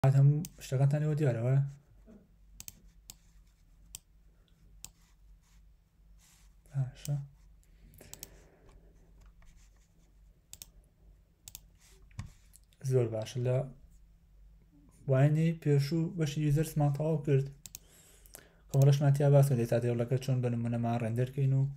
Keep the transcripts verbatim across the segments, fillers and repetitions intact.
عاد هم اشتغلتني وديارة باشا زۆر باشە لە وانەی پێشوو بەشی یوزەرسمان تەواو کرد کۆمەڵەشمان تیا باسکە دێت تا دێوڵەکە چۆن بە نمونەمان ڕێندەرکەین و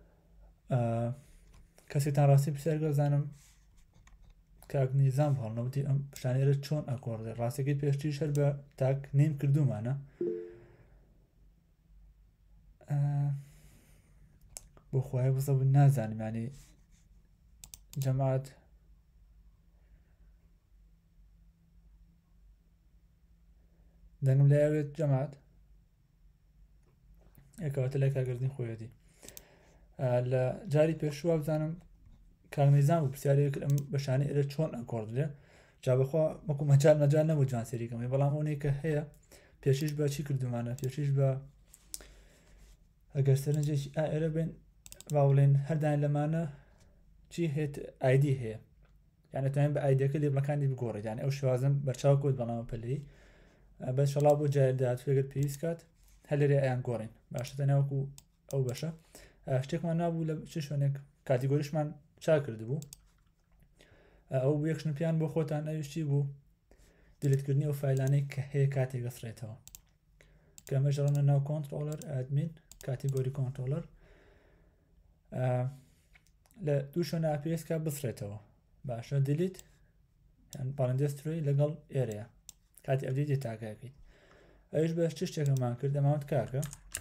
کەسێکتان ڕاستی پرسیار گەزانم کاک نیزام هەڵنەوتی ئەم پیشانێرە چۆن ئەکۆڕێ ڕاستەکەی پێشتیش هەر بە تاک نیم کردومانە بۆ خۆی بزە بوو نازانم ینی جەماعەت دەنگم لایەوێت جەماعەت ئێکەواتە لای کارگەردنی خۆیەتی لە جاری پێشوە بزانم کاک نیزام و پرسیارێک ئەم بەشانەی ئێرە چۆن ئەکۆڕدرێ جا بەخوا وەکو مەجال مەجال نەبوو جوانسەریکەمەوەی بەڵام ئەوەی کە هەیە پێشیش بە چی کردومانە پێشیش بە ئەگەر سەرنجێکی ئێرە بێن باوڵێن هەردان لەمانە چی هێت ئایدی هەیە یانە توانین بە ئایدەکە لێبڵەکانی بگۆڕێت یانە ئەو شێوازم بەرچاو کۆت بەڵامە پەلەی بەس شەڵا بۆ جار داهاتوو ئەگەر پێویست کات هەر لێرە ئەیان گۆڕین باشە تەناوەکو ئەو بەشە شتێکمان نابوو لە چ شوێنێک کاتیگۆریشمان چا کردبوو ئەو یەکشن پیان بۆ خۆتان ئەویشتی بوو دیلیتکردنی ئەو فایلانەی کە هەیە کاتێک گەسڕێتەوە کە مەژەڵەنە ناو کۆنتڕۆلەر ئادمین کاتیگۆری کۆنتڕۆلەر لە دوو شوێنە ئاپێسکا بسرێتەوە باشە دیلیت یان پاڵندێستروی لەگەڵ ئێرەیە کاتی ئەبدێتی تاکاکەیت ئەوش بە چ شتێکەمان کرد ئەماوت کاکە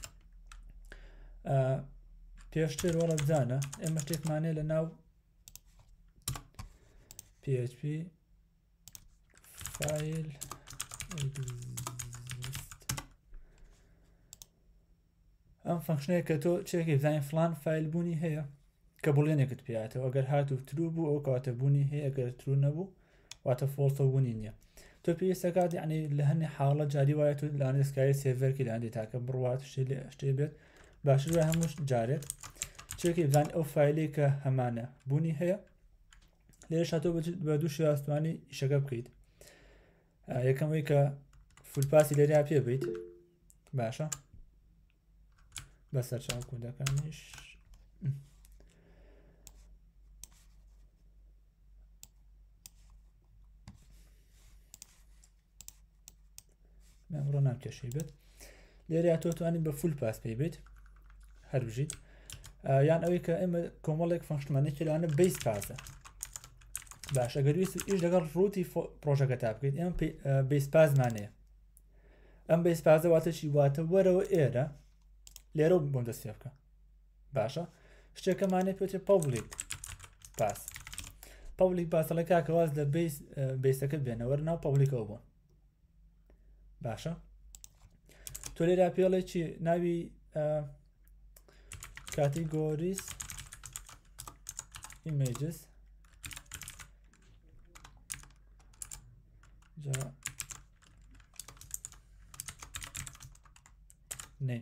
پێشتر وەڵە بزانە ئێمە شتێکمانێ لە ناو پی ئەچ پی فایل ئەم فەنکشنەیە کە تۆ چێکی بزانین فلان فایل بوونی هەیە کە بڵێنێکت پێاتەوە ئەگەر هاتوو ترو بوو ئەو کاتە بوونی هەیە ئەگەر ترو نەبوو واتە فۆڵتە بوونی نییە تۆ پێویستەکات یعنی لە هەنێ حاڵە جاری وایە تو لاانێسکایی سێڤەرکی لاندی تاکە بڕوات شتێ بێت باشتر وای هەموو جارێک چێکی بزان ئەو فایلی کە هەمانە بوونی هەیە لێرەش هاتۆ بە دوو شێوازتوانی ئیشەکە بکەیت یەکەمەوەی کە فولپاسی لێریا پێ بیت باشە بەسەر چاو کودەکانیش ئەمڕۆ نامکێشەی بێت لێرە تۆ توانین بە فول پاس پێی بێت هەر بژیت یان ئەوەی کە ئێمە کۆمەڵێک فەنکشنمانێکی لەوانە بیس پاسە باش ئەگەر ویست ئیش لەگەڵ ڕووتی پرۆژەکە تا بکەیت ئێمە بیس پازمانەیە ئەم بیس پازە واتە چی واتە وەرەوە ئێرە لێرە بۆم دەست پێ بکە باشە شتێکەمانێ پێوتێ پەبلیک پاس پەبلیک پاسەڵە کاکەواز لە بیسەکەت بێنەوە ناو پەبلیکەوە بوون باشە تۆ لێرا پێڵێ چی ناوی کاتیگۆریز ئیمێجز جا نیم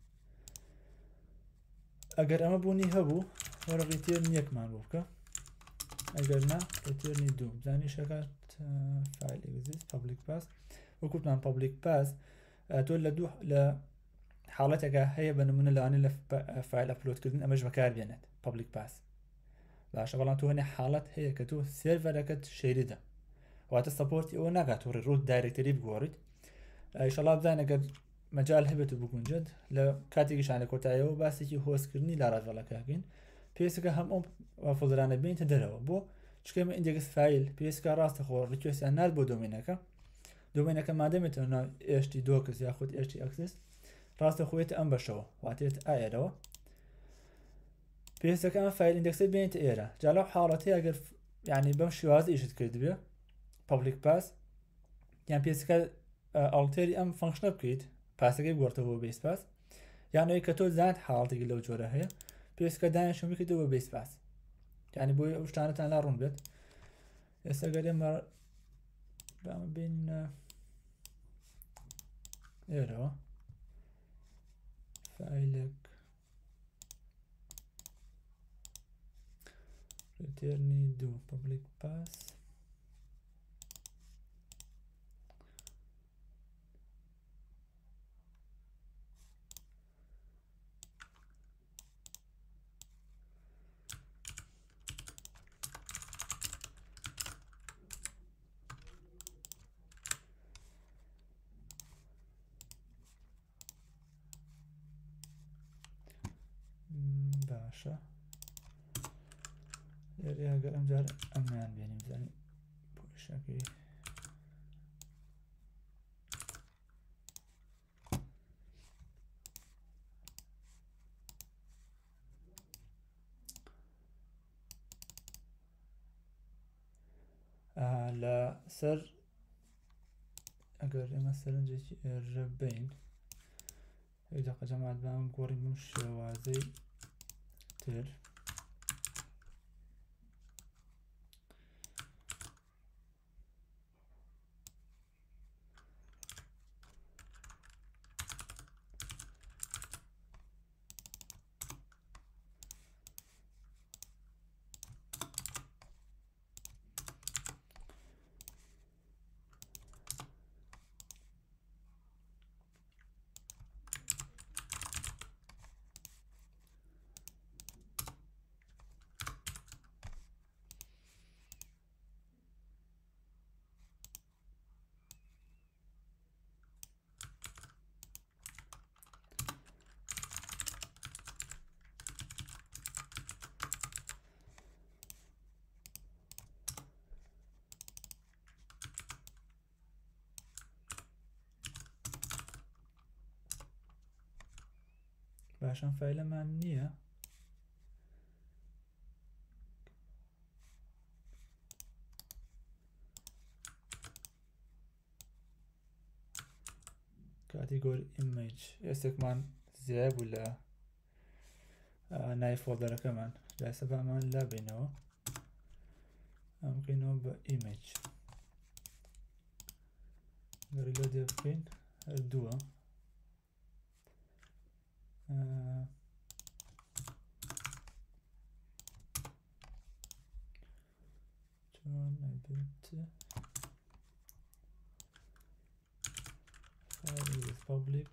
ئەگەر ئەمە بوونی هەبوو وەرە ڕیتێرنی یەکمان بۆ بکە ئەگەر نا ڕیتێرنی دوو بزانی شەکات فایل ئێگزیست پەبلیک پاس وەکوتمان پەبلیک پاس تۆ لە دوو لە حاڵەتێکە هەیە بە نمونە لەوانێ لە فایل ئەپلۆدکردن ئەمەش بەکار بێنێت پەبلیک پاس باشە بەڵام تۆ هەنێ حاڵەت هەیە کە تۆ سێڤەرەکەت شێریدە واتە سەپۆرتی ئەوە ناکات تۆ ڕوت دایرێکتەری بگۆڕیت ئیشەڵا بزانە ئەگەر مەجال هەبێت و بگونجێت لە کاتێکیشانە کۆتاییەوە باسێکی هۆستکردنی لاڕاژەڵەکەکەین پێویستەکە هەم ئەم فۆڵدەرانە بێنیتە دەرەوە بۆ چکەمە ئیندێکس فایل پێویستکە ڕاستەخۆ ڕیکوێستیان نات بۆ دۆمینەکە دۆمینەکە مادەمێتەوە ناو ئێچ تی دۆکس یاخود ئێچ تی ئەکسس ڕاستە خۆیێتە ئەم بەشەوە واتێت ئایرەوە پێویستەکە ئەم فایل ئیندێکسە بێنیتە ئێرە جا لەو حاڵەتەیە ئەگەر یعنی بەم شێوازە ئیشت کردبێ پەبلیک پاس یان پێویستەکە ئەڵتێری ئەم فەنکشنە بکەیت پاسەکەی بگۆڕتەوە بۆ بیس پاس یانەوەی کە تۆ زانت حاڵەتێکی لەو جۆرە هەیە پێویستکە دانیشتن بکەیتەوە بۆ بیس پاس یعنی بۆی ئەو شتانەتان لا ڕوون بێت ئێستا گەر ئێمە بینە ئێرەوە فایلێک ڕیتێرنی دوو پەبلیک پاس باشا لێرە ئەگەر ئەمجار ئەمان بێنیم بزانین پۆشەکەی لە سەر ئەگەر ئێمە سەرنجێکی ئێرە بین دقە جەماعەت بام گۆڕین بم شێوازەی تر باشم فایلەمان نییە کاتیگۆری ئیمەیج ئێستێکمان زیای بوو لە ناوی فۆڵدەرەکەمان جای سەبامان لا بینەوە ئەم بکەینەوە بە ئیمەیج ریلۆدێ بکەین دووە چۆن نەبێت public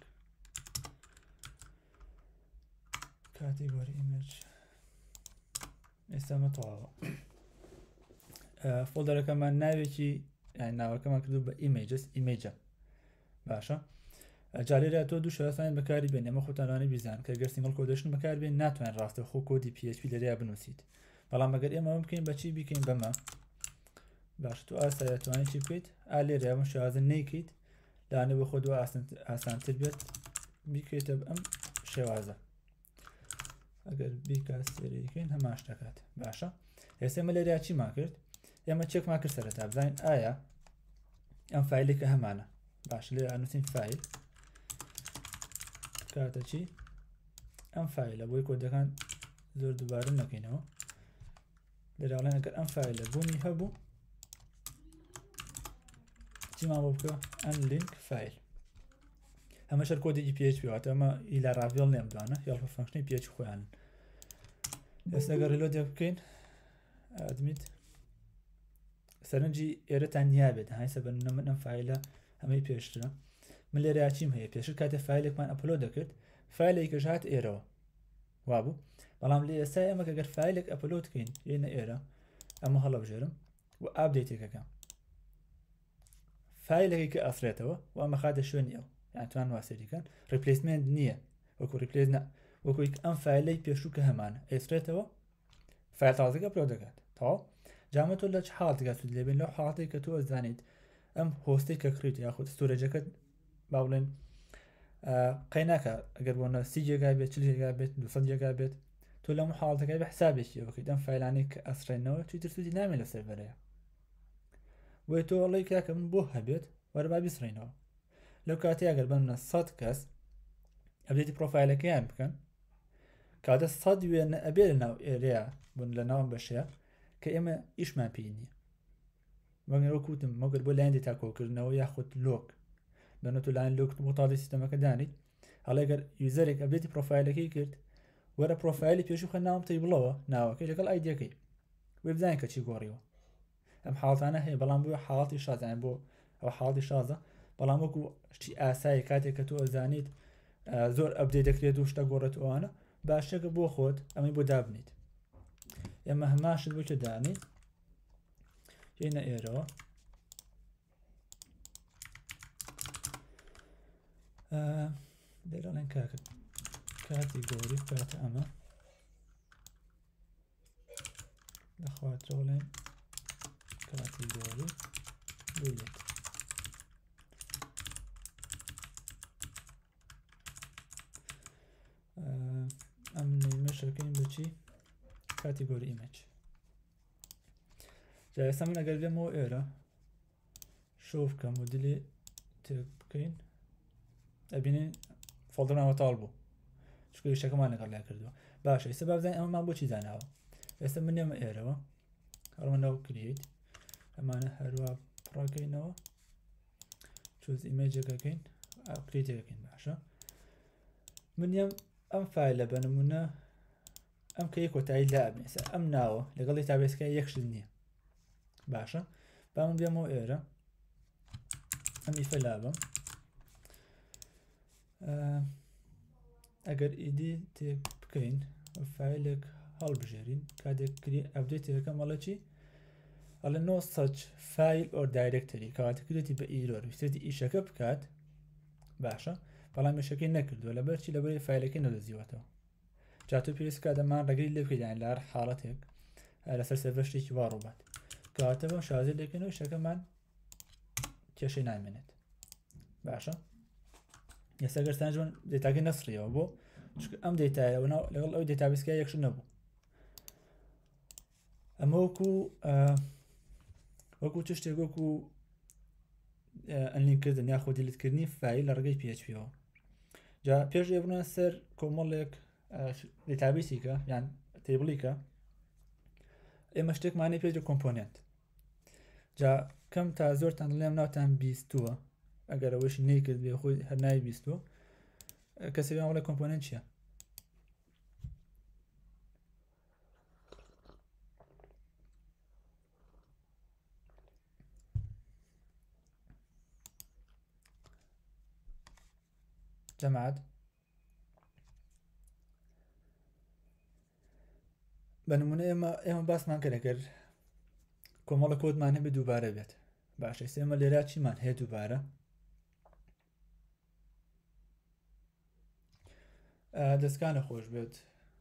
category image ئێستامە تەواوە فۆڵدەرەکەمان ناوێکی یان ناوەکەمان کردو بە images imageە باشە جارێرا تۆ دوو شەرەسانی بەکاری بێن ئەمە خۆتانوانی بیزان کە گەر سینگڵ کۆدێشن بەکار بێن ناتوانین ڕاستە خۆ کۆدی پی ئەچ پی لەرەیە بنووسیت بەڵام ئەگەر ئێمە بکەین بەچی بیکەین بەمە باش تۆ ئاسایە توانین چی بکەیت ئا لێرە ئەمە شێوازە نەیکەیت لانە بە خۆ ئاسانتر بێت بیکەیتە ئەم شێوازە ئەگەر بیکا سێریکەین هەمان شتەکات باشە ئێستا ئێمە لێرە چیمان کرد ئێمە چێکمان کرد سەرەتا بزانین ئایا ئەم فایلێکە هەمانە باش لێ ئانووسین فایل کاتە چی ئەم فایلە بۆی کۆدەکان زۆر دووبارە نەکەینەوە لێراڵێن ئەگەر ئەم فایلە بوونی هەبوو چیمان بۆ بکە ئەن لینک فایل ئەمە شەر کۆدێکی پی ئەچ پی واتە ئەمە ئیلا ڕاڤێڵ نێمدوانە هێڵفە فەنکشنی پی ئەچ خۆیان ئێستا ئەگەر ریلۆدێ بکەین ئەدمیت سەرنجی ئێرەتان نیابێت هاي سەبەر من ئەم فایلە هەمەی پێشترە من لێرە چیم هەیە پێشتر کاتێ فایلێکمان ئەپلۆد دەکرد فایلێکیش هات ئێرەوە وابوو بەڵام لە ئێستا ئێمە کە گەر فایلێک ئەپلۆد بکەین یێنە ئێرە ئەمە هەڵەبژێرم و ئابدەیتێکەکەم فایلێکی کە ئەسرێتەوە و ئەمە خاتە شوێنی ئەو یان توان واسێریکەن ریپلیسمنت نییە وەکو ریپلیس نە وەکو ئەم فایلەی پێشوو کە هەمانە ئێسرێتەوە فایل تازەکە ئەپلۆد دەکات تەواو جامە تۆ لە چ حاڵتێکا سوود لێبێن لەو حاڵەتێک کە تۆ ئەزانیت ئەم هۆستەی کە کڕیت یاخود ستۆرێجەکەت با بڵێن قەیناکە ئەگەر بۆنە سی جێگا بێت چل جێگا بێت دووسەد جێگا بێت تۆ لەم حاڵەتەکەی بە حسابێکی بکەیت ئەم فایلانەی کە ئەسرێنەوە تویتر سوودی نامێت لە سەرڤەرەیە وێ تۆ وەڵی کاکە من بۆ هەبێت وەرە با بیسڕێنەوە لەو کاتی ئەگەر بەمنە سەد کەس ئەبدێتی پرۆفایلەکەیان بکەن کاتە سەد وێنە ئەبێ لە ناو ئێرەیە بوون لە ناوم بەشەیە کە ئێمە ئیشمان پێی نییە وەگەرەوە کوتم مەگەر بۆ لایەن دێتا کۆکردنەوە یاخود لۆک بەنە تۆ لاین لۆک بۆ تاڵی سیستەمەکە دانیت هەڵێگەر یوزەرێک ئەبێتی پرۆفایلەکەی کرد وەرە پرۆفایلی پێشوو خە ناوم تەی بڵەوە ناوەکەی لەگەڵ ئایدیەکەی وێ بزانین کە چی گۆڕیوە ئەم حاڵتانە هەیە بەڵام بۆ حاڵەتی شازان بۆ ئەو حاڵی شازە بەڵام وەکو شتی ئاسایی کاتێک کە تۆ ئەزانیت زۆر ئەبدێت دەکرێت و شتە گۆڕێتەوەوانە باشەکە بۆ خۆت ئەمەی بۆ دابنیت ئێمە هەماشت بۆ چە دانیت هێنە ئێرەوە دەیڵێن کاکە کاتی گۆری کاتە ئەمە خواترۆڵێن کاتیگۆری بێت ئەم نمەشەکەین بچی کاتیگۆری ئیمەج جا ئێستا من ئەگەر بێمەوە ئێرە شۆ بکەم و دلی تێک بکەین ئەبینین فۆڵدەرمانەوە تاڵ بوو چکە شەکەمان لەگەڵ لای کردووە باشە ئێستا با بزانین ئەمەمان بۆچی داناوە ئێستا من نێمە ئێرەوە هەڕمە ناو کریت ئەمانە هەروە پڕاکەینەوە چۆز ئیمەجەکەکەین کریتەکەین باشە من یەم ئەم فایلە بە نمونە ئەم کە یەک کۆتایی لا ئەبێ ئەم ناوە لەگەڵ دەتابێسەکە یەکشت نییە باشە با من بێمەوە ئێرە ئەم ئیفە لابم ئەگەر ئیدی تێک بکەین فایلێک هەڵبژێرین کاتێک کری ئەپدێتەکە مەڵە چی ئەڵێ نۆ سەچ فایل ئۆر دایرەکتەری کاتەکرێتی بە ئیرۆر ویستێتی ئیشەکە بکات باشە بەڵام ێشەکەی نەکردووە لەبەرچی لەبەری فایلەکەی نەدەزیوەتەوە جاتۆ پێویست کاتە مان ڕێگری لێ بکەیت لە هەر حاڵەتێک لەسەر سەرڤەر شتێکی وا ڕووبات کاتەوە شازە لێکەنەوە شەکەمان کێشەی نامێنێت باشە ئێستا گەرستانجوان دێتاکەی نەسڕیەوە بۆ چونکە ئەم دێتایەوە لەگەڵ ئەو دێتابیسکە یەکشت نەبوو ئەمە وەکو وەکو چ شتێک وەکو ئەنلینکردن یاخۆ دیلیتکردنی فایل لە ڕێگەی پی ئەچ پیەوە جا پێش ئێبنە سەر کۆمەڵێک دێتابیسیکە یان تێبڵیکە ئێمە شتێکمانەی پێدرێت کۆمپۆنێنت جا کەم تا زۆرتان لێم ناوتان بیستووە ئەگەر ئەوەشی نەیکرد بێ خۆی هەر ناوی بیستووە کەسێک وڵێ کۆمپۆنێنت چییە جەماعەت بە نمونە ئێمە ئێمە باسمان کرد ئەگەر کۆمەڵە کۆدمان هەبێ دووبارە بێت باشە ئێمە لێرە چیمان هەیە دووبارە دەستکانە خۆش بێت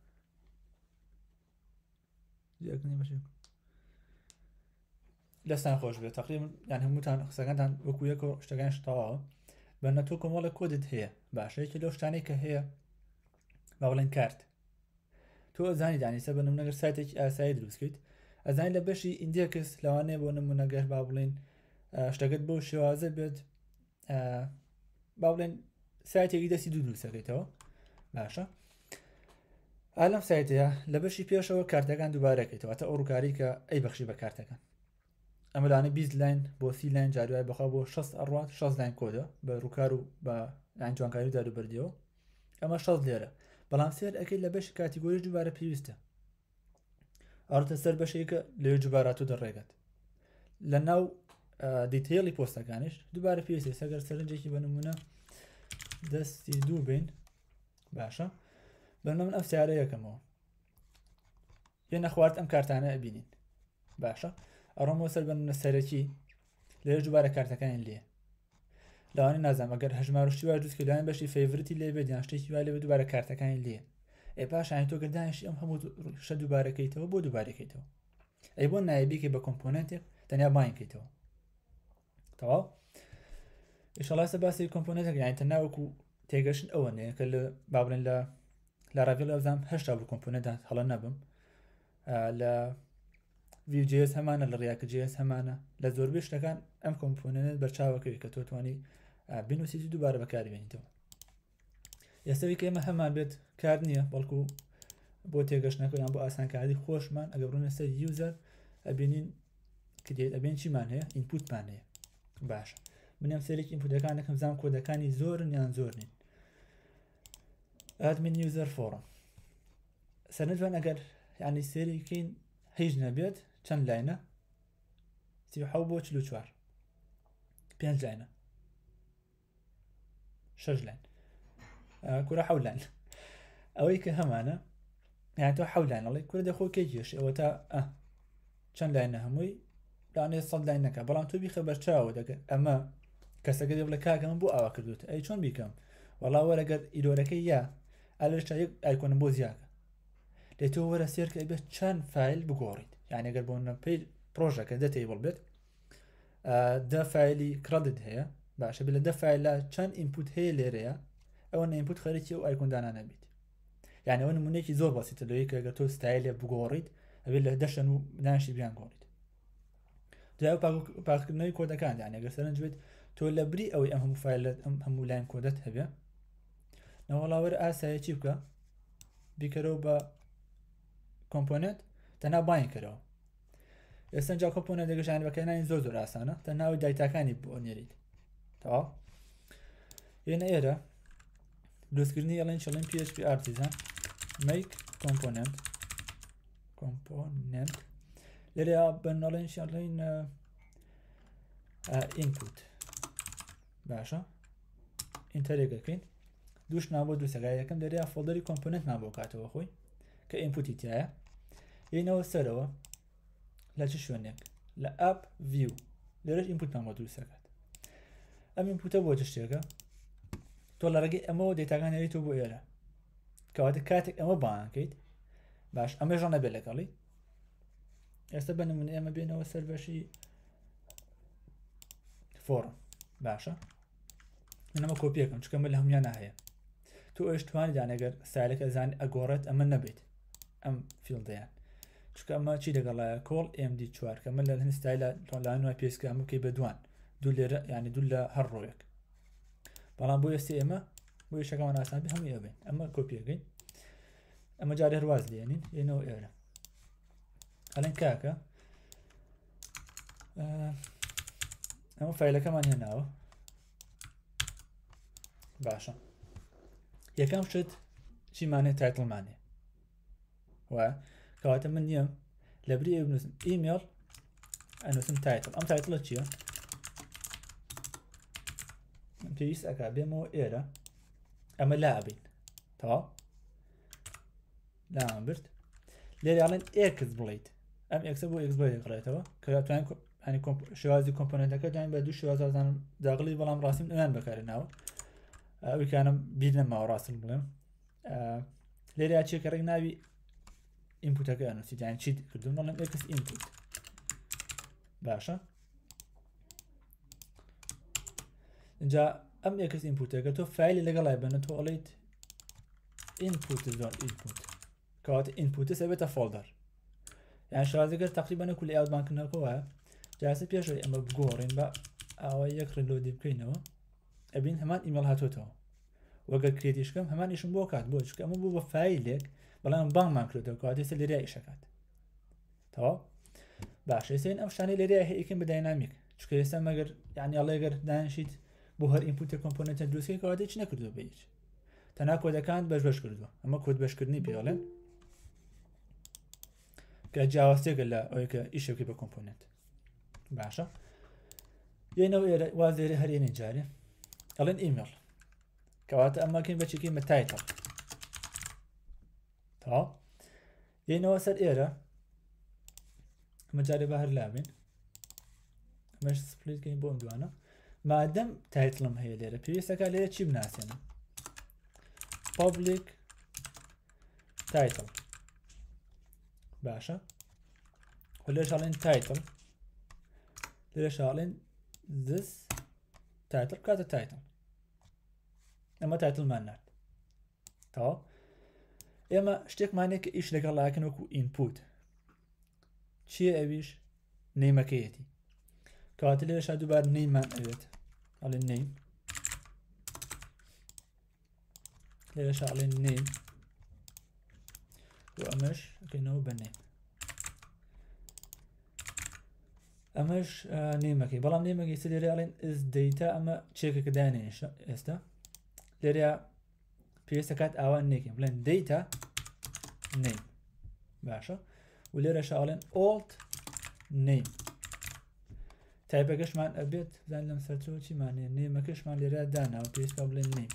دەستان خۆش بێت تقریبا یان هەمووتان قسەکانتان وەکو یەک شتەکان شتاوە بەنە تۆ کۆمەڵە کۆدت هەیە باشەیەکی لەو شتانەی کە هەیە با بڵێن کارت تۆ ئەزانی دانیسە بە نمونەگەر سایتێکی ئاسایی دروستکەیت ئەزانی لە بەشی ئیندێکس لەوانەیە بۆ نمونەگەر با بڵێن شتەکەت بۆ شێوازە بێت با بڵێن سایتێکی دەستی دوو دروستەکەیتەوە باشە ئالەم سایتەیە لە بەشی پێشەوە کارتەکان دووبارەکەیتەوە تا ئەو ڕووکاری کە ئەی بەخشی بە کارتەکان ئەمەلانە بیست لاین بۆ سی لاین جاروای بەخوا بۆ شەست ئەڕوات شەست لاین کۆدە بە ڕووکار و بە ئەنجوانکاری داروبەردیەوە ئەمە شەست لێرە بەڵام سێر ئەەکەی لە بەشی کاتیگۆری دووبارە پێویستە ئەوتە سەر بەشێکە لێ جوبارات و دەڕێگەت لە ناو دیتیلی پۆستەکانیش دووبارە پێویستە سەگەر سەرنجێکی بە نمونە دەستی دوو بین باشە بەنە من ئەف سیارە یەکەمەوە پێ نەخوارد ئەم کارتانە ئەبینین باشە ئەڕۆمەوە سەر بەنە سەرەکی لێرە دووبارە کارتەکانی لێ لەوانی نازانم ئەگەر هەژماروشتی وا دروستکە لایەن بەشی فەیڤریتی لێ بێت یان شتێکی وا لێ بێت دووبارە کارتەکانی لێ ئێ پاشان تۆ گردانشی ئەم هەموو شە دووبارەکەیتەوە بۆ دووبارەکەیتەوە ئەی بۆ نایبیکە بە کۆمپۆنێنتێک تەنیا باینکەیتەوە تەواو ئیشەڵا باسی کۆمپۆنێنتێک یانی تەنیا وەکو تێگەشتن ئەوە نەیە کە لە با بڵێن لە لە ڕاوێڵ ئەوزام هەشتا بوو کۆمپۆنێنتان هەڵە نەبم لە ڤیوجێس هەمانە لە ڕیاکە جێس هەمانە لە زۆربەی شتەکان ئەم کۆمپۆنێنت بەرچاوەکەوی کە تۆ توانی بنووسیت دووبارە بەکاربێنیتەوە ئێستاوی کە ئێمە هەمان بێت کار نییە بەڵکو بۆ تێگەشتنەکە یان بۆ ئاسانکاری خۆشمان ئەگە بڕۆنە سەر یوزەر ئەبینین کدێت ئەبێن چیمان هەیە ئینپوتمان هەیە باشە من ئەم سەرێکی ئینپوتەکانەکەم زانام کۆدەکانی زۆرن یان زۆر نین ئادمین یوزەر فۆڕم سەرنجوان ئەگەر یعنی سێریکەین هیچ نەبێت چەند لاینە سی و حەوت بۆ چل و چوار پێنج لاینە شەش لاین کورە حەوت لاین ئەوەی کە هەمانە یان تۆ حەوت لاین ئەڵێ کورە دەخۆ کێکیش ئەوە تا ئە چەند لاینە هەمووی دانێ سەد لاین نەکە بەڵام تۆ بیخە بەرچاوە دەکەن ئەمە کەسەکە دێ بڵێ کاکە من بۆ ئاوا کردوت ئەی چۆن بیکەم وەڵا وەرەگەر ئیرۆرەکەی یا ئەلەشتا یەک ئایکۆنم بۆ زیاکە لێ تۆ وەرە سێر کە بێت چەند فایل بگۆڕیت يعني اگر بۆ پێی پرۆژەکە دە تیبل بێت دە فایلی کڕدت هەیە باشە بێت لە دە فایلە چەند ئینپوت هەیە لێرەیە ئەوە ئینپوت خەریکی و ئایکۆندانە بیت يعني ئەوە نمونەیەکی زۆر بەسیتە لەوەی کە ئەگەر تۆ ستایلێ بگۆڕیت ئەبێت لە دەشەن و ناشی بیان گۆڕیت دوای پاکردنەوەی کۆدەکان یعنی ئەگەر سەرنج بێت تۆ لە بری ئەوەی ئەم هەموو فایلە ئەم هەموو لاین کۆدەت هەبێ نەوەڵاوەرە ئاسایە چی بکە بیکەرەوە بە کۆمپۆنێت تەنها باین کەرەوە ئێستا جا کۆمپۆنێت دەگەشان بەکەنانی زۆر زۆر ئاسانە تەناوی دایتاکانی بۆ نێریت تەواو هێنە ئێرە دروستکردنی ئەڵێن چڵێن پی ئەچ پی ئارتیزان make component component لێرە بنەڵێن شڵێن input باشە ئینتەرێکەکەین دووش نابۆ دووسەگای یەکەم لێرە فۆڵدەری کۆمپۆننت نابۆ کاتەوە خۆی کە ئینپوتی تایە یینەوە سەرەوە لە چ شوێنێک لە ئەپ view لێرەش ئینپوتمان بۆ دروستەکات ئەم ئینپوتە بۆ چ شتێکە تۆ لە ڕێگەی ئەمەوە دێتاکان هێریتەوە بۆ ئێرە کەواتە کاتێک ئەمە باکەیت باش ئەمەژە نەبێت لەگەڵی ئێستا بە نمونە ئێمە بێنەوە سەر بەشی فۆرم باشە منەمە کۆپیەکەم چکەمە لە هەمویانە هەیە تۆ ئەش توانی دانەگەر سایلەکە زانانی ئەگۆڕێت ئەمە نەبێت ئەم فیلدەیان چکە ئەمە چی دەگەڵایە کۆڵ ئێم دی چوار کە من لە هەن ستایلە تۆنلاین وای پێسکە ئەمە بکەی بە دوان دوو لێرە یعنی دوو لە هەر ڕۆیەک بەڵام بۆ ئێستا ئێمە بۆ یشەکەمان ئاسان بێ هەمووی ئەبێن ئەمە کۆپیەکەین ئەمە جارێ هەرواز لێنین یێنەوە ئێرە ئەلێن کاکە ئەمە فایلەکەمان هێناوە باشە یەکەم شت چیمانێ تایتڵمانێ وایە کەواتە من نییە لە بری بنووسم ئیمێل ئەنووسم تایتڵ ئەم تایتڵە چییە پێویست ئەکا بێمەوە ئێرە ئەمە لا ئەبین تەواو لامان برد لێرەڵێن ئێکس بڵیت ئەم ئێکسە بۆ ئێکس بۆ دەگڕێتەوە کە توانین شێوازی کۆمپۆنێنتەکە داین بە دوو شێوازازانم داغڵی بەڵام ڕاستیم ئەویان بەکارێناوە ئەویکانم بیر نەماوە ڕاستن بڵێم لێرە چێکە ڕێک ناوی ئینپوتەکە ئەنووسیت یان چیت کردوم بەڵام ئێکس ئینپوت باشە اینجا ئەم ئێکس ئینپوتەکە تۆ فایلی لەگەڵای بنە تۆ ئەڵێیت ئینپوت زۆر ئینپوت کەواتە ئینپوتە سەبێتە فۆڵدەر یان شازەگەر تقریبا کول ئاوت بانکردنەوەکەوە جاسە پێشەوەی ئەمە بگۆڕین بە ئاوا یەک ڕێلۆدی بکەینەوە ئەبین هەمان ئیمێل هاتوۆتەوە وەگەر کرێتیشکەم هەمان ئیشم بۆ کات بۆ چکە ئەمە بوو بە فایلێک بەڵام بانگمان کردەوە کەواتە ئێستا لێرە ئیشەکات تەواو باشە ئێستا ئەم شتانەی لێرە هەیە ئیکەین بە داینامیک چکە ئێستا مەگەر یعنی ئەڵێ ئەگەر دانیشیت بۆ هەر ئینپوتە کۆمپۆنێنتە دروستکەی کەواتە هیچ نەکردووە بە هیچ تەنها کۆدەکان بەش بەش کردووە ئەمە کۆد بەشکردنی پێڵێن کە جیاوازێکە لە ئەوەی کە ئیشەکەی بە کۆمپۆنێنت باشە یێنەوە ئێرە واز لێرە هەرێنێ جارێ ئەڵێن ئیمێل کەواتە ئەمەکەین بەچێکی مە تایتڵ تەواو یێنەوە سەر ئێرە ئەمە جارێ بە هەر لابین ئەمەش سپلیتکەین بۆ ئەم دوانە مادەم تایتڵم هەیە لێرە پێویستەکە لێرە چی بناسێنم public title باشە لێرەش ئەڵێن تایتڵ لێرەش ئەڵێن this title کاتە تایتڵ ئەمە تایتڵمان نرد تەواو ئێمە شتێکمانێک کە ئیش لەگەڵ لاکەن وەکو ئینپوت چییە ئەویش نەیمەکەیەتی کەواتە لێرەشا دووبار نەیمان ئەوێت ئەڵێن نەیم لێرەش ئەڵێن نەیم و ئەمەش ئەکەینەوە بە نەیم ئەمەش نێمەکەی بەڵام نێمەکەی لێرە ئەڵێن is data ئەمە چێکێکە دانێنێشە ئێستا لێرە پێویستە کات ئاوان نێکین بڵێن data name باشە و لێرەش ئەڵێن old name تایپەکەشمان ئەبێت زان لەم سەرچەوە چیمانێ نێمەکەشمان لێرە داناوە پێویستە بڵێن name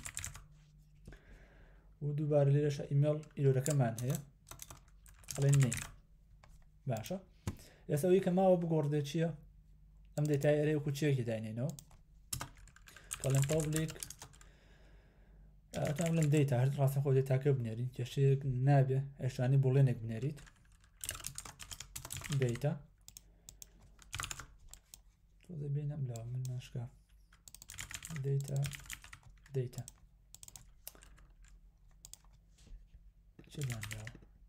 و دووبارە لێرەش ئیمێل ئیرۆرەکەمان هەیە ئەڵێن name باشە ئێستا ئەوەی کە ماوە بگۆڕدێ چییە ئەم دێتای ئەرێ وەکو چێکی داینێنەوە کەڵێن public ئەتان بڵێن دەیتا هەر ڕاستە خۆ دێتاکە بنێرین کێشەیەک نابێ ئێشانی بۆڵێنێک بنێریت data تۆزە بێنەم لەوە من ناشکا data data چێمان لەوە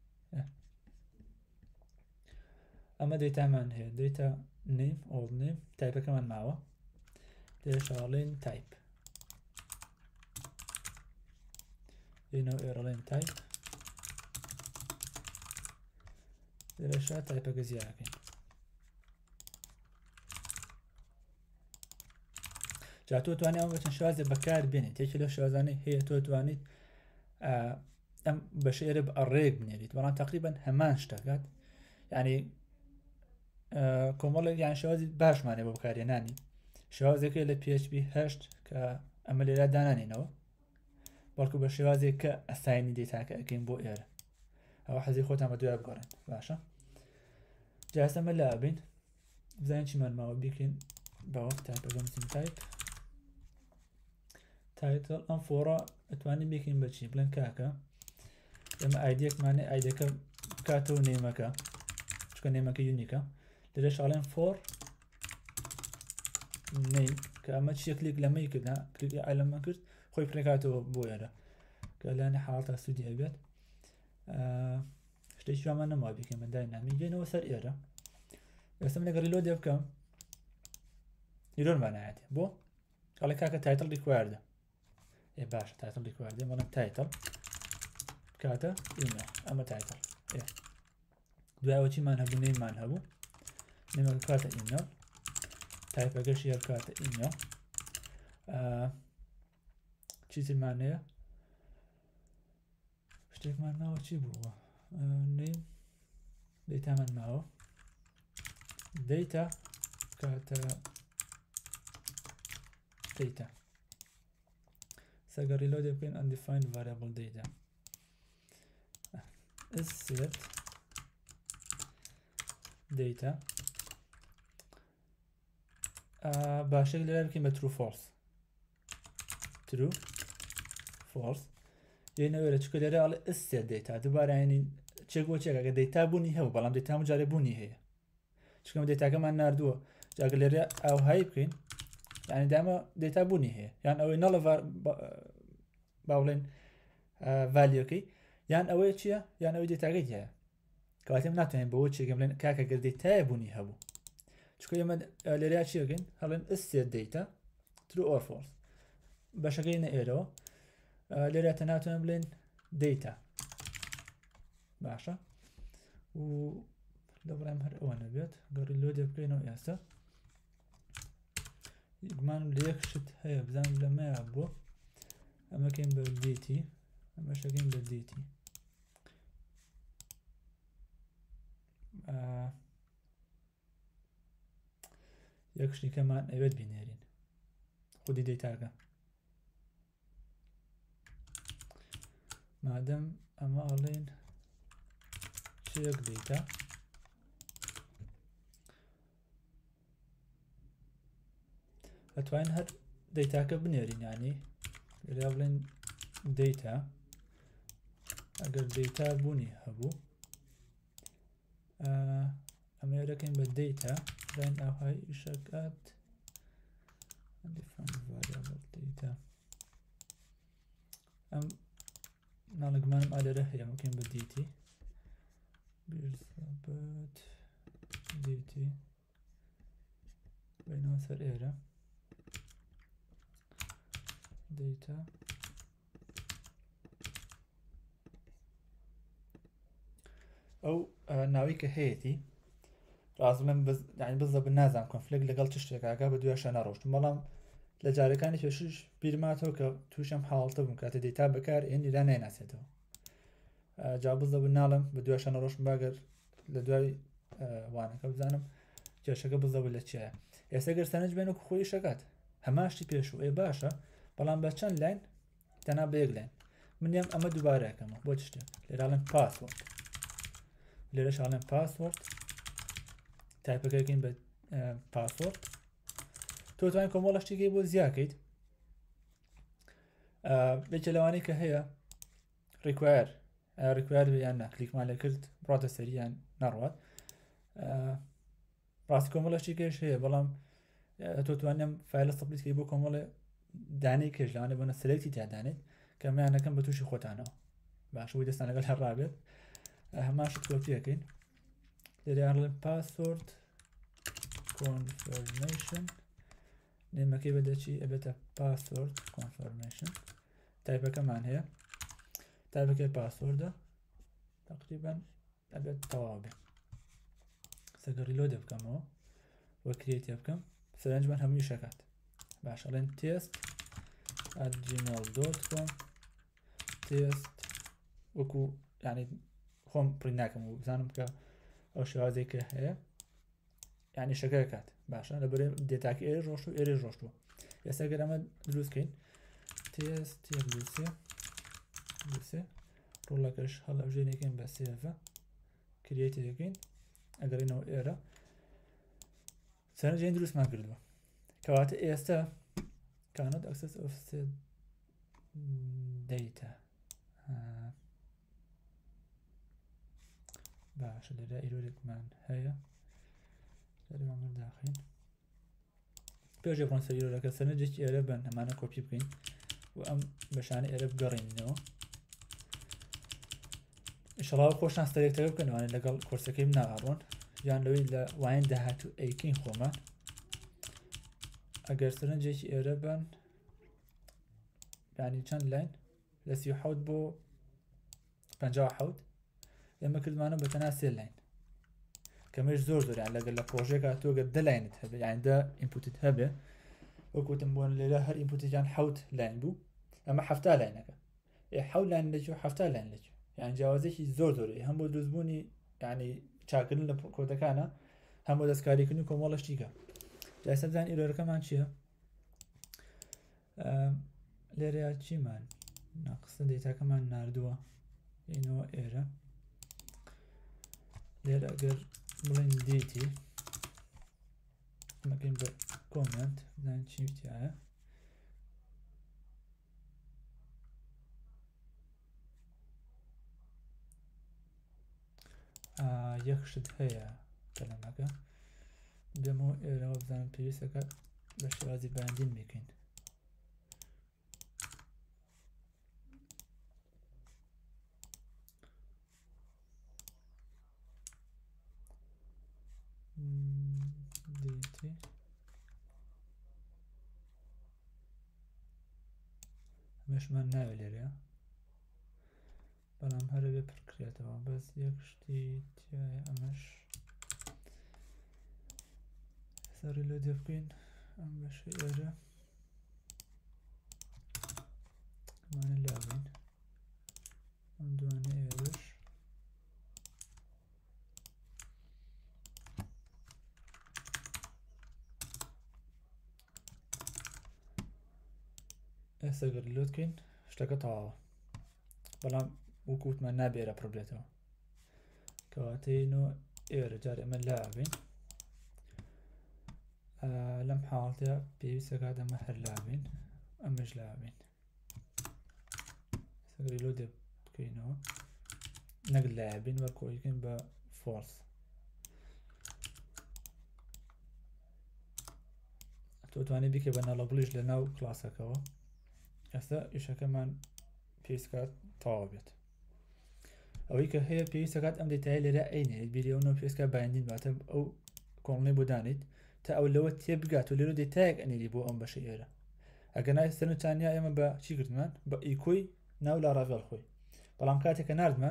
ئەمە دەیتامان هەیە data name old name تایپەکەمان ماوە لێرەشەڵێن type لێنەوە ئێرەڵێن type لێرەشە تایپەکە زیادەکەین جا تۆ توانێت ئەم بەچەند شازێ بەکار بێنێت یەکی لەو شازانەی هەیە تۆ توانیت ئەم بەشە ئێرە بە ئەڕێک بنێریت بەڵام تقریبا هەمان شتەکات یعنی کۆمەڵێک یان شازی باشمانێ بۆ بەکارهێنانی شێوازێکی لە پی ئەچ پی هەشت کە ئەمە لێرە دانانێنەوە بەڵکو بە شێوازێک کە ئەساینی دێتاکە ئەەکەین بۆ ئێرە ئەوە حەزی خۆتان بە دوای بگۆڕێن باشە جاسەمە لا بین بزانین چیمان ماوە بیکەین بەوە تایپەکەم سیم تایپ تایتڵ ئەم فۆڕە ئەتوانین بێکین بەچی بڵێن کاکە ئێمە ئایدیەکمانێ ئایدەکە بکاتەوە نێمەکە چکە نێمەکە یونیکە لێرە شاڵێن فۆر نەی کە ئەمە چیە کلیک لەمەی کردنا کلیکی ئالەمە کرد خۆی پرێکاتەوە بۆ ئێرە کە لایەنە حاڵتە سوودی هەبێت شتێکی وامان نەماوە بکەین بەندای نامی گەینەوە سەر ئێرە ئێستا من لەگە ریلۆدێ بکەم ئیرۆرمان نایەتێ بۆ قەڵێ کاکە تایتڵ ریکواردە ێ باشە تایتڵ ریکواردێ بەڵام تایتڵ کاتە ئیمێل ئەمە تایتڵ ئێ دوایەوە چیمان هەبوو نەیمان هەبوو نێمەکە کاتە ئیمێل تایپەکەشی هەر کاتە ئیمێل چیترمان هەیە شتێکمان ماوە چی بووە نیم دەیتامان ماوە دەیتا کاتە data سەگە ریلۆدێ بکەین undefined variable data is set data باشێک لێرە بکەین بە true false true false یعنەوەرە چکە لێرە ئەڵێ is set data دووبارە ینی چێک بۆ چێکە کە دەیتا بوونی هەبوو بەڵام دەیتا جارێ بوونی هەیە چکەم دەیتاکەمان ناردووە جاگە لێرە ئەو هایی بکەین یعنی دامە دەیتا بوونی هەیە یان ئەوەی نەڵە باوڵێن ڤالیۆکەی یان ئەوەیە چییە یان ئەوەی دەیتاگەی هەیە کەواتێم ناتوانین بەوە چێکم بڵێن کاکە گەر دەیتایە بوونی هەبوو چکە ئێمە لێرە چیەکەین هەڵێن is set data true or false بەشەکەینە ئێرەوە لێرە ناتوانین بڵێن data باشە و لەبڕام هەر ئەوە نەبێت گەڕی لۆدێ بکەینەوە ئێستا گومانم لە یەک شت هەیە بزانم لەمەیە بووە ئەمەکەین بە دیتی ئەمەشەکەین بە دیتی یەک شتی کەمان ئەوێت بینێرین خودی دەیتاکە مادەم ئەمە ئەڵێن چێک دەیتا ئەتوانین هەر دەیتاکە بنێرین ینی لێرا بڵێن دەیتا ئەگەر دەیتا بوونی هەبوو ئەمە دەکەین بە دەیتا داین ئاهای ئیشەکات دەیتا ئەم ناڵگمانم ئالێرە هەیە ممکن بە دیتی بیرزەبەت دیتی بینەوە سەر ئێرە data ئەو ناوی کە هەیەی ڕازمن یعنی بزە بن نازان کۆنفلێک لەگەڵ چ شتێکاکە بە دوێشە نەڕۆشتم بەڵام لە جارەکانی پێشش بیرماتەوە کە تووشم حاڵتە بووم کاتە دەیتا بەکار ئێنی لا نایناسێتەوە جا بزە بن ناڵم بە دوێشە نەڕۆشتم باگەر لە دوای وانەکە بزانم کێشەکە بزە لە چیە ئێستا گەر سەرنج بێن و خۆی شەکات هەماشتی پێش و ئێ باشە بەڵام بە چەند لاین تەنا بە یەک لاین منیان ئەمە دووبارەکەمە بۆ شتێک لێراڵێن پاسوەرد لێرە شاڵێن پاسوەرد تایپەکەکەین بە پاسوەرد تۆ توانین کۆمەڵە شتێکی بۆ زیاکەیت بێکە لەوانەی کە هەیە ڕیکوایر ڕیکوایر یان نا کلیکمان لێ کرد بڕاتە سەریان نەڕوات ڕاستی کۆمەڵەشی کێش هەیە بەڵام تۆ توانیم فایلە سەپلیتکەی بۆ کۆمەڵێ دانەی کێش لەوانێ بۆنە سلەکتی تیادانێت کە میانەکەم بە تووشی خۆتانەوە باش بۆی دەستان لەگەڵ هەر ڕابێت هەماشت کۆپیەکەین لێرەیان پاسۆرد کۆنفەرمیشن نێمەکەی بەدەچی ئەبێتە پاسۆرد کۆنفەرمیشن تایپەکەمان هەیە تایپەکەی پاسۆردە تقریبا ئەبێت تەواو بێ سەگەر ریلۆدە بکەمەوە وە کرێتێ بکەم سەرنجمان هەمووی شەکات باش ئەڵێن تێست ئەت جیمیل دۆت کۆم تێست وەکو یعنی خۆم پڕی ناکەم و بزانم کە ئەو شێوازەی کە هەیە یعنی شەکە کات باشە لەبەرێ دێتاکە ئێرە ڕۆشت و ئێرە ڕۆشتووە ئێستا گەر ئەمە دروستکەین تێست تێبلوسێ بلوسێ ڕۆڵەکەش هەڵەبژێنێکین بە سێڤە کرێتی دەکەین ئەگەڕینەوە ئێرە سەرنجین دروستمان کردووە کەواتە ئێستا cannot access offset data باشە لێرە ئیرۆرێکمان هەیە لەرەمان داخین پێشێ بڕۆن سەر ئیرۆرەکە سەرنجێکی ئێرە بن هەمانە کۆپی بکەین و ئەم بەشانە ئێرە بگەڕێنەوە ئینشەڵا خۆشتان سەرێکتەکە بکەنەوەوانێت لەگەڵ کۆرسەکەی ناڕۆن یان لەوەی لە وایەن داهاتوو ئەیکین خۆمان ئەگەر سەرنجێکی ئێرە بن ینی چەند لاین لە سی و حەوت بۆ پەنجا و حەوت ئێمە کردمانە بە تەنها سێ لاین کەمەش زۆر زۆریان لەگەر لە پرۆژێکا تۆگە دە لاینت هەبێ یان دە ئینپوتت هەبێ وەکوتم بۆن لێرە هەر ئینپوتیان حەوت لاین بوو ئەمە حەفتا لاینەکە حەوت لاین لەکوێ حەفتا لاین لەکوێ یان جیاوازێکی زۆر زۆری هەم بۆ دروستبوونی یعنی چاکردن لە کۆدەکانە هەم بۆ دەستکاریکردنی کۆمەڵەشتیکە جایسە بزانین ئیرۆرەکەمان چییە لێرەیە چیمان ناقسە دەیتاکەمان ناردووە اینەوە ئێرە لێرە ئەگەر بڵین دیتی مەکەین بە کۆمنت بزانین چی وتیایە یەک شت هەیە کەلەمەکە دەمەوە ئێرەوە بزانم پێویستەکە بە شێوازی بەیاندین بکەین دیتی ئەمەشمان ناوێ لێرەیە بەڵام هەرە بێ پڕکرێتەوە بەس یەک شتی تایە ئەمەش سەری لە دێ بکەین ئەم بەشە ئێرە ئەمانە لابین ئەم دوانە ئێرەش ئێستا گەر لۆت بکەین شتەکە تەواوە بەڵام وەکووتمان نابێرە پڕ بێتەوە کەواتەینەوە ئێرە جار ئەمە لابین لەم حاڵتەیە پێویستە کات ئەمە هەر لابین ئەمەش لابین سەگەری لۆ دێ بکەینەوە نەک لابین وە کۆیکەین بە فۆڵس تۆ توانێت بیکە بە نەڵەبڵیش لە ناو کلاسەکەەوە ئێستا ئیشەکەمان پێویستکات تەواو بێت ئەوەی کە هەیە پێویستەکات ئەم دەتای لێرە ئەینێت بیرەوەنەوە پێویستکە بایندین باتە ئەو کۆڵنەی بۆ دانیت تا ئەو لەوە تێبگات و لێرە دەتایەک ئەنێری بۆ ئەم بەشە ئێرە ئەگەر نای سەرنجانیا ئێمە بە چی کردمان بە ئیکۆی ناو لا ڕاڤێڵ خۆی بەڵام کاتێککە نردمان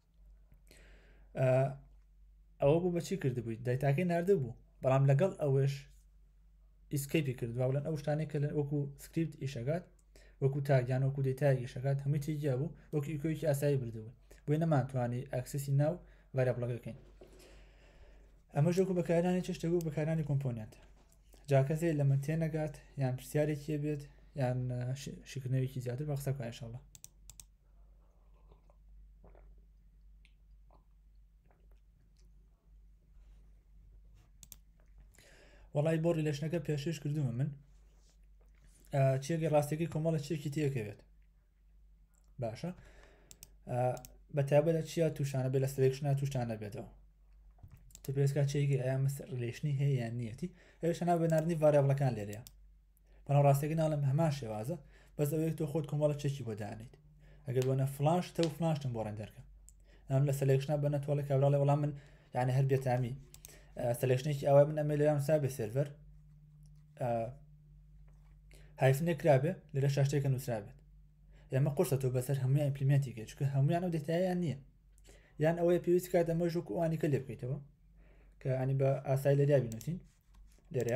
ئەوە بوو بە چی کردبوویت دایتاکەی نردە بوو بەڵام لەگەڵ ئەوەش ئیسکەیپی کردوا لەن ئەو شتانەی کە لە وەکو سکریپت ئیشەکات وەکو تاگیان وەکو دەیتایەکی شەکات هەمووی تێجیا بوو وەکو ئیکۆیکی ئاسایی بردەوە بۆی نەمانتوانی ئەکسسی ناو ڤاریابڵەکەکەین ئەمە ژۆکو بەکارانی چشتە بوو بەکارانی کۆمپۆنیانت جا کەسێ لەمە تێنەگات یان پرسیارێکی بێت یان شیکردنەوەیکی زیاتر بە قسە بکە ئینشەڵڵا وەڵای بۆ ڕیلەشنەکە پێشش کردومە من چیەگەی ڕاستیەکەی کۆمەڵە چیەکی تێکەوێت باشە بەتابەتە چیا تووشانە بێت لە سلێکشنە تووشانە بێتەوە تبێت چێکی ئەیان ریلیشنی هەیە یان نیەتی ئێش هەنا بەناردنی ڤاریابڵەکان لێرەیە بەناو ڕاستێکی ناڵم هەمان شێوازە بەس ئەوەیە تۆ خۆت کۆمەڵە چێکی بۆ دانیت ئەگەر بۆنە فلاش تە و فلاشتم بۆ ڕێندەرکە ئەم لە سەلێکشنا بەنە تۆڵی کابراڵێ وەڵام من یعنی هەر بێتامی سەلێکشنێکی ئەوە من ئەمە لێرام سابێ سێرڤەر هایفنێک کرابێ لێرە شاشتێکە نووسرابێت ئێمە قورسە تۆ بەسەر هەمووی ئیمپلیمنتی کرد چکە هەمویان و دێتایان نییە یان ئەوەیە پێویست کات ئەمە ژوک وانیکە لێ بکەیتەوە کە ئەنی بە ئاسای لەریا بینوتین لێرەیە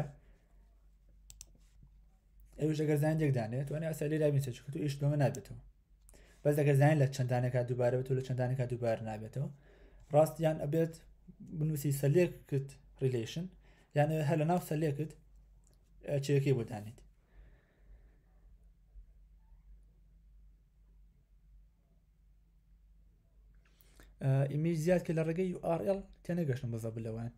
ئەوش ئەگەر زانێک دانێت توانێ ئاسای لێرا بینێت چکە تو ئیش بەمە نابێتەوە بەس ئەگەر زانین لە چەندانێکا دووبارە بێت و لە چەندانێکا دووبارە نابێتەوە ڕاستیان ئەبێت بنووسی سەلێکت ریلیشن یان هەر لە ناو سەلێکت چێکی بۆ دانیت ئیمیج زیاد کە لە ڕێگەی یو ئار ئێڵ تێنەگەشتم بەزە بلەوەیان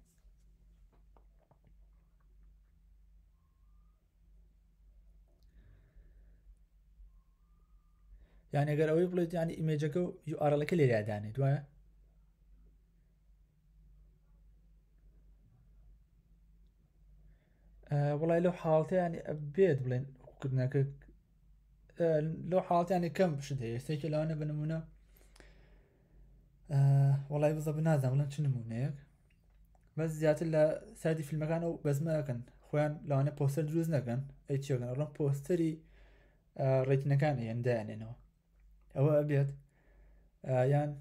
یعنی ئەگەر ئەوەی بڵێت ینی ئیمێجەکە و یو ئار ئەڵەکە لێرا دانێت وایە وڵای لەو حاڵتەیانی بێت بڵێن کردنەکە لەو حاڵتیانی کەم شت هەیە ئێستێکی لەوانە بنمونە وڵای بزە بنازانم بڵێن چ نمونەیەک بەس زیاتر لە سادی فیلمەکان و بەزمەکەن خۆیان لەوانە پۆستەر دروست نەکەن ئەی چێکەن ڕۆن پۆستەری ڕێتنەکان هەیەن دایانێنەوە ئەوە ئەبێت یان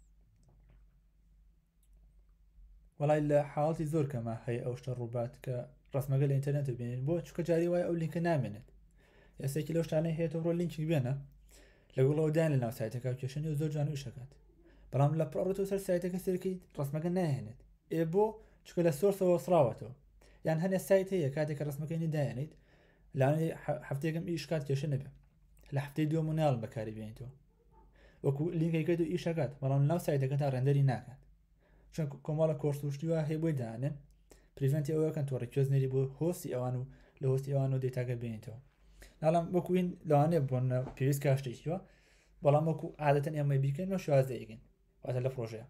وڵای لە حاڵی زۆر کەمە هەیە ئەو شتە ڕووبات کە ڕسمەگە لە ئینتەرنێت ببینین بۆ چکە جاری وایە ئەو لینکە نامێنێت ئێستێکی لەو شتانەی هەیەەوە ڕۆ لینکی بێنە لەگوڵەوە دایان لە ناو سایتەکە کێشنی و زۆر جوان وشەکات بەڵام لە پڕۆتۆ سەر سایتەکە سەرکەی ڕسمەکە ناهێنێت ئێ بۆ چکە لە سۆرسەوە سراوەتەوە یان هەنێ سایت هەیە کاتێککە ڕسمەکەی دایانیت لاانەی هەفتێکم ئیشکات کێشە نەبێت لە هەفتەی دووە مناڵ بەکاری بێنیتەوە وەکو لینکەکەیت و ئیشەکات بەڵام ناو سایتەکە تا ڕێندەری ناکات چون کۆمەڵە کۆرسوشتیوە هەیە بۆی دانێن پریڤنتی ئەوەکەن تۆ ڕێکوێزنەری بۆ هۆستی ئەوان و لە هۆستی ئەوان و دێتاگە بێنیتەوە ناڵام وەکوین لەوانێ بۆن پێویست کاشتێکیوە بەڵام وەکو عادەتەن ئێمە بیکەین و شوازدەیەگەین واتە لە پرۆژەیە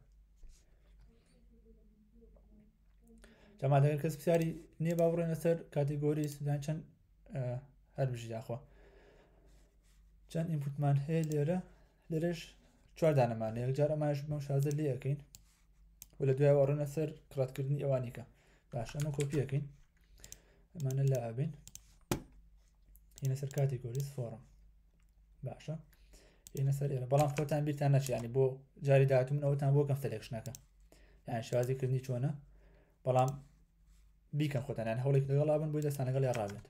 جامادەگەر کەس پرسیاری نییە با بڕێنە سەر کاتیگۆری سودان چەند هەر بژی داخوا چەند ئینپوتمان هەیە لێرە لێرەش چوار دانەمانەیە یەکجار ئەمانش بەم شازە لێ یەکەین و لە دوای وەڕۆنە سەر کڕاتکردنی ئەوانیکە باش ئەمە کۆپیەکەین ئەمانە لە ئابین هینە سەر کاتیگۆریز فۆرم باشە هینە سەر ئێرە بەڵام خۆتان بیرتان نەچێ ینی بۆ جاری داهاتوو من ئەوتان بۆ کەم سەلێکشنەکە یان شوازیکردنی چۆنە بەڵام بیکەن خۆتان یان هەوڵێک لەگەڵا بن بۆی دەستان لەگەڵ یا ڕابێت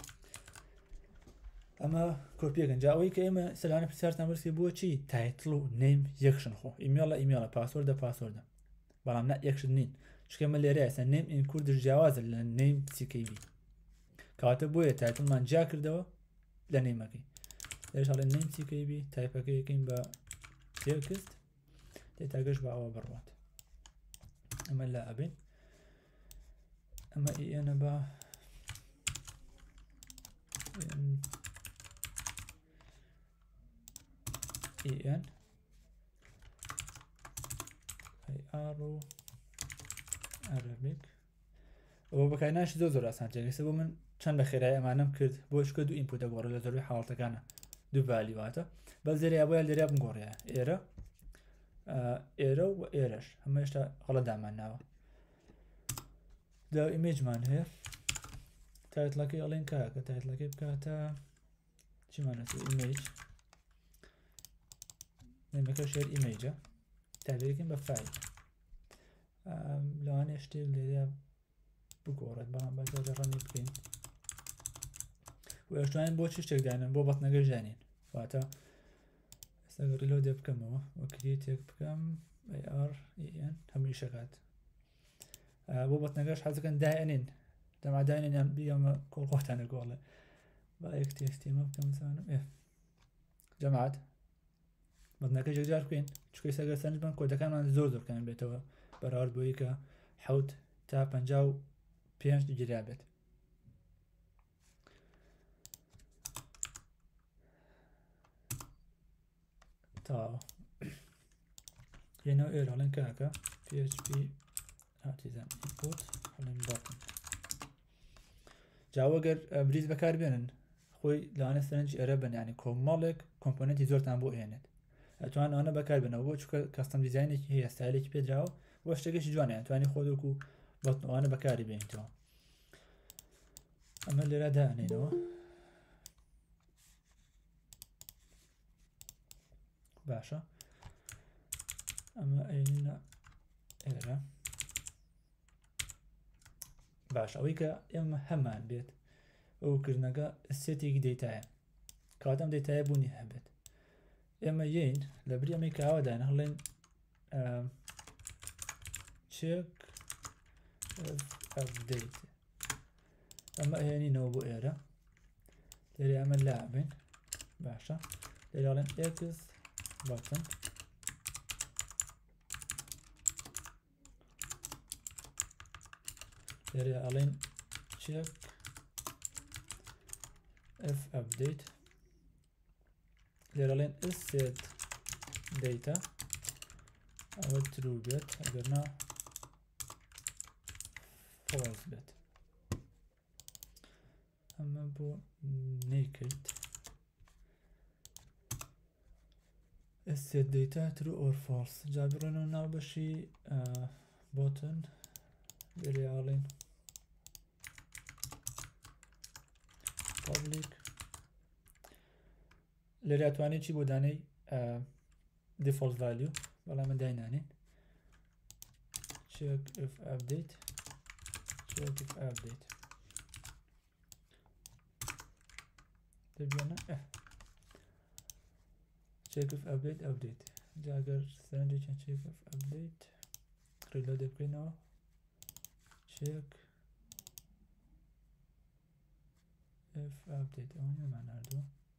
ئەمە کۆپیەکەن جا ئەوەی کە ئێمە سەلانە پرسیارتان بەرسی بۆچی تایتڵ و نیم یەکشن خۆ ئیمێڵە ئیمێڵە پاسوەردە پاسوەردە بەڵام نە یەکشت نین شکێمە لێرە ئێستا نیم ئین کوردش جیاوازە لە نیم سیکەیبی کەواتە بۆیە تایتڵمان جیا کردەوە لە نێمەکەی لێرەش هەڵێن نیم سیکەیبی تایپەکەی یەکەین بە تێکست دێتاگەش بە ئەوە بڕوات ئەمە لە ئەبین ئەمە ئێنە بە ئێن ئار و عەرەبیک ئەوە بەکارهێنانیشی زۆر زۆر ئاسان تێگەیشتە بۆ من چەند بە خێرایی ئەمانەم کرد بۆ شکە دوو ئینپوتە گۆڕە لە زۆربەی حاڵەتەکانە دوو ڤالیو واتە بەس لێرەیە بۆیە لێرە بگۆڕیە ئێرە ئێرە و ئێرەش هەمە هێشتا هەڵە دامان ناوە دا ئیمێجمان هەیە تایتڵەکەی ئەڵێن کاکە تایتڵەکەی بکاتە چیمانەسی ئیمێج نێمەکە شێر ئیمێجە تابێکین بە فایل لەوانێ شتێک لێرە بگۆڕێت بەڵام بەجارە ڕەنی بکەین و ئەشتوانین بۆ چی شتێک دانن بۆ بەتنەگە ژانین واتە ئێستا ڕیلۆ دێ بکەمەوە وەکری تێک بکەم ئەر ئێن هەمووی شەکات بۆ بەتنەگەش حەزەکەن دایەنین دەما داینێنیان بیەمە کۆڵخۆتانە گۆڵێ با یەک تێستێمە بکەم زانم ئێ جەماعەت بەتنەکە جێکجار بکەین چکەی سەگەر سەرنج بن کۆدەکانمان زۆر زۆرکەن بێتەوە بەراورد بۆیی کە حەوت تا پەنجا و پێنج دیگریا بێت تا هێنەوە ئێرە هەڵێن کاکە پی ئەچ پی هاتیزان input هەڵێن button جاوە گەر بریز بەکار بێنن خۆی لەوانە سەرنجی ئێرە بن یعنی کۆمەڵێک کۆمپۆننتی زۆرتان بۆ هێنێت ئەتوان ئەوانە بەکار بنەوە بۆ چونکە کەستەم دیزاینێکی هەیە ستایلێکی پێدراوە بۆ شتێکێکی جوانە توانی خۆدوک و بەتنەوانە بەکاری بێنیتەوە ئەمە لێرە دانێنەوە باشە ئەمە ئەینە ئێرە باش ئەوەی کە ئێمە هەمان بێت ئەو کردنەکە سێتێکی دەیتایە کاتەم دەیتایە بوونی هەبێت ئێمە یین لە بری ئەمەی کاوەدان هەڵێن چێک ئەپدەیت ئەمە هێنینەوە بۆ ئێرە لێرە ئەمە لابن باشە لێرە هەڵێن x button لێرە ئەڵێن check if update لێرە ئەڵێن is set data ئەوە true بێت ئەگەرنا false بێت ئەمە بۆ نەیکرد is set data true or false جا بڕێنەوە ناو بەشی button لێرە ئەڵێن public لێرە ئەتوانێت چی بۆ دانەی default value بەڵام من داینانێن check if update check if update دەبیانە check if update update جاگەر سەرنجێکیان check if update reload بکەینەوە check if update ئەوە نێمان نردووە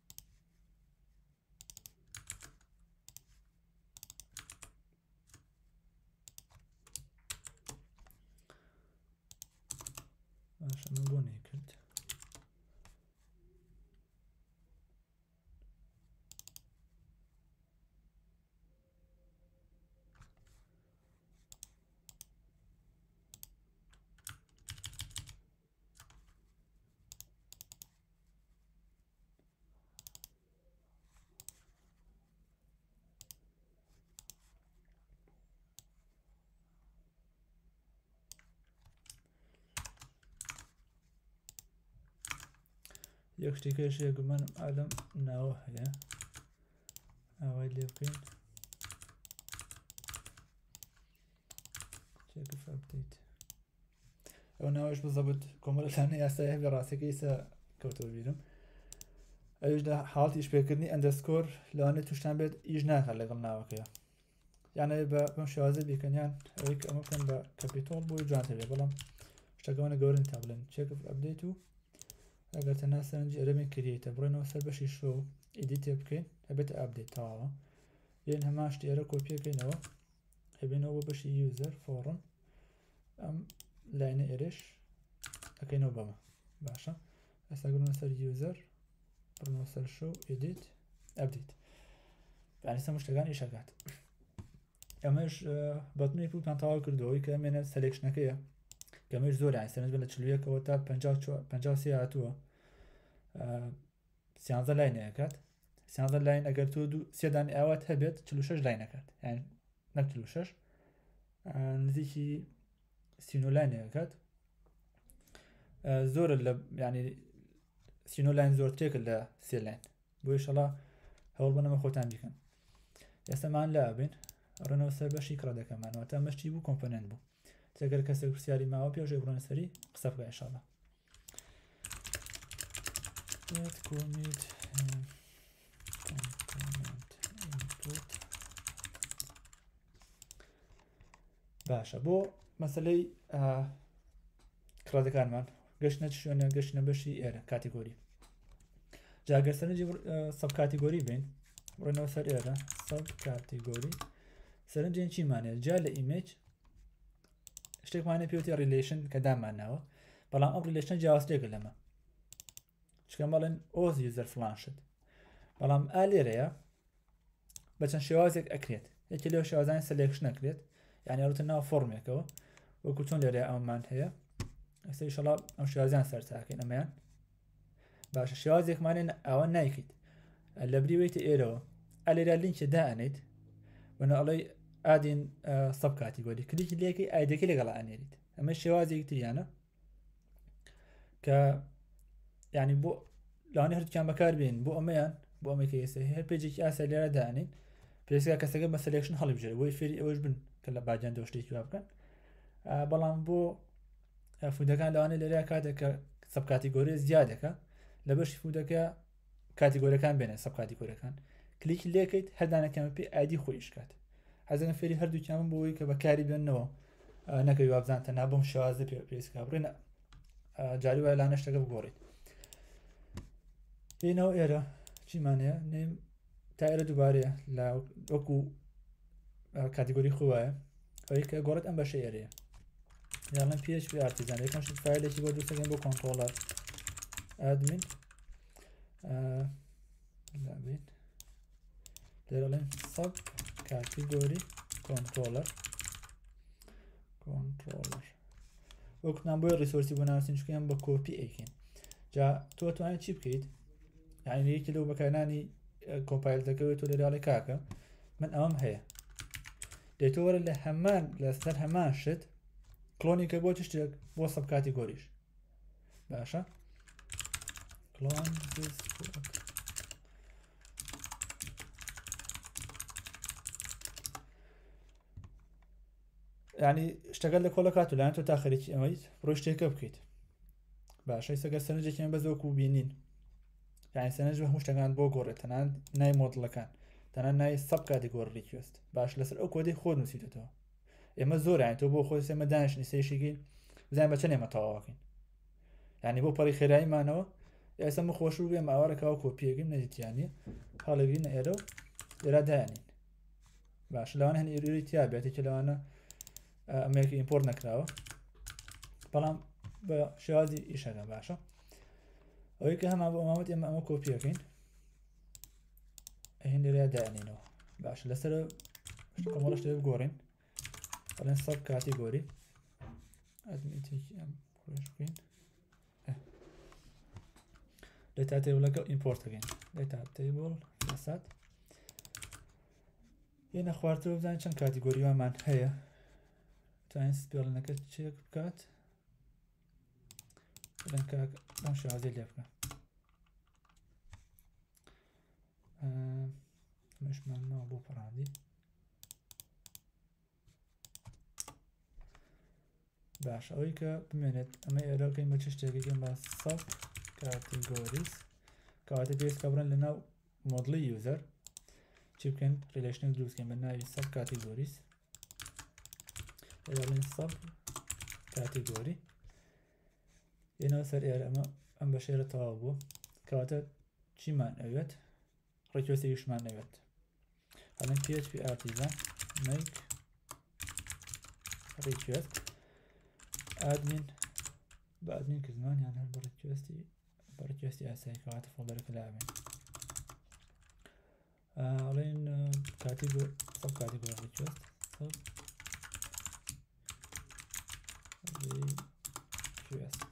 باشە من بۆ نەیکرد یەک شتێکەش گومانم ئادەم ناوە هەیە ئاوای لێ بکەین check if update ئەو ناوەش بزەبت کۆمەڵەتانە یاسای هەبێ ڕاستەکەی سە کەوتەوە بیرم ئەویشدا حاڵتیش پێکردنی ئەندەسکۆر لەوانێت توشتان بێت ئیش ناکات لەگەڵ ناوەکەیە یانە بە بەم شێوازە بیکەنیان ئەوەی کە ئەمە بکەن بە کەپیتۆڵ بۆی جوانتە بێ بەڵام شتەکەوانە گەورن تا بڵێن check if update و ئەگەر تەنها سەرنجی ئەرەبێن کریتە بڕێنەوە سەر بەشی شۆ ئیدیتێ بکەین هەبێتە ئاپدێت تەواوە یان هەمان شتی ئێرە کۆپیەکەینەوە هەبێنەوە بۆ بەشی یوزەر فۆڕن ئەم لاینە ئێرەش ئەەکەینەوە بەمە باشە ئەستا گەڕۆنە سەر یوزەر بڕنەوە سەر شۆ ئیدیت ئەپدێت یانی هەموو شتەکان ئیشەکات ئەمەش بەتنی پوتمان تەواو کردەوەی کە ئەمێنە سەلێکشنەکەیە کەمەش زۆر یانی سەرنج بە لە چلویەکەوە تا پەنجا و سێ هاتووە سیانزە لاینەکات سیانزە لاین ئەگەر تۆ دوو سێدانی ئاوات هەبێت چل و شەش لاینەکات یان نەک چل و شەش نزیکی سینۆ لاینەکات زۆر لە ینی سینۆ لاین زۆرترێکە لە سێ لاین بۆ ئینشەڵا هەوڵ بنەمە خۆتان بیکەن ئێستامان لا بین ڕێنەوە سەر بەشی کڕەدەکەمانەوە تا مەشتی بوو کۆمپۆنەنت بوو تێگەر کەسێک پرسیاری ماوە پێشێ بڕۆنە سەری قسە بکە ئینشەڵا commit باشە بۆ مەسەلەی کڕەدەکانمان گەشتنە شوێنە گەشتنە بەشی ئێرە کاتیگۆری جاگەر سەرنجی سەب کاتیگۆری بین بڕێنەوە سەر ئێرە سەب کاتیگۆری سەرنجێن چیمانێت جا لە ئیمێج شتێکمانە پێوتی ریلیشن کە دامانناوە بەڵام ئەم ریلیشن جیاوازێکە لەمە چکە مەڵێن ئۆز یوزەر فلان شت بەڵام ئا لێرەیە بە چەند شێوازێک ئەکرێت یەکی لەو شێوازانی سەلێکشن نەکرێت یعنی ئەوتە ناو فۆرمێکەوە وەکو چۆن لێرە ئەومان هەیە ئێستا ئینشەڵا ئەم شێوازیان سەرچاکەین ئەمەیان باشە شێوازێکمانێن ئەوە نایکەیت لە بریوەیتە ئێرەوە ئە لێرە لینکە دائەنێت وەنە ئەڵێ ئادین سەب کاتیگۆری کلیکی لێکەی ئایدەکەی لەگەڵ ئەنێریت ئەمە شێوازێکی تریانە کە یعنی بۆ لەوانەیە هەردووکیان بەکاربێن بۆ ئەمەیان بۆ ئەمەکە ئێستا هەر پێجێکی ئاسا لێرە دانین پێویستە کەسەکە بە سەلێکشن هەڵبژێت بۆی فێری ئەوەش بن کە لە باجان دۆ شتێکی وا بکەن بەڵام بۆ فودەکان لەوانەیە لێرە کاتێککە سەب کاتیگۆری زیادەکە لە بەشی فودەکە کاتیگۆریەکان بێنێت سەب کاتیگۆریەکان کلیکی لێکەیت هەردانەکەمە پێ ئایدی خۆیش کات حەزەکەم فێری هەردووکیان بۆەوەی کە بەکاری بێنەوە نەکەوی وابزانتە نا بۆم شێوازە پێ پێویستکە بڕێنە جاری وایە لا نەشتەکە بگۆڕیت هێنەوە ئێرە چیمانەیە نێم تا ئێرە دووبارەیە لە وەکو کاتیگۆری خوایە ئەوەی کە گۆڕێت ئەم بەشە ئێرەیە یاڵم پێش پێ ئارتیزان یەکەم شت فایلێکی بۆ دروستەکەین بۆ کۆنترۆلەر ئادمین لابێت لێرەڵێن سەب کاتیگۆری کۆنترۆلەر کۆنترۆلەر وەکوتان بۆی ریسۆرسی بۆ ناوچین چکەیان بە کۆپی ئەیکەین جا تۆ توانێت چی بکەیت یعنی یەکی لەو بەکارهێنانی کۆمپایل دەکەوێت تۆ لێراڵێ کاکە من ئەوەم هەیە دێتۆ وەرە لە هەمان لەسەر هەمان شت کلۆنیکە بۆ چ شتێک بۆ سەب کاتیگۆریش باشە کلۆن ینی شتەکەت لە کۆڵە کات و لایەن تۆ تا خەریکی ئەمەیت ڕۆی شتێکە بکەیت باشە سەگەر سەرنجێکیان بەزۆکو بینین یعنی سەرنج بە هەموو شتەکان بۆ گۆڕێت تەنان نای مۆدڵەکان تەنان نای سەب کاتیگۆری ریکوێست باش لەسەر ئەو کۆدەی خۆ نووسیتەوە ئێمە زۆر یانی تۆ بۆ خۆی سێمە دانیشتنی سێشێکی بزانین بە چەند ئێمە تەواوەکەین یعنی بۆ پەڕی خێراییمانەوە ئێستا من خۆش و بێمە ئاوارەکەەوە کۆپیەکەیم نەدیتیانی هەڵەگرینە ئێرە و ئێرە دایانین باش لەوانە هەن ئێروری تیا بێتێکی لەوانە ئەمریکی ئیمپۆرت نەکراوە بەڵام بە شێوازی ئیشەکە باشە ئەوەی کە هەمان بۆ ئەمامەت ئێمە ئەمە کۆپیەکەین هین لێرە دایانینەوە باش لەسەر کۆمەڵە شتێک بگۆڕین بەڵێن سەب کاتیگۆری ئەدمیتێکی ئەم خۆش بکەین داتا تێبڵەکە ئیمپۆرتەکەین داتا تێبڵ لەسات هێنە خواردەوە بزانین چەند کاتیگۆریوامان هەیە توانین سپێڵنەکە چێک بکات بڵێن کاکە ئەم شێوازەی لێ بکە مشمانەوە بۆ پەڕاندی باش ئەوەی کە بمێنێت ئەمە ئێرەکەین بە چ شتێکەکەین بە سەب کاتیگۆریز کەواتە پێویست کە بڕێن لە ناو مۆدڵی یوزەر چی بکەین ریلیشنێک دروستکەین بە ناوی سەب کاتیگۆریز لێرەڵێن سەب کاتیگۆری هێنەوە سەر ئێرە ئەمە ئەم بە شێرە تەواو بوو کەواتە چیمان ئەوێت ڕێکوێستێکیشمان ئەوێت ئەڵێن پی ئەچ پی ئارتیزان make request admin بە ئادمین کردمان یان هەر بە ڕێکوێستی بە ڕێکوێستی ئاسایی کەواتە فۆڵدەرەکە لابێن ئەڵێن کاتیگۆر سەب کاتیگۆر ڕێکوێست request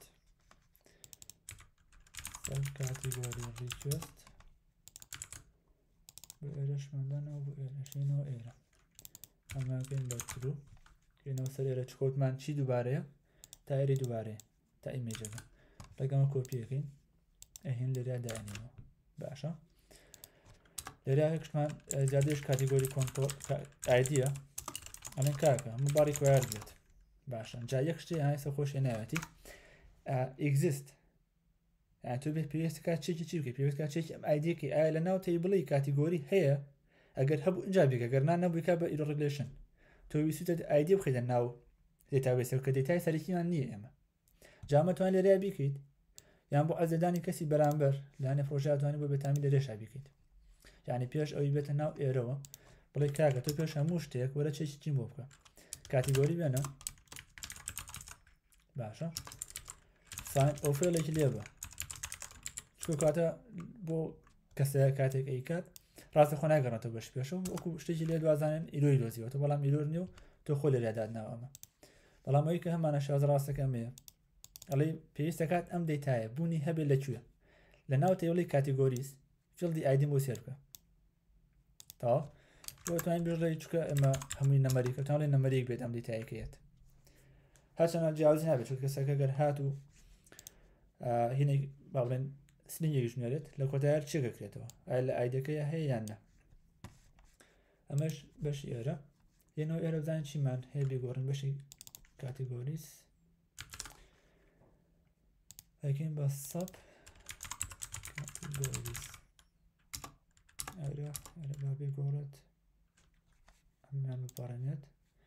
سەب کاتیگۆری ڕێکوێست بۆ ئێرەشمەندانەوە بۆ ئێرەشینەوە ئێرە ئەماکەین بە ترو کەینەوە سەر ئێرە چکۆتمان چی دووبارەیە تا ئێرەی دووبارەیە تا ئیمێجەکە ڕێگەمە کۆپیەکەین ئەهین لێرە دایانینەوە باشە لێرە هەکشمان زیادەش کاتیگۆری کۆنترۆل ئایدیە ئەڵێن کاکە هەموو باڕی کوایار بێت باشە جا یەک شتێ هایسە خۆشیە ناوێتی ئێگزیست تۆ بێت پێویستە کات چێکی چی بکەیت پێویست کات چێکی ئەم ئایدیەکەی ئایا لە ناو تەیبڵی کاتیگۆری هەیە ئەگەر هەبوو اینجا بێکە گەرنا نەبووی کا بە ئیرۆ ریلیشن تۆ ویستە ئایدی بخەیتە ناو دێتابێسەوە کە دێتای سەرەکیمان نییە ئێمە جا مەتوان لێرە بیکەیت یان بۆ ئەزێدانی کەسی بەرامبەر لانە پرۆژە ئەتوانی بۆ بێتامی لێرەشا بیکەیت یعنی پێش ئەوی بێتە ناو ئێرەوە بڵێ کاکە تۆ پێش هەموو شتێک وەرە چێکی چیم بۆ بکە کاتیگۆری بێنە باشە ساین ئۆفێڵێکی لێ بە چکۆ کاتە بۆ کەسەیە کاتێک ئەیکات ڕاستە خۆ ناگەڕێتەوە بەش پێشە وەکو شتێکی لێ دوازانێن ئیرۆی دۆزیوەتە بەڵام ئیرۆر نیە و تۆ خۆ لێرە دادناوە ئەمە بەڵام ئەوەی کە هەمانە شاز ڕاستەکە ئەمەیە ئەڵێ پێویست دەکات ئەم دەیتایە بوونی هەبێت لەکوێ لە ناو تێوەڵی کاتیگۆریز فیلدی ئایدی بۆ سێر بکە تاوا بۆ توانین بژڵی چکە ئەمە هەمووی نەمەری کەتانڵی نەمەریەک بێت ئەم دەیتایەکەیەت هەرچەنە جیاوازی نابێت چون کەسەکە گەر هات و هینێک با بڵێن سنگێک ژنێرێت لە کۆتایار چێکەکرێتەوە ئایا لە ئایدەکەیە هەیە یان نە ئەمەش بەشی ئێرە یەنەوە ئێرە بزانین چیمان هەیە بێگۆڕین بەشی کاتیگۆریز ئەکەین بە سەب کاتیگۆریز ئێرە ئێرە با بێگۆڕێت ئەمیان بپارێنێت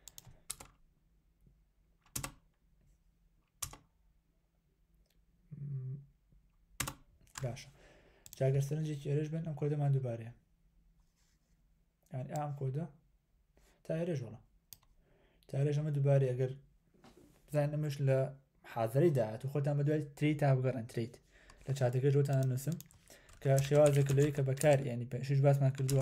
باشە جاگەر سەرنجێکی ئێرەش بێن ئەم کۆدەمان دووبارەیە یعنی ئام کۆدە تا ئێرەش وڵە تا ئێرەش ئەمە دووبارە ئەگەر بزانین ئەمەش لە حاضری داهات و خۆتان بە دوای تریت تا بگەڕن تریت لە چاتەکە جۆتان نووسم کە شێوازێک لەوەی کە بەکار ینی پێشش باسمان کردووە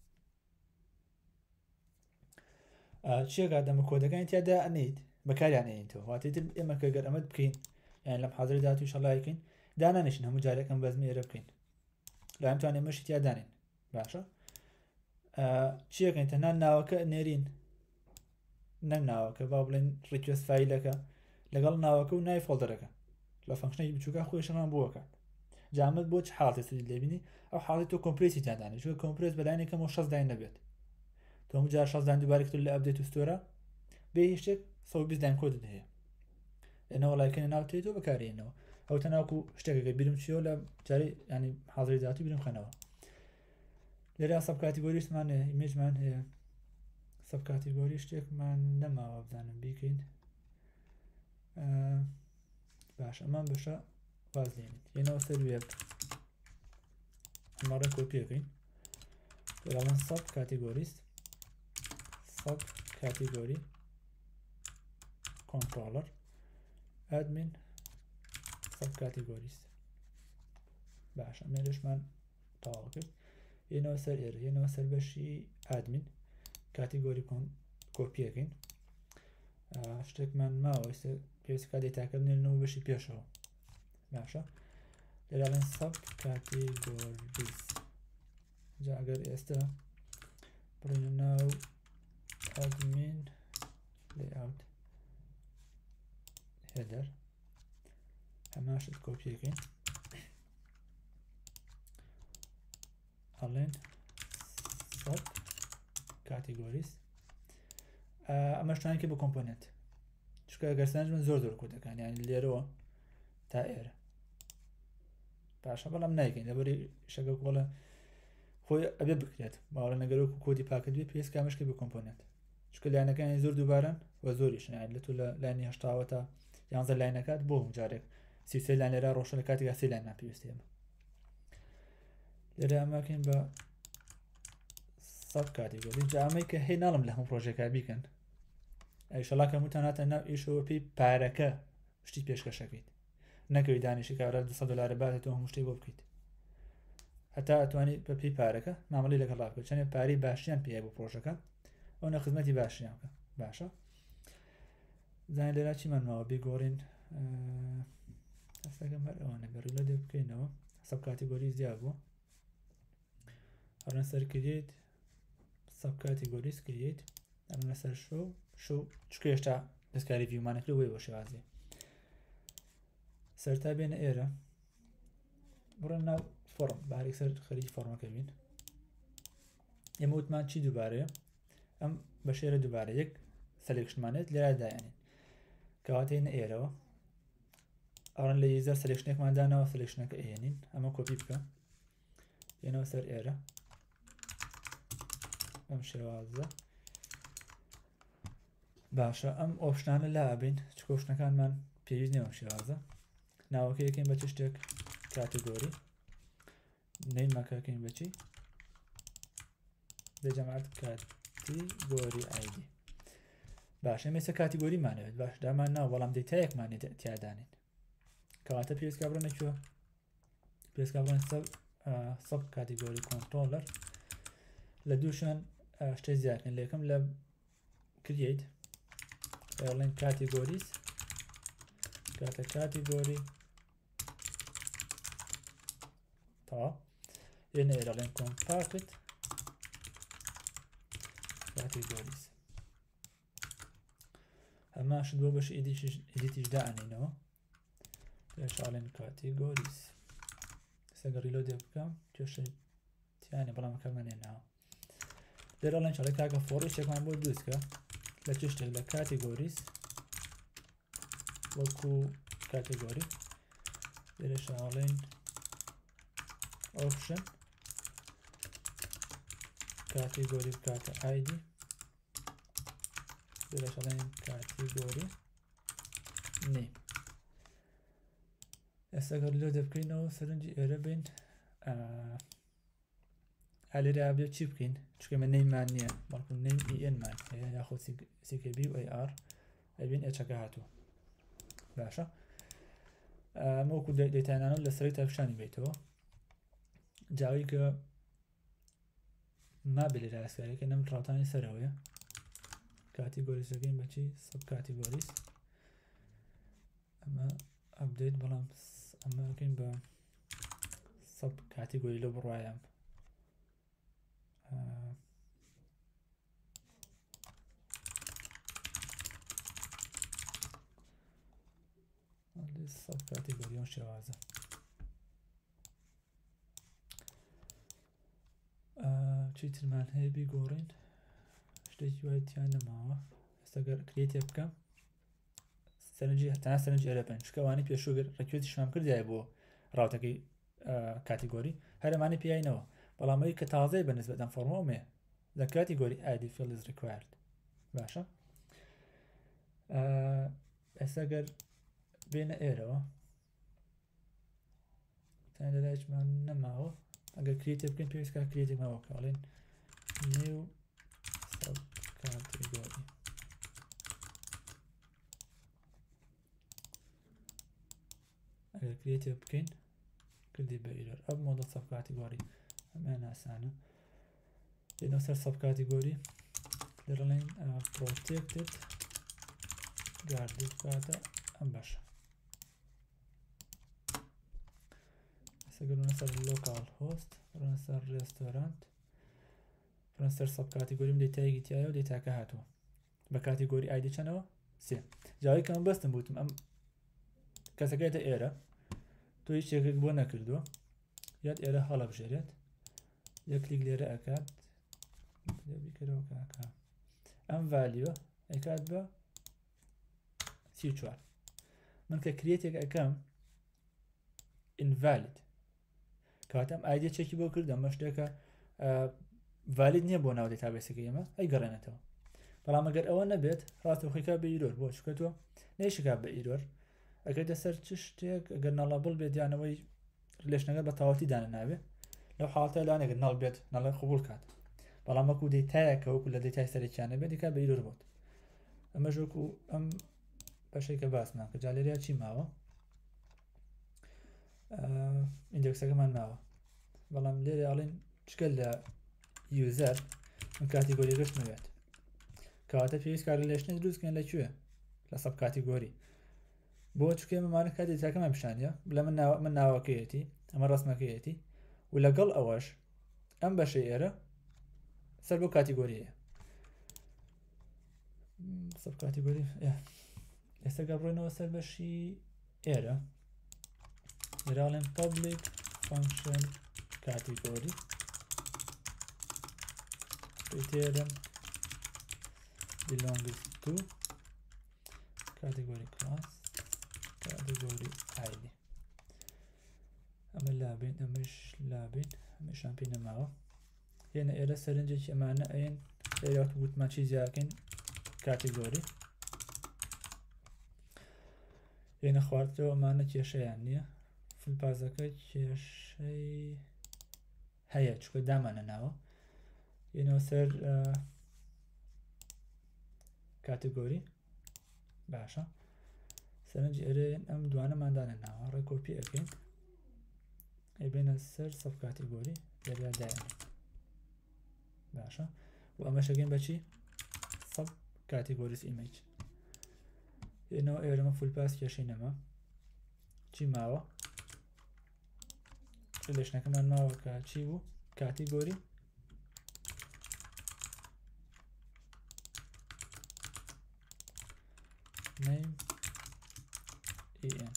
چیەکات دەمە کۆدەکانی تیادا ئەنیت بەکاریان ئەینتەوە واتێتر ئێمە کە گەر ئەمەد بکەین یان لەم حاضری داهات و شەڵایکەین دانانیشن هەموو جارێکم بەزمی ئێرە بکەین لایم توانێ مەشی تیادانین باشە چیەکەین تەنان ناوەکە نێرین نەم ناوەکە با بڵێن ڕیکوێست فایلەکە لەگەڵ ناوەکە و نای فۆڵدەرەکە لە فەنکشنێکی بچووکە خۆشەمان بووەکات جامد بۆ چ حاڵی سری لێبینی ئەو حاڵی تۆ کۆمپرسی تیادانی چوە کۆمپرس بەلایەنێکەمەوە شەش داین نەبێت تۆ هەموو جار شەش دان دووبارە کردو لە ئەپدێت و ستۆرە بێ هیچ شتێک سەد و بیست داین کۆدت هەیە لەنەوە لایکەنە ناو تێتەوە بەکارێنەوە ئەو تەناوکو شتێکەکە بیرم چیەوە لە جاری ینی حاضری داهاتی بیرم خەنەوە لێرە سەب کاتیگۆریشمان هەیە ئیمێجمان هەیە سەب کاتیگۆری شتێکمان نەماوە بزانم بیکەین باش ئەمان بەشە باز لێنیت یەنەوە سەر وێب ئەمەڕێ کۆپیەکەین لەڵەن سەب کاتیگۆریست سەب کاتیگۆری کۆنترۆلەر ئادمین سەب کاتیگۆریست باش ئەمێرەشمان تەواو کرد یەنەوە سەر ئێرە یەنەوە سەر بەشی ئادمین کاتیگۆری کۆپیەکەین شتێکمان ماوە پێویست کات دەیتاکە بنێنەوە بەشی پێشەوە باشە لێرەڵێن سەب کاتیگۆریست جا ئەگەر ئێستا بڕینە ناو ئادمین لێئاوت هێدەر هەمان شت کۆپیەکەین ئەڵێن سەب کاتیگۆریست ئەمەش توانین بە کۆمپۆنێنت چکە ئەگەر سەرنج من زۆر زۆر کۆدەکان یانی لێرەوە تا ئێرە باشە بەڵام نایکەین لەبەری شەکە کۆڵە خۆی ئەبێ بکرێت باوەڕە نەگەرەوەکو کۆدی پاکە دوێ پێویست کامەشکی بە کۆمپۆنێنت چکە لاینەکانی زۆر دووبارن و زۆریشن یانی لە تۆ لە لاینی هەشتاوە تا یانزە لاینەکات بۆ هەموو جارێک سی سێ لاین لێرە ڕۆشن لە کاتێکا سێ لاین ناپێویستی ئێمە لێرە ئەماکەین بە سەب کاتیگۆری جا ئەمەی کە هەی ناڵم لە هەموو پرۆژێکا بیکەن ئەیشەڵا کە وتان هاتە ناو ئیشەوە پێی پارەکە شتی پێشکەشەکەیت نەکەوی دانیشی کارە دووسەد دۆلارە باتێتەوە هەموو شتێک بۆ بکەیت هەتا ئەتوانی بە پێی پارەکە مامەڵی لەگەڵ ڕابکە چەندێک پارەی باشیان پێیە بۆ پرۆژەکە ئەو نە خزمەتی باشیان بکە باشە زانین لێرا چیمان ماوە بیگۆڕین ئەستەکەم هەر ئەوانە بەڕوو لە دێ بکەینەوە سەب کاتیگۆری زیاد بوو هەڕەن سەر کریت سەب کاتیگۆریست کریت ئەمە سەر شۆ شو چکە هێشتا دەستکاری ڤیومانەکرێ وێ بۆ شێوازێ سەرتا بێنە ئێرە بڕێن ناو فۆڕم بارێک سەر خەریکی فۆڕمەکە بین ئێمە وتمان چی دووبارەیە ئەم بەشێرە دووبارە یەک سەلێکشنمانێت لێرا دایانین کەواتەینە ئێرەوە ئەڕەن لە یزەر سەلێکشنێکمان داناوە سەلێکشنەکە ئێنین ئەمە کۆپی بکە یەنەوە سەر ئێرە ئەم شێوازە باشە ئەم ئۆپشنانە لا ئەبین چ ئۆپشنەکانمان پێویست نییە ئەم شێوازە ناوەکە یەکەین بە چ شتێک کاتیگۆری نەیمەکەکەین بەچی دەجەماعەت کاتیگۆری ئایدی باشە ئێمە ئێستا کاتیگۆریمانەوێت باش دامان ناو بەڵام دەیتایەکمانێت تیادانین کەواتە پێویستکە بڕۆنە کوێ پێویستکە بڕۆن سەب کاتیگۆری کۆنترۆلەر لە دووشان شتێک زیادکەن لە یەکەم لە کریت airline categories كاتا category طبعا هنا airline compact categories اما شدوا باش edit جدا عنينو ايش علين categories ساقر reload بكم توش يعني بلا ما كملنا هنا دير علين شغله كاكا فوري شيك ما بود دوسكا لا تشتغل لا categories وكو category دير شغلين option category كاتا id دير شغلين category name استقر لود بكينو سرنجي اربين آه على رابط چی بکن چون من نیم معنیه بالکل نیم ای ان مان یا خود سی کی بی و ای آر ابین اچ که هاتو باشه موکو دیتا نانو لسری تفشانی بیتو جایی که ما بلی راست کاری که نم تراتانی سرویه کاتیگوریز بگیم بچی سب کاتیگوریز اما update بلام اما کن با سب کاتیگوری لو بروایم هذه سب كاتيجوري شوازة چیتر من هی بیگورین شتێکی وای تیانە ماوە ئێستاگەر کریێتێ بکەم سەرنجی تەنها سەرنجی ئەرەبن چکەوانی پێشووگر ڕێکوێتیشمان کردایە بۆ ڕاوتەکەی کاتیگۆری هەرەمانی پیاینەوە بەڵام ئەوی کە تازەی بەنسبەت ئەم فۆرمۆمێ the category id field is required باشە ئێستاگەر بێنە ئێرەوە تەنیا لەلایەکمان نەماوە ئەگەر کریێتێ بکەین پێویستکە کریێتێکمەوە کاڵێن new subcategory ئەگەر کریێتێ بکەین کردی بە ئیرۆر ئەم مۆدە subcategory ئەمان ئاسانە لێنەوە سەر subcategory لێرەڵێن protected guarded کاتە ئەم باشە ئێستاگەر سەر local host ڕۆنە سەر restaurant ڕۆنە سەر subcategory دیتایەکی تایە و دیتاکە هاتووە بە کاتیگۆری id چەندەوە سێ جاوای کە من بەستم بوتم ئەم کەسەکەیتە ئێرە تۆ هیچ شتێکێک بۆ نەکردووە یاد ئێرە هەڵەبژێرێت یەک کلیک لێرە ئەکات بیکەرەوە کاکا ئەم ڤالیوە ئەکات بە سی و چوار من کە کریێتێک ئەەکەم invalid کاتەم ئایدی چێکی بۆ کردم ئەمە شتێکە ڤالید نییە بۆ ناو دەتابێسەکەی ئێمە ئەی گەڕێنێتەوە بەڵام ئەگەر ئەوە نەبێت ڕاستەوخۆیکا بە ئیرۆر بۆ چکە تۆ نەیشکا بە ئیرۆر ئەگەر دەسەر چ شتێک ئەگەر نەڵەبڵ بێت یانەوەی ریلێشنەکە بە تەواوەتی دانە ناوێ لەو حاڵەتە لانێگەر نەڵ بێت نەڵێ قبول کات بەڵام وەکو دەیتایەکە وەکو لە دەیتای سەرێکیانە بێت دیکا بە ئیرۆر بۆت ئەمەش وەکو ئەم بەشێکە باسمان کە جا لێرەیە چی ماوە ئیندێکسەکەمان ماوە بەڵام لێرە ئاڵێن چکە لە یوزەر من کاتیگۆری گەشتمەوێت کەواتە پێویست کار ریلێشنی دروستکەن لەکوێ لە سەب کاتیگۆری بۆ چکێ مەمانە کات دیتاکەمان پیشانیە بڵێ من من ناوەکەیەتی ئەمە ڕسمەکەیەتی و لەگەڵ ئەوەش ئەم بەشەی ئێرە سەر بۆ کاتیگۆریەیە سەب کاتیگۆری ئێستا گەڕۆینەوە سەر بەشی ئێرە لێراڵێن public function category return belongs to category class category id ئەمە لابین ئەمەش لابین ئەمەشان پێی نەماوە هێنە ئێرە سەرنجێکی ئەمانە ئەین ئێرەوە گوتمان چی زیاکەین کاتیگۆری هێنە خواردەوە ئەمانە کێشەیان نییە فلپازەکە کێشەی هەیە چکە دامانە ناوە هێنەوە سەر کاتیگۆری باشە سەرنجی ئێرەیەن ئەم دوانەماندانە ناوە ڕێ کۆپی ئەەکەین ئەیبێنە سەر سەب کاتیگۆری لێرە دایانێ باشە و ئەمەشەکەین بەچی سەب کاتیگۆریس ئیمەیج إنه إيه لما فول باس كشينما چی ماوە ریلیشنەکەمان ماوە کە چی بوو کاتیگۆری name en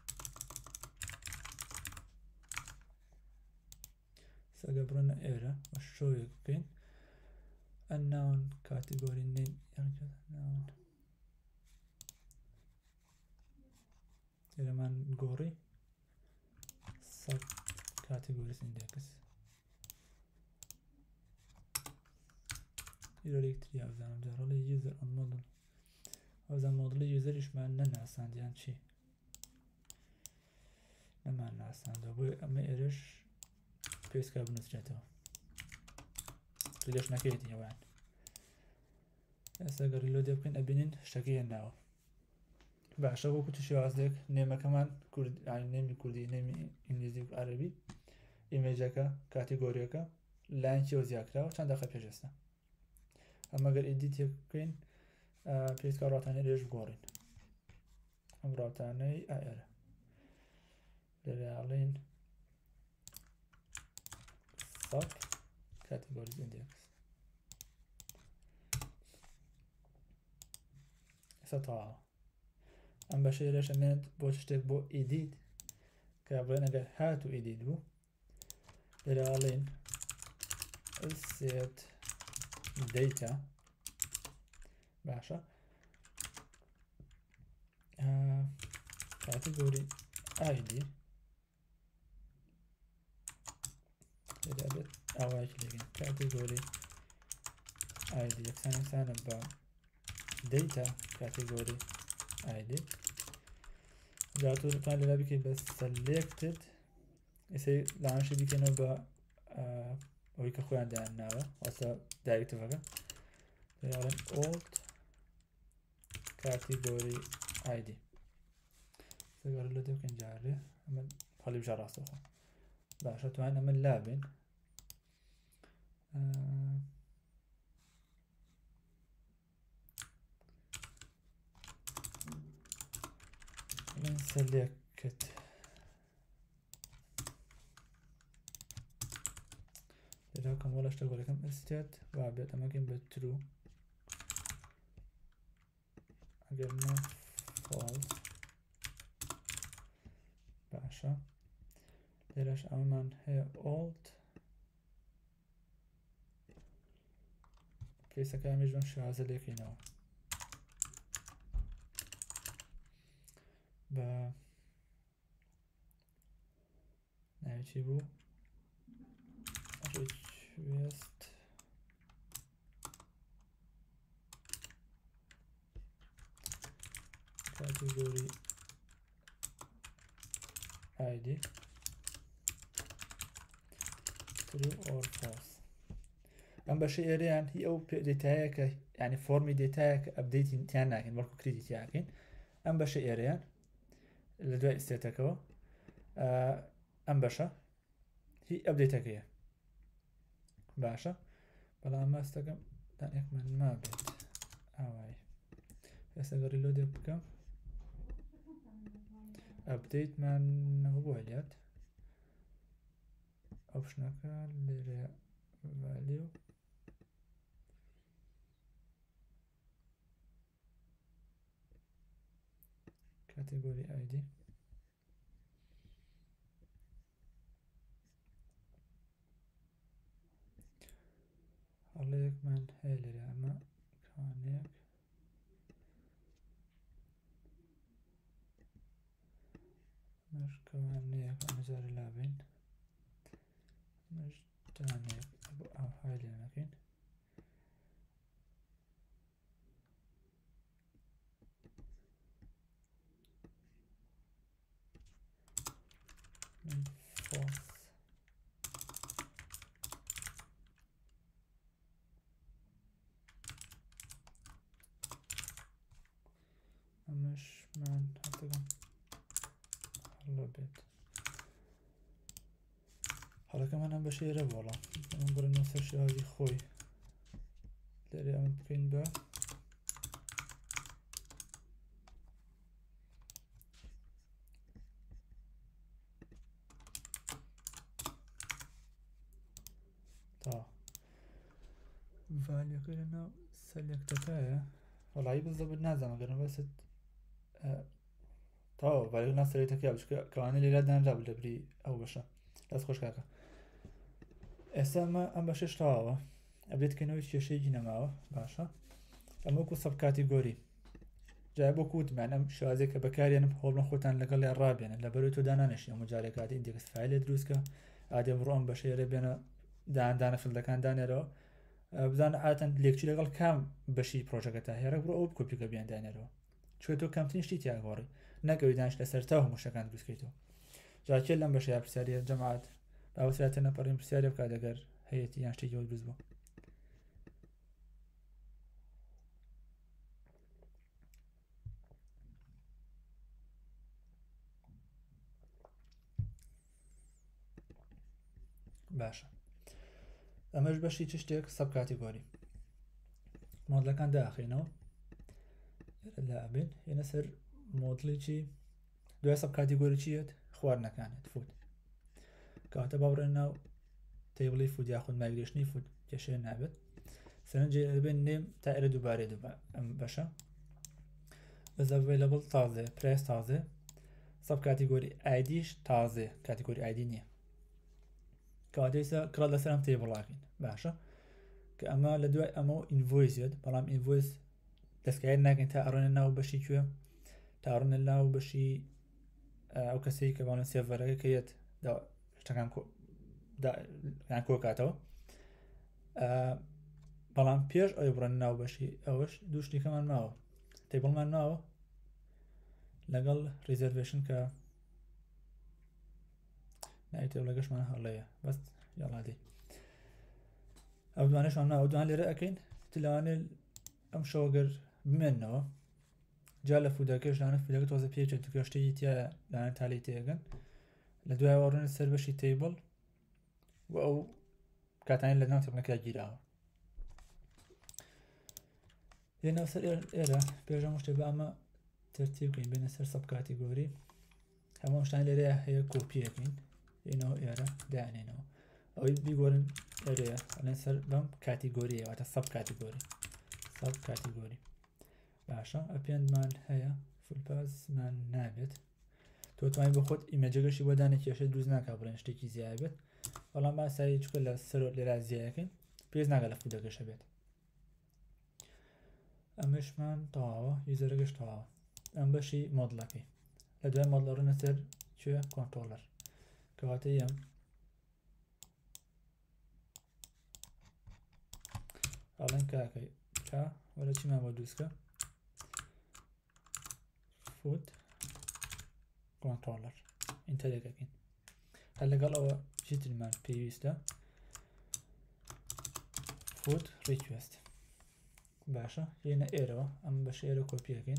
سەگە بڕۆنە ئێرە بە شۆیەک بکەین unknown کاتیگۆری name noun ئێرەمان گۆڕی sub categories index ئیرۆرێک تری ئەوزانم جارڕۆڵی user on model ئەوزان مۆدڵی یوزەریشمان نەناساندیان چی نەمان ناساندەوە بۆی ئەمە ئێرەش پێویستکە بنووسرێتەوە ریلێش نەکەیەتی ئەوان ئێستا گە ریلۆدێ بکەین ئەبینین شتەکەی هێناوە باشە وەکو تو شێوازێک نێمەکەمان نێمی کوردی نێمی ئینگلیزی و عەرەبی ئیمێجەکە کاتیگۆریەکە لایەنکیەوە زیادکراوە چەند دەقە پێشێستا ئەمە گەر ئیدیتێک بکەین پێویستکە ڕاتانەی لێش بگۆڕین ئەم ڕاتانەی ئێرە لێرەڵین sub categories index ئێستا تەواوە ئەم بەشەی لێش ئەمێنێت بۆ شتێک بۆ ئیدیت کە بڵێن ئەگەر هاتوو ئیدیت بوو لێرەڵین set data باشە category id لێرە ئاوایەکی لێگەین category id یەکسان یەکسانە بە data category id جاتۆتان لێرا بکەین بە selected ئێستا لانشی بکەینەوە بە ئەوەی کە خۆیان دایانناوە واسە دایرکتڤەکە لێرەڵێن old category id سەگەر لە دێ بکەین جارێ ئەمە هەڵی بژە ڕاستەوە باشە توان ئەمە لابێن من selected لێرا کەمەوە لە شتەگۆرەکەم ئستێت وا بێت ئەمەکەین بە true ئەگەر نە false باشە لێرەش ئەمەمان هەیە old پێویستەکە ئەمیش بەم شێوازە لێکەینەوە بە ناوی چی بوو request category id true or false ئەم بەشەی ئێرەیان هی ئەو دێتایە کە یعنی فۆرمی دێتایە کە ئەپدەیتی تیان ناکەین وەکو کریدی تیاکەین ئەم بەشەی ئێرەیان لە دوای ئستێتەکەەوە ئەم بەشە هی ئەپدەیتەکەیە باشە بەڵام ماستەکەم دانێکمان ما بێت ئاوای ئێستا گەڕی لۆدێک بکەم ئەپدەیتمان بۆ هەلێت ئۆپشنەکە لێرە value category id هەڵەیەک من هەیە لێرە ئەمە کانێک مەش کەوانەیەک ئەمەجارە لابین مەش دانێک بۆ ئاوهای لێ نەکەین من false ئەمەش من هەتەکەم هەڵە بێت هەڵەکەمان ئەم بەشەی ئێرە بۆڵە ئەمە بڕێنەوە سەر شێوازی خۆی لێرە ئەمە بکەین بە فاليو كلنا سلكت كايا والله بالضبط نازم اگر بس تا فاليو الناس سلكت كايا بس كمان اللي لا نرجع بالبري او بشا لا تخش كاكا اسا ما ام بشش تاوا ابديت كنوي شي جينا معه باشا اما كو سب كاتيجوري جايبو كود معنا شازي كبكاري انا بحول نخوتان لقال الراب يعني لبروتو دانانش يوم جاري قاعد اندكس فايل دروسكا عادي بروم بشير بينا دان دان في الدكان دانيرو بزان عادة ليكتشي لقال كام بشي بروجكتا هيرا برو او بكوبي كبيان دانيرو شو تو كام تنشتي تياغوري نقوي دانش لسرتاه مشكان دروسكيتو جاكي لم بشي برسالي جماعات باوسراتنا بريم برسالي بكادقر هيتي يانشتي جول بزبو باشا ئەمەش بەشی چ شتێک سەب کاتیگۆری مۆدلەکان داخینەوە لا ئەبێت هێنە سەر مۆدڵێکی دوای سەب کاتیگۆری چیت خواردنەکانێت فود کەواتە باوڕێن ناو تێبڵی فود یاخود مایگرێشنی فود کێشەیە نابێت سەرنجێ ئەبێن نێم تا ئێرە دووبارێ ئەم بەشە بەز ئەڤیلەبڵ تازێ پرایس تازێ سەب کاتیگۆری ئایدیش تازێ کاتیگۆری ئایدی نییە کەواتەیسە کڕە لەسەر ئەم تێبڵاکەین باشە کە ئەمە لە دوای ئەمە ئینڤۆیسێت بەڵام ئینڤۆیس دەستکاری ناکەین تا ئەڕێنە ناو بەشی کوێ تا ئەڕێنە ناو بەشی ئەو کەسەی کە باڵێن سێڤەرەکە کەیەت شتەکان کۆکاتەوە بەڵام پێش ئەوەی بڕێنە ناو بەشی ئەوەش دوو شتێکەمان ماوە تێبڵمان ماوە لەگەڵ ریزەرڤێشن کە نایتێ لەگەشمان هەڵەیە بەس یاڵادی ئەو دوانەشمان ناوە دوان لێرە ئەەکەین تلوانێت ئەم شەوەگەر بمێنەوە جا لە فودەکەش لانە فودەکە تۆزە پێچێت گەشتێکی تیا لانە تالی تێگەن لە دوای وەڕێنە سەر بەشی تیبڵ و ئەو کاتانی لە ناو تێبڵەکە گیراوە لێناو سەر ئێرە پێشەم شتێ بە ئەمە تەرتیب بکەین بێنە سەر سەب کاتیگۆری هەموو شتان لێرەیە هەیە کۆپیەکەین لێنەوە ئێرە دایانێنەوە ئەوەی بیگۆرن ئێرەیە ئەلێن سەر بەم کاتیگۆریە واتە سەب کاتیگۆری سەب کاتیگۆری باشە ئەپێنمان هەیە فولپاسمان نابێت تۆ توانین بە خۆت ئیمەجەگەشی بۆ دانێت کێشە دروست ناکا بڵێن شتێکی زیای بێت بەڵام باسایی چکە لە سەر لێرا زیایەکەین پێز ناگە لە فودەکەشە بێت ئەمەشمان تەواوە یوزەرەکەش تەواوە ئەم بەشی مۆدڵەکەی لە دوای مۆدڵە ڕێنە سەر کوێ کۆنترۆلەر کەواتە ئەم ئەڵێن کاکەی کا وەرە چیمان بۆ دروستکە فود کۆنترۆلەر ئینتەرێکەکەین هەر لەگەڵ ئەوە چیترمان پێویستە فود ریکوێست باشە هێنە ئێرەوە ئەم بەش ئێرە کۆپیەکەین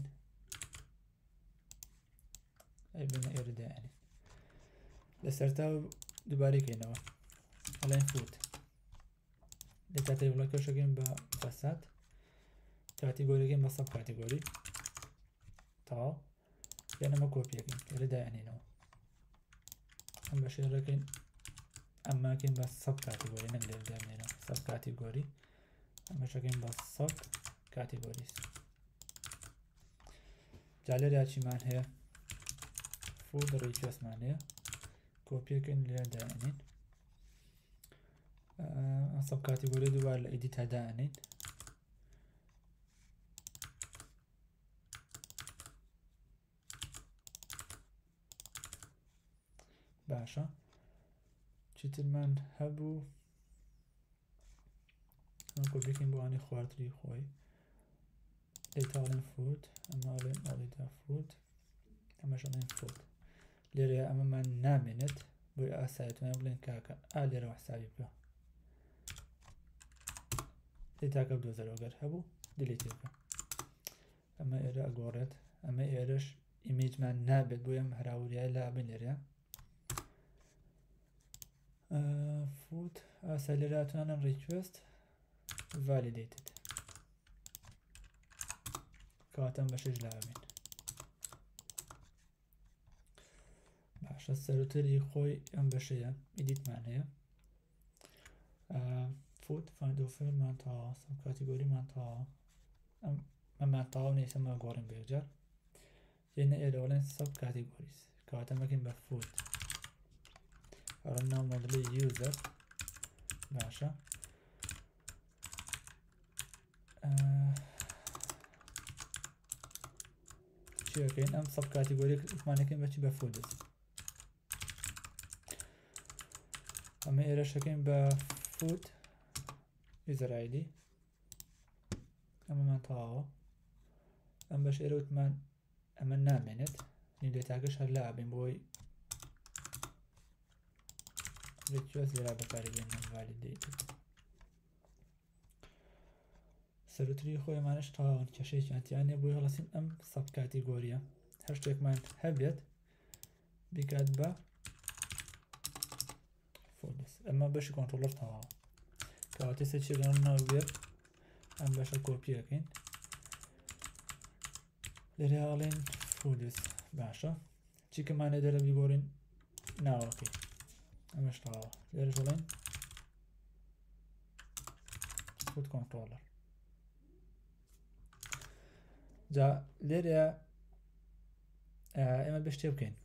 ئەی بنە ئێرە دایانێ لەسەرتا دووبارەکەینەوە ئەڵێن فود لە تاتێبڵەکەشەکەین بە فەساد کاتیگۆریەکەین بە سەب کاتیگۆری تاو لێنەمە کۆپیەکەین ئێرە دایانێنەوە ئەم بە شێڕەکەین ئەماکەین بە سەب کاتیگۆری نەک لێرە دایانێنەوە سەب کاتیگۆری ئەمەشەکەین بە سەب کاتیگۆریس جا لێرە چیمان هەیە فود ریکوێستمان هەیە کۆپیەکەین لێرە دایانێن سەب کاتیگۆری دووبار لە ئیدیت دایانێن باشە چیترمان هەبوو ئەم کۆپیەکەین بۆ وانی خواردنی خۆی دەیتاڵێن فود ئەماڵێن ئەڵیدا فود ئەمەشەڵێن فود لێرە ئەمەمان نامێنێت بۆی ئاسایەتوانە بڵێن کاکە ئا لێرەوە حسابی بکە دەیتاکە بدۆزەرەوەگەر هەبوو دلیتی بکە ئەمە ئێرە ئەگۆڕێت ئەمە ئێرەش ئیمیجمان نابێت بۆ ئەم هەراوریای لا بن لێرە فود ئاسای لێراتوانم ریکوێست validated کەواتەم بەشش لاوێن باشە سەرەتەری خۆی ئەم بەشەیە ئیدیتمان هەیە فود فايند فيل مانتا سب كاتيجوري مانتا ام مانتا ونيسمى غورين بيجر هنا ايرولين سب كاتيجوريز كواتا مكين بفود رنا موديل يوزر باشا شو كاين ام سب كاتيجوري معناه كاين باش بفودز اما ايرش كاين بفود يوزر اي دي اما مانتا ام باش ايروت مان اما نامنت ندي تاكش هلا بين بوي ريتشوز يلعب بكاريبين validated سرتري خوي مانش تا كشيش انت يعني بوي خلاصين ام سب كاتيجوريا هاشتاج مان هبيت بكاتبه فودس اما باش كنترولر تا كاتي سيتشي لنا ويب ام باش كوبي اكين لريالين فودس باشا چی كمان نداره بيقولين ناوكي امش تا لرجلين فود كنترولر جا ليريا اما بشتي بكين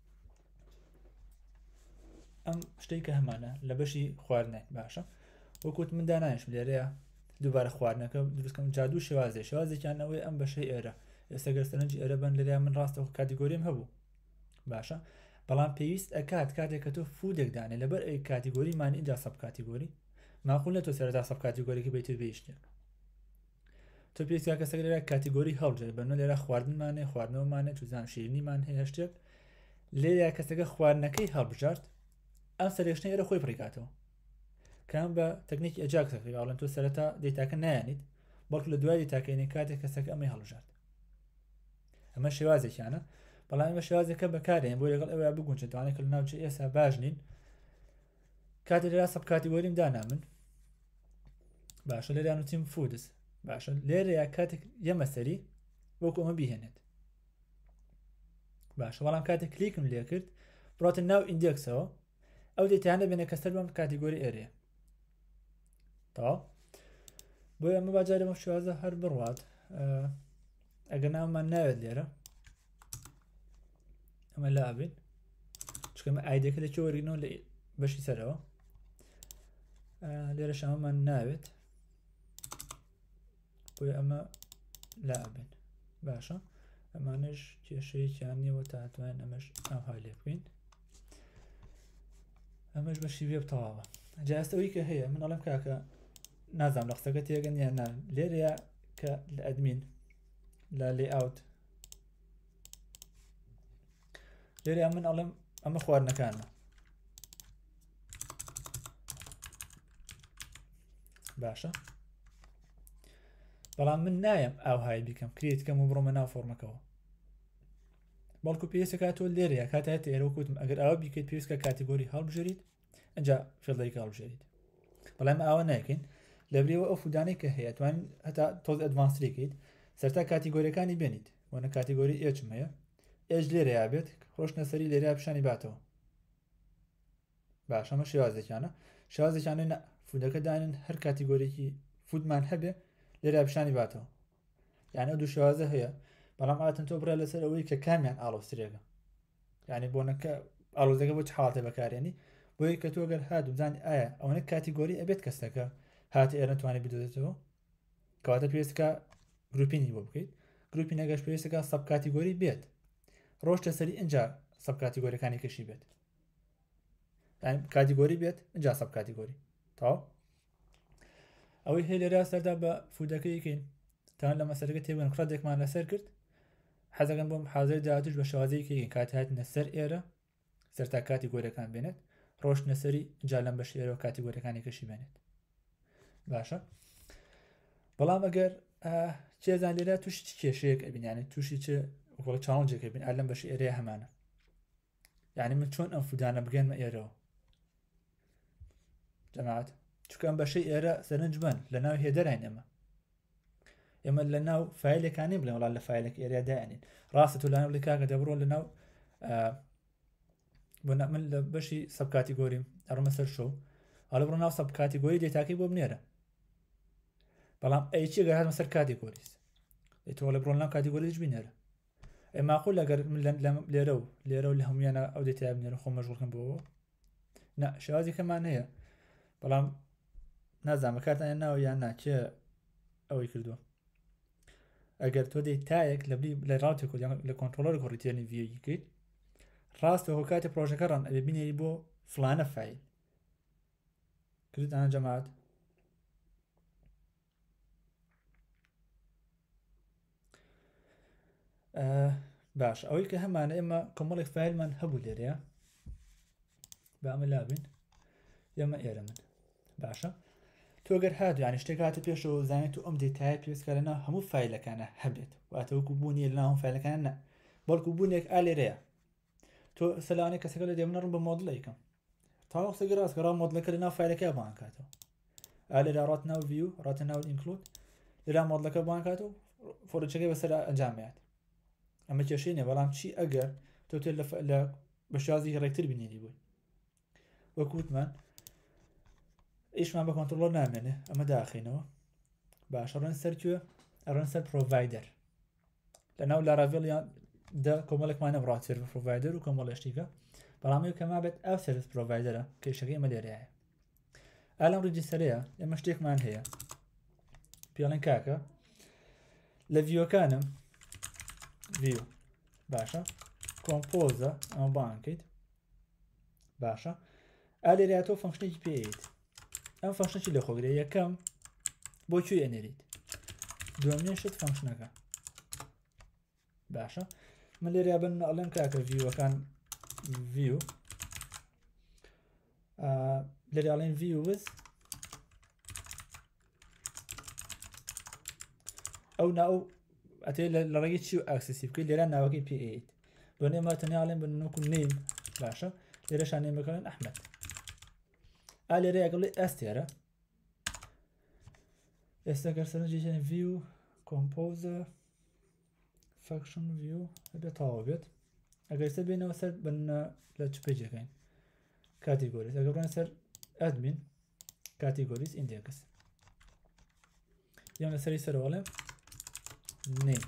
ام شتي كهمانه لبشي خوارنه باشا وكنت من داناش ليريا دوباره خوارنه که دوستم جادو شوازه شوازه كان نوي ام بشي ايره استگر سنج ايره بن ليريا من راست كاتيجوريم هبو باشا بلان بيست اكاد كاتي كتو فودك دانه لبر اي كاتيجوري مان انجا سب كاتيجوري معقول تو سرتا سب كاتيجوري كي بيتو بيشتك تو بيست كا سگلرا كاتيجوري هالجر بنو ليرا خواردن مانه خواردنو مانه تو زان شيرني مان هشتك ليرا كسگه خواردنكي هالبجارت ام سلكشن ايره خوي بريكاتو كان با تكنيك اجاكس في اولن تو سرتا ديتا كنانيت بلك لدواي ديتا كاين كاتي كسگ امي هالجارت اما شوازه كان بەڵام ئێمە شێوازێکە بەکارێن بۆ لەگەڵ ئەوە بگونچێت توانێت کە لە ناوچە ئێستا باشنین کاتێک لێرا سەب کاتیگۆریم دانا من باشە لێرا نووسیم فودس باشە لێرەیە کاتێک یەمە سەری وەکو ئەمە بیهێنێت باشە بەڵام کاتێک کلیکم لێ کرد بڕاتە ناو ئیندێکسەوە ئەو دێتیانە بێنە کە سەر بەم کاتیگۆری ئێرەیە تەواو بۆ ئەمە باجارێ ئەمە شێوازە هەر بڕوات ئەگەر ناومان ناوێت لێرە اما لا ابين چکم ایده که لچه ورینو ل بشی سروا ليرة شما من ناوت بوي اما لا ابين باشا اما نج تشي يعني وتعتوين امش او هاي ليبين امش بشي بيب طوابا جاست اويك هي من علم كاكا نازم لخصكت يغن يعني ليرة كالادمين لا لي اوت ليري أمن ألم أم خوارنا كانوا باشا بلان من نايم أو هاي بكم كريت كم وبرو منا فورمكوا بالكو بيس كاتو ليريا كاتات إيرو كوتم أجر أو بيكيت بيس كاتيجوري هالب جريد أنجا في ذلك هالب جريد بلان أو ناكن لبري وقف داني كهية توان حتى توز أدفانس ريكيد سرتا كاتيجوري كاني بنيت وانا كاتيجوري إيش مايا إيش ليريا بيت روش نسري ليريا بشاني باتو باش اما شوازێکیانە شوازێکیانە فودەکە دانن هەر کاتیگۆریکی فودمان هەبێ لێرە پیشانی باتەوە یعنی ئەو دوو شوازە هەیە بەڵام ئاتن تۆ بڕە لەسەر ئەوەی کە کامیان ئاڵۆسترێگە یعنی بۆنەکە ئاڵۆزەکە بۆ چ حاڵەتێ بەکارێنی بۆی کە تۆ گەر هات بزانانی ئایا ئەوەنە کاتیگۆری ئەبێت کەسەکە هاتە ئێرە توانێت بدۆزێتەوە کەواتە پێویستەکە گروپینی بۆ بکەیت گروپی نەگەشت پێویستەکە سەب کاتیگۆری بێت ڕۆشتە سەری ئەنجا سەب کاتیگۆریەکانی کەشی بێت يعني كاتيجوري بيت جا سب كاتيجوري طاو اوي هي لرا سردا با فودكي كين تان لما سرقت يبن خردك ما نسر كرت حزقن بوم حاضر داتش بشوازي كي كاتات نسر ايرا سرتا كاتيجوري كان بينت روش نسري جالم بش ايرا كاتيجوري كان يكشي بينت باشا بلام اگر چه زان لرا توش چه شيك ابن يعني توشي چه ولا تشالنج ابن علم بش ايرا همانه يعني من شلون انفدانا بقين ما ايرا جماعت چونکە ئەم بەشەی ئێرە سەرنجبن لە ناو هێدەرین ئەمە ئێمە لە ناو فایلێکانی بڵێن وڵات لە فایلێک ئێرە داێنین ڕاستە تو لەناو لێکاکە دەبڕۆ لە ناو بۆ من لە بەشی سەب کاتیگۆریم ئەڕمە سەر شۆ ئەڵە بڕۆ ناو سەب کاتیگۆری دێتاکەی بۆ بنێرە بەڵام ئەی چی گەر هاتمە سەر کاتیگۆریس تۆ لە بڕۆ ناو کاتیگۆریش بینێرە ئەی ماقول لەگەر لێرە و لێرە و لە هەمویانە ئەو دێتای بنێرە خۆ مەشغوڵکەم بۆەوە نا شێوازی کەمان هەیە بەڵام نازانمە کاتانە ناوە یان ناچێ ئەوەی کردووە ئەگەر تۆ دێتایەک لە لە ڕاوتێک لە کۆنتترۆلەر ڕیتێنی ڤیۆی کرد ڕاستەوە کاتی پرۆژەکە ڕەن ئەبێ بینێری بۆ فلانە فایل کردانە جەماعەت باش ئەوەی کە هەمانە ئێمە کۆمەڵێک فایلمان هەبوو لێرەیە بە ئەمە لابن ئێمە ئێرە من باشە تۆ گەر هات یانی شتێک هاتە پێشەوە زانێت و ئەم دێتایە پێویستکە لەناو هەموو فایلەکانە هەبێت واتەوەکو بوونیە لەناو هەموو فایلەکانە نە بەڵکو بوونێک ئا لێرەیە تۆ سەلانەی کەسەکە لە دێمە ڕوون بە مۆدڵ ئەیکەم تاوە قسەی ڕاست گەڕا مۆدڵەکە لەناو فایلەکە بان کاتەوە ئا لێرا ڕات ناو ڤیو ڕاتە ناو ئینکلود لێرا مۆدڵەکە بان کاتەوە فۆرچەکەی بەسەر ئەنجامێت ئەمە کێشەی نیە بەڵام چی ئەگەر تۆ تێ لە بەشازی ڕێکتر بینێری بووی وەکوتمان ئیشمان بە کۆنتترۆلەر نامێنێ ئەمە داخینەوە باشە ڕێن سەرکوێ ئەڕێن سەر پرۆڤایدەر لەناو لاراڤێڵیان دە کۆمەڵێکمانە بڕات سێرڤ پرۆڤایدەر و کۆمەڵێشتیکە بەڵامی کەما بێت ئەو سەرڤیس پرۆڤایدەرە کێشەکەی ئەمە لێرەیە ئالەم ڕیجیستەرەیە ئێمە شتێکمان هەیە پێڵێن کاکە لە ڤیۆکانم ڤیو باشە کۆمپۆزە ئەمە بانکەیت باشە ئا لێرە تۆ فەنکشنێکی پێیت ئەم فەنکشنێکی لە خۆگرێ یەکەم بۆ کوێ ئەنێریت دووەمین شت فەنکشنەکە باشە من لێرە بن ئەڵێم کاکە ڤیوەکان ڤیو لێرە ئەڵێن ڤیوز ئەو ناو ئەتێ لە ڕێگەی چی و ئاکسسی بکەیت لێرە ناوەکەی پێیت بۆ نێمە تەنیاڵێن بن نوکو نیم باشە لێرەشان نێمەکەن ئەحمەد ئا لێرە یەگەڵی ئەستێرە ئێستا گەر سەرنجی ڤیو کۆمپۆزە فەکشن ڤیو هەبێت تاوا بێت ئەگەر ئێستا بێنەوە سەر بن لە چ پێیجەکەین کاتیگۆریس ئەگەر بڕۆین سەر ئەدمین کاتیگۆریس ئیندێکس یان لەسەری سەرەوەڵێ نیم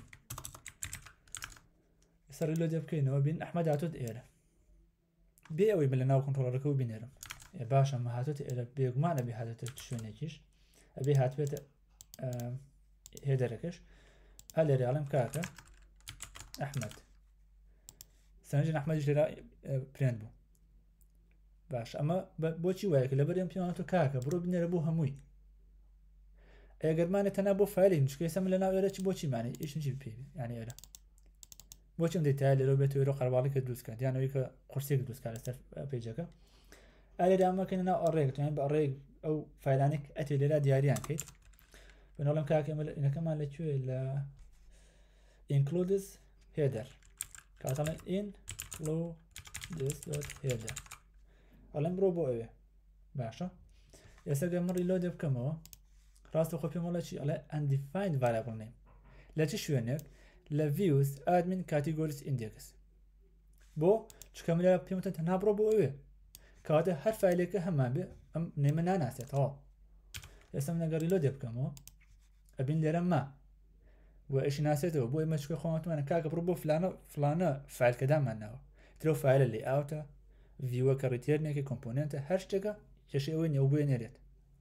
سەر لۆ دێ بکەینەوە بین ئەحمەد هاتوت ئێرە بێ ئەوەی بە لە ناو کۆنتترۆلەرەکە و بینێرم باشە مە هاتوتە ئێرە بێگومان ئەبێ هاتێتە شوێنێکیش ئەبێ هاتبێتە هێدەرەکەش ئا لێرە ئەڵێم کاکە ئەحمەد سەرنجین ئەحمەدیش لێرە پرێنت بوو باش ئەمە بۆچی وایە کە لەبەر ئێم پێوانێتەوە کاکە بڕۆ بنێرە بۆ هەمووی ئەگەرمانێت تەنا بۆ فایلی چکە ئێستا من لەناو ئێرە چی بۆچی مانێ ئیشنجی پێ یانی ئێرە بۆچم دێتای لێرە بێت ئێرە قەرباڵی کە دروستکە دیانەوەی کە قورسێک دروستکە لەسەر پێیجەکە ئا لێرە ئەمەکەن ناو ئەڕێک توانین بە ئەڕێک ئەو فایلانێک ئەتێ لێرە دیاریان کەیت بنەڵم کاکە ئینەکەمان لەکوێ لە includes header کاتەڵێن includes header ئەڵێم بڕۆ بۆ ئەوێ باشە ئێستا گەر من ریلۆد بکەمەوە ڕاستەخۆ پێم وڵە چی ئەڵێ undefined variable name لە چ شوێنێک لە views admin categories index بۆ چکە من لێرە پێم وتە تەنها بڕۆ بۆ ئەوێ کەواتە هەر فایلێکە هەمان بێ ئەم نێمە ناناسێتەوە ئێستا من ئەگەر ریلۆد بکەمەوە ئەبین لێرە ما و ئیشی ناسێتەوە بۆ ئێمە چکە خۆمەتوانە کاکە بڕۆ بۆ فلانە فلانە فایلکە دامانناوە ترە فایلە لێ ئاوتە ڤیوەکە ڕیتێرنێکی کۆمپۆنێنتە هەر شتێکە کێشەی ئەوەی نێو بۆ نێرێت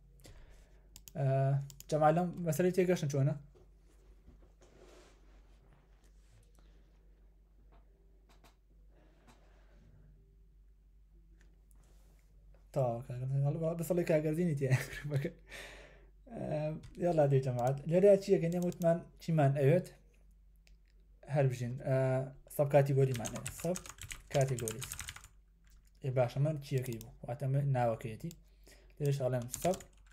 جەماعەت لەم مەسەلەی تێگەشتن چۆنە تا بەسەڵی کاگەردینی تێ یاڵا دێ جەماعەت لێرە چیەکە نێم وتمان چیمان ئەوێت هەر بژین سەب کاتیگۆریمان ئەوێت سەب کاتیگۆریس ێ باشە من چیەکەی بوو واتە من ناوەکەیەتی لێرەش ئەڵێم سەب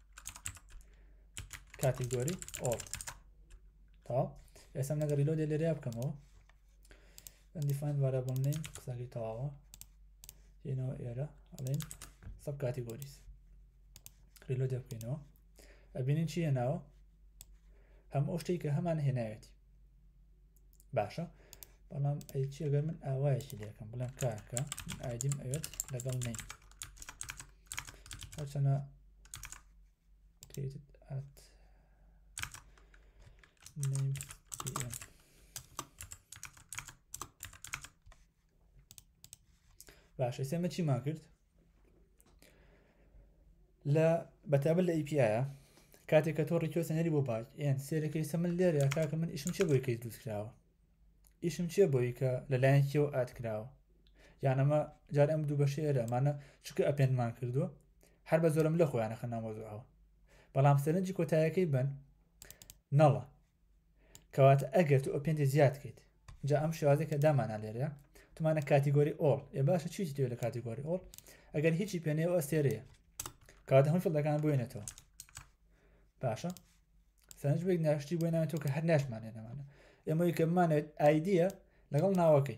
کاتیگۆری ئۆڵ تا ئێستا نەگەر ریلۆد لێرە بکەمەوە undefined variable name قسەکەی تەواوە هێنەوە ئێرە ئەڵێن سەب کاتیگۆریس ریلۆد بکەینەوە ئەبینین چی هێناوە هەم ئەو شتێک کە هەمان هێناوێتی باشە بەڵام ئەی چی ئەگەر من ئاوایەکی لێکەم بڵێم کاکە ئایدیم ئەوێت لەگەڵ نەی هەرچەنە created at name pm. باش ئێستا چیمان کرد لە بەتابەت لە ئێ پی آی کاتێک کە تۆ ڕیکوێست نەری بۆ باج یان سێرەکەی سە من لێرە کاکە من ئیشم چێ بۆی کەی دروست کراوە ئیشم چێ بۆی کە لەلایەن کێوە ئات کراوە یان ئەمە جار ئەم دوو بەشەیە ئەمانە چکە ئەپێنمان کردووە هەر بە زۆرم لە خۆیانە خەنا مۆزوعەوە بەڵام سەرنجی کۆتاییەکەی بن نەڵە کەواتە ئەگەر تو ئەپێندی زیاد کەیت جا ئەم شێوازەی کە دامانە لێرەیە تومانە کاتیگۆری ئۆڵ ێ باشە چیتی دێت لە کاتیگۆری ئۆڵ ئەگەر هیچی پێنەیە ئەو سێرەیە کەواتە هەم فڵدەکان بۆێنێتەوە باشە سەرنج بێک ناشتی بۆی ناوێتەوە کە هەر ناشمانێ نەمانە ئێمەی کە بمانەوێت ئایدیە لەگەڵ ناوەکەی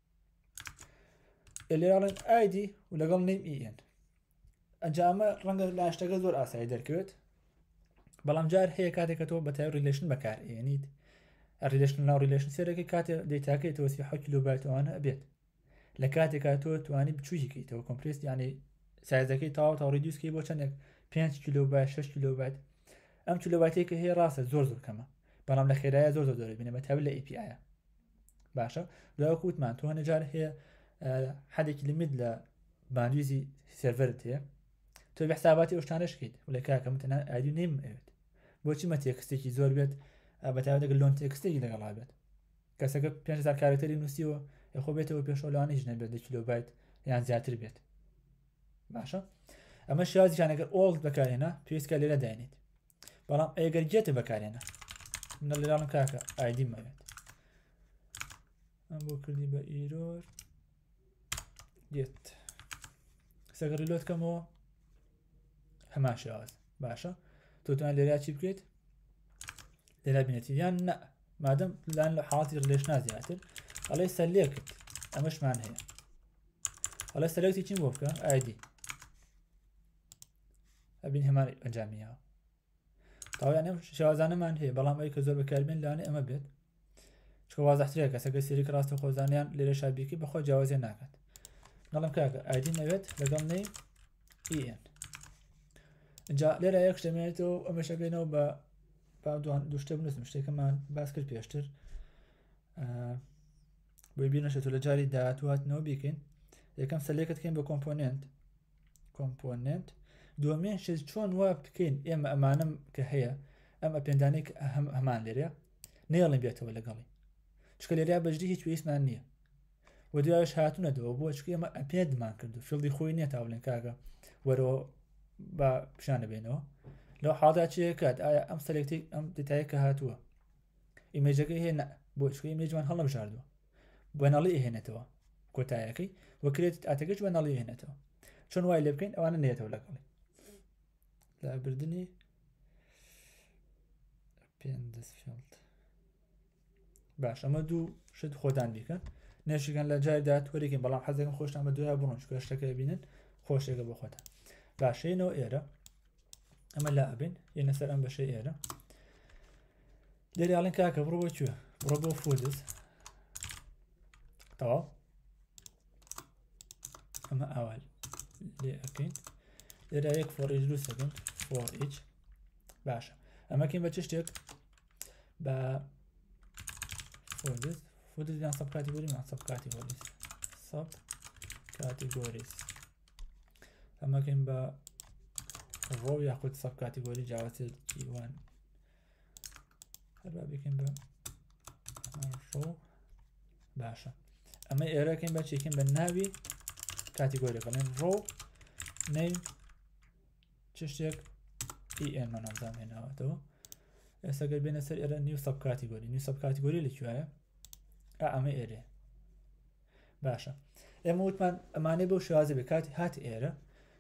لێراڵێن ئایدی و لەگەڵ نیم ئین ئەنجا ئەمە ڕەنگە لاشتەکە زۆر ئاسایی دەرکەوێت بەڵام جار هەیە کاتێک کە تۆ بە تای ریلیشن بەکارهێنیت ریلیشن ناو ریلیشن سێرەکەی کاتێ دەیتاکەیتەوە سی حەوت کیلۆبایتەوەانە ئەبێت لە کاتێکا تۆ توانی بچوویکەیتەوە کۆمپرس یعنی سایزەکەی تاوا تا ڕیدیوسکەی بۆ چەندێک پێنج کیلۆبایت شەش کیلۆبایت ئەم کیلۆبایتێک کە هەیە ڕاستە زۆر زۆر کەمە بەڵام لە خێرایە زۆر زۆر زۆر بینە بەتابەت لە ئێ پی آی باشە دوای وتمان تۆ هەنەجار هەیە حدێکی لیمیت لە باندویزی سێڤەرت هەیە تۆ بە حساباتی ئەو شتانەش کەیت وڵێ کاکە من تەنها ئایدی نیم ئەوێت بۆچی مە تێکستێکی زۆر بێت بەتابەت لۆن تێکستێکی لەگەڵا بێت کەسەکە پێنج هەزار کارکتەری نووسیوە یخۆ بێتەوە پێشەوەلانە هیچ نەبێت لە کیلۆبایت یان زیاتر بێت باشە ئەمە شازیان ئەگەر ئۆڵ بەکارهێنا پێویستکە لێرە داێنیت بەڵام ئەگەر جێتە بەکارهێنا منە لێرانم کاکە ئایدی مەوێت ئەم بۆ کردی بە ئیرۆر گێت سەگەر ریلۆت کەمەوە هەمان شێواز باشە تۆتوان لێریا چی بکەیت لێرا بینێتی یان نە مادەم لان لە حاڵاتی ڕلیشنا زیاتر ئەڵێ سەلێ کرد ئەمەشمان هەیە ئەڵێ سەلێکتی چیم بۆ بکە ئایدی ئەبین هەمان ئەنجامیەوە تاوایان ئەم شێوازانەمان هەیە بەڵام ئەوی کە زۆر بەکاربێن لانێ ئەمە بێت چکە وازەحترەیە کەسەکە سێری ڕاستە خۆزانیان لێرە شابیکی بەخۆ جیاوازێ ناکات نەڵم کاکە ئایدی نەوێت لەگەڵ نەی ئین اینجا لێرە یەک شتەمێنێتەوە ئەمە شەکەینەوە بە دوان دوشتە بنووسم شتێکەمان باس کرد پێشتر بۆی بینەشێت لە جاری داهاتواتنەوە بیکەین یەکەم سەلێکت بکەین بە کۆمپۆننت کۆمپۆننت دووەمین شت چۆن وا بکەین ئێمە ئەمانم کە هەیە ئەم ئەپێندانەی هەمان لێرە نێڵم بێتەوە لەگەڵی چکە لێریا بەجددی هیچ پێویستمان نییە و دوایش هاتوونەتەوە بۆ چکە ئێمە ئەپێدمان کردو فڵدی خۆی نییە تا بڵێن کاکە وەرەوە بە پیشانە بێنەوە لەو حاڵدا چیەکات ئایا ئەم سەلێکتی ئەم دتایە کە هاتووە ئیمێجەکەی هێنا بۆ چکە ئیمێجمان هەڵەبژاردووە بەناڵی هێنێتەوە کۆتایەکەی وەکرێت ئاتەکەش بەناڵی هێنێتەوە چۆن وای لێ بکەین ئەوانە نێتەوە لەگەڵی لابردنی پێندەسفیلد باش ئەمە دوو شت خۆدان بیکەن نێشیگەن لە جایدا وەرێکین بەڵام حەزەکەم خۆشتان بە دوای بڕۆن چکە شتەکە بینن خۆشێکە بۆ خۆتان باشەینەوە ئێرە ئەمە لا ئەبین یەنە سەر ئەم بەشەی ئێرە لێرەڵێن کاکە بڕۆ بۆ کوێ بڕۆ بۆ فودز تەواو ئەمە ئاوال لێ ئەکەین لێرە یەک فۆر ئیچ دروست دەکەین فۆر ئیچ باشە ئەمەکەین بە چ شتێک بە فودز فودز یان سەب کاتیگۆری یان سەب کاتیگۆریز سەب کاتیگۆریز ئەمەکەین بە ڕۆ یاخود سەب کاتیگۆری جاوازێکی وان هەربا بکەین بە ڕۆ باشە ئەمە ئێرەکەین بە چێکین بە ناوی کاتیگۆریەکەڵێن ڕۆ نەی چ شتێک ئین مەنامزان هێناوەتەوە ئێستا گەر بێنە سەر ئێرە نیو سەب کاتیگۆری نیو سەب کاتیگۆری لەکوایە ئەمە ئێرێ باشە ئێمە وتمان ئەمانەی بەو شێوازە بێ کاتی هاتی ئێرە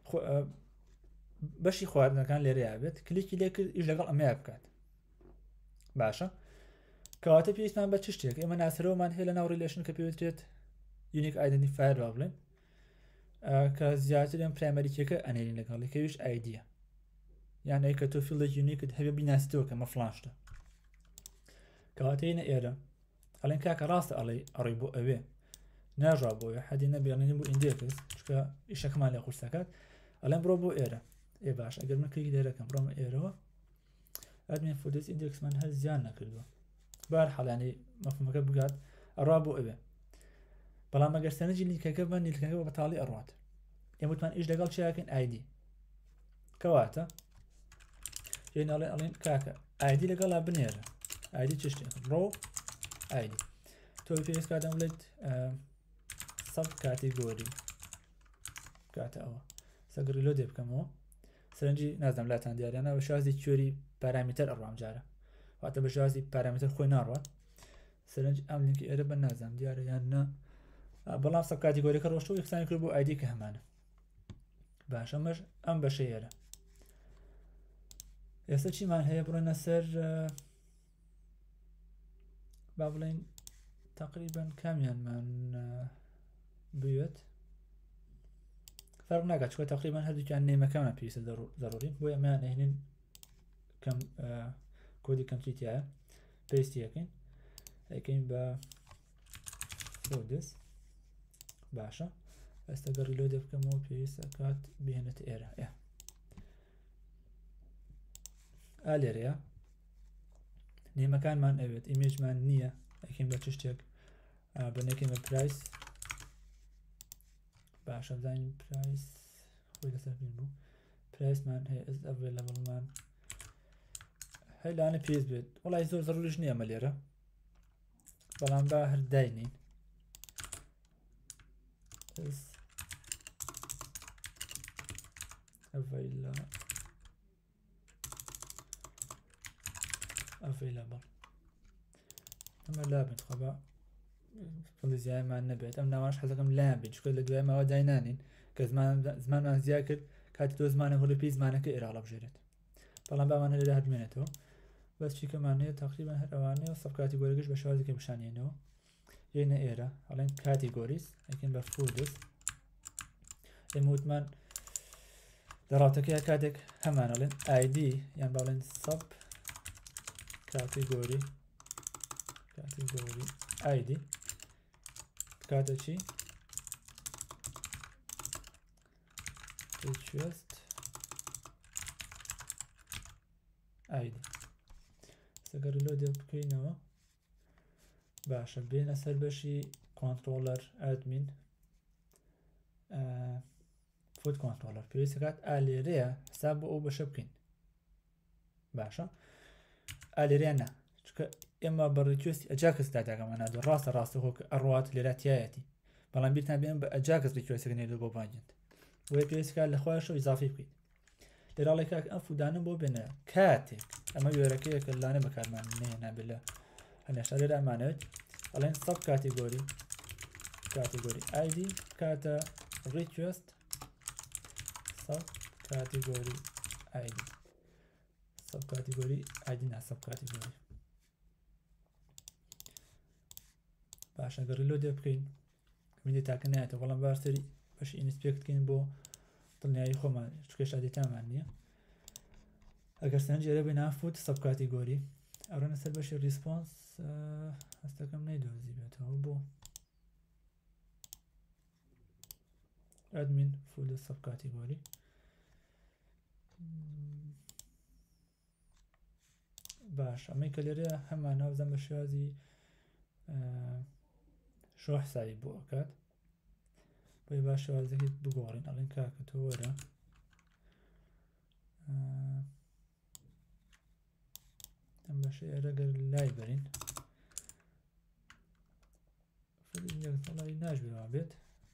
بەشی خواردنەکان لێرە یابێت کلیکی لێ کرد ئیش لەگەڵ ئەمەیە بکات باشە کەواتە پێویستمان بە چ شتێک ئێمە ناسەرەوەمان هەیە لە ناو ریلیشن کە پێوترێت یونیک ئایدنتیفایر وا بڵێن کە زیاتر ئەم پرایمەریکەکە ئەنێرین لەگەڵی کەویش ئایدیە یان ئەی کە تۆ فیڵدێک یونیکت هەبێ بیناسیتەوە کە مە فڵان شتە کەواتە هینە ئێرە ئەڵێن کاکە ڕاستە ئەڵێ ئەڕێ بۆ ئەوێ ناژوا بۆیە حەدی نەبێڵێنی بۆ ئیندێکس چکە ئیشەکەمان لێ قورسەکات ئەڵێن بڕۆ بۆ ئێرە اي باش اگر من كليك دايركم بروم ايرو ادمين فودس اندكس من هل زيان نكردو بارحال يعني مفهومك بقات الرابو ابي بلا ما قرسنا نجي لينك كبن لينك كبن بطالي اروات يموت من ايش دقال شاكن ايدي كواتا جينا الين الين كاكا ايدي لقال بنير ايدي تشتي رو ايدي تو في اس كادم ليت سب كاتيجوري كاتا او سقري لو ديب كمو سرنجي نازم لا تان دياري انا بشازي تشوري بارامتر اربعة جاره وقت بشازي بارامتر خوي ناروات سرنج ام لينك ايرا بنازم دياري يعني بلام سب كاتيجوري كروشتو يختار كربو ايدي كهمانه باش امش ام بشيره ئێستا چیمان هەیە بڕۆینە سەر با بڵێن تقریبا کامیانمان بوێت فەرق ناکات چکە تقریبا هەردووکیان نێمەکانمان پێویستە ضرورین بۆیە ئەمەیان ئەهێنین کەم کۆدی کەمتریتیایە پێویستی یەکەین ئەیکەین بە فۆدس باشە ئێستا گە ڕیلۆدێ بکەمەوە پێویستە کات بهێنێتە ئێرە ئێ ئالێرەیە نێمەکانمان ئەوێت ئیمێجمان نییە ئەکەین بە چ شتێک بنێکین بە پرایس باشە بزانین پرایس خۆی لەسەر بین بوو پرایسمان هەیە ئەس ئەڤێلەبڵمان هەی لاانە پێویست بێت وڵای زۆر زەڕوریش نییە ئەمە لێرە بەڵام با هەر داینین ئەس ئەڤێلە available اما لا بنت خبا فلزيا ما نبيت ام نواش حزكم لا بنت شكل لدواء ما وداينانين كزمان زمان ما زياكل كات دو زمان هو بي زمانك ايرا بجريت طبعا بقى من هذا هدمنته بس شي كمان هي تقريبا هرواني وصف كاتيجوريش بشوازي كمشانينو جينا ايرا علين كاتيجوريز لكن بفودس يموت من دراتك يا كاتك همان علين اي دي يعني بعلين سب category category id كاتا شي request id سەگەر لۆدێ بکەینەوە باشە بێنە سەر بەشی کۆنترۆلەر ئادمین فود کۆنترۆلەر پێویستە کات ئالێرەیە حساب بۆ ئەو بەشە بکەین باشە ئالێریان نا چکە ئێمە بە ریکوێستی ئەجاکس داداگەمانە دو ڕاستە ڕاستە هۆ ئەڕوات لێراتیایەتی بەڵام بیرتان بێن بە ئەجاکس ریکوێستەکەنێت بۆ بانگێت وێ پێویستکات لە خۆیشەوە ئیزافی بکەیت لێراڵی کاک ئەم فودانە بۆ بێنە کاتێک ئەمە وێرەکەیەکە لانە بەکارمان نێنا بێت لە هەنێشتا لێرە ئەمانەوێت ئەڵێن سەب کاتیگۆری کاتیگۆری ئایدی کاتە ریکوێست سەب کاتیگۆری ئایدی سب category id نا sub category باش اگر reload بکەین میدی تاکە نایێتەوە بەڵام بارسەری بەشی inspect کەین بۆ دڵنیایی خۆمان چکەش ئادێتامان نییە ئەگەر سەرنج ئێرە بێنە food sub category ئەڕۆنە سەر بەشی response هەستەکەم نەیدۆزی بێتەوە بۆ admin food sub category باش ئەمەی کە لێرەیە هەمان ناوزەم بە شێوازی شۆ حسابی بۆ ئەکات بۆی باش شێوازەکەیت بگۆڕین ئەڵێن کاکە تۆ وەرە ئەم بەشە ئێرە گەر لای بەرین فڵی ناژبێەوە بێت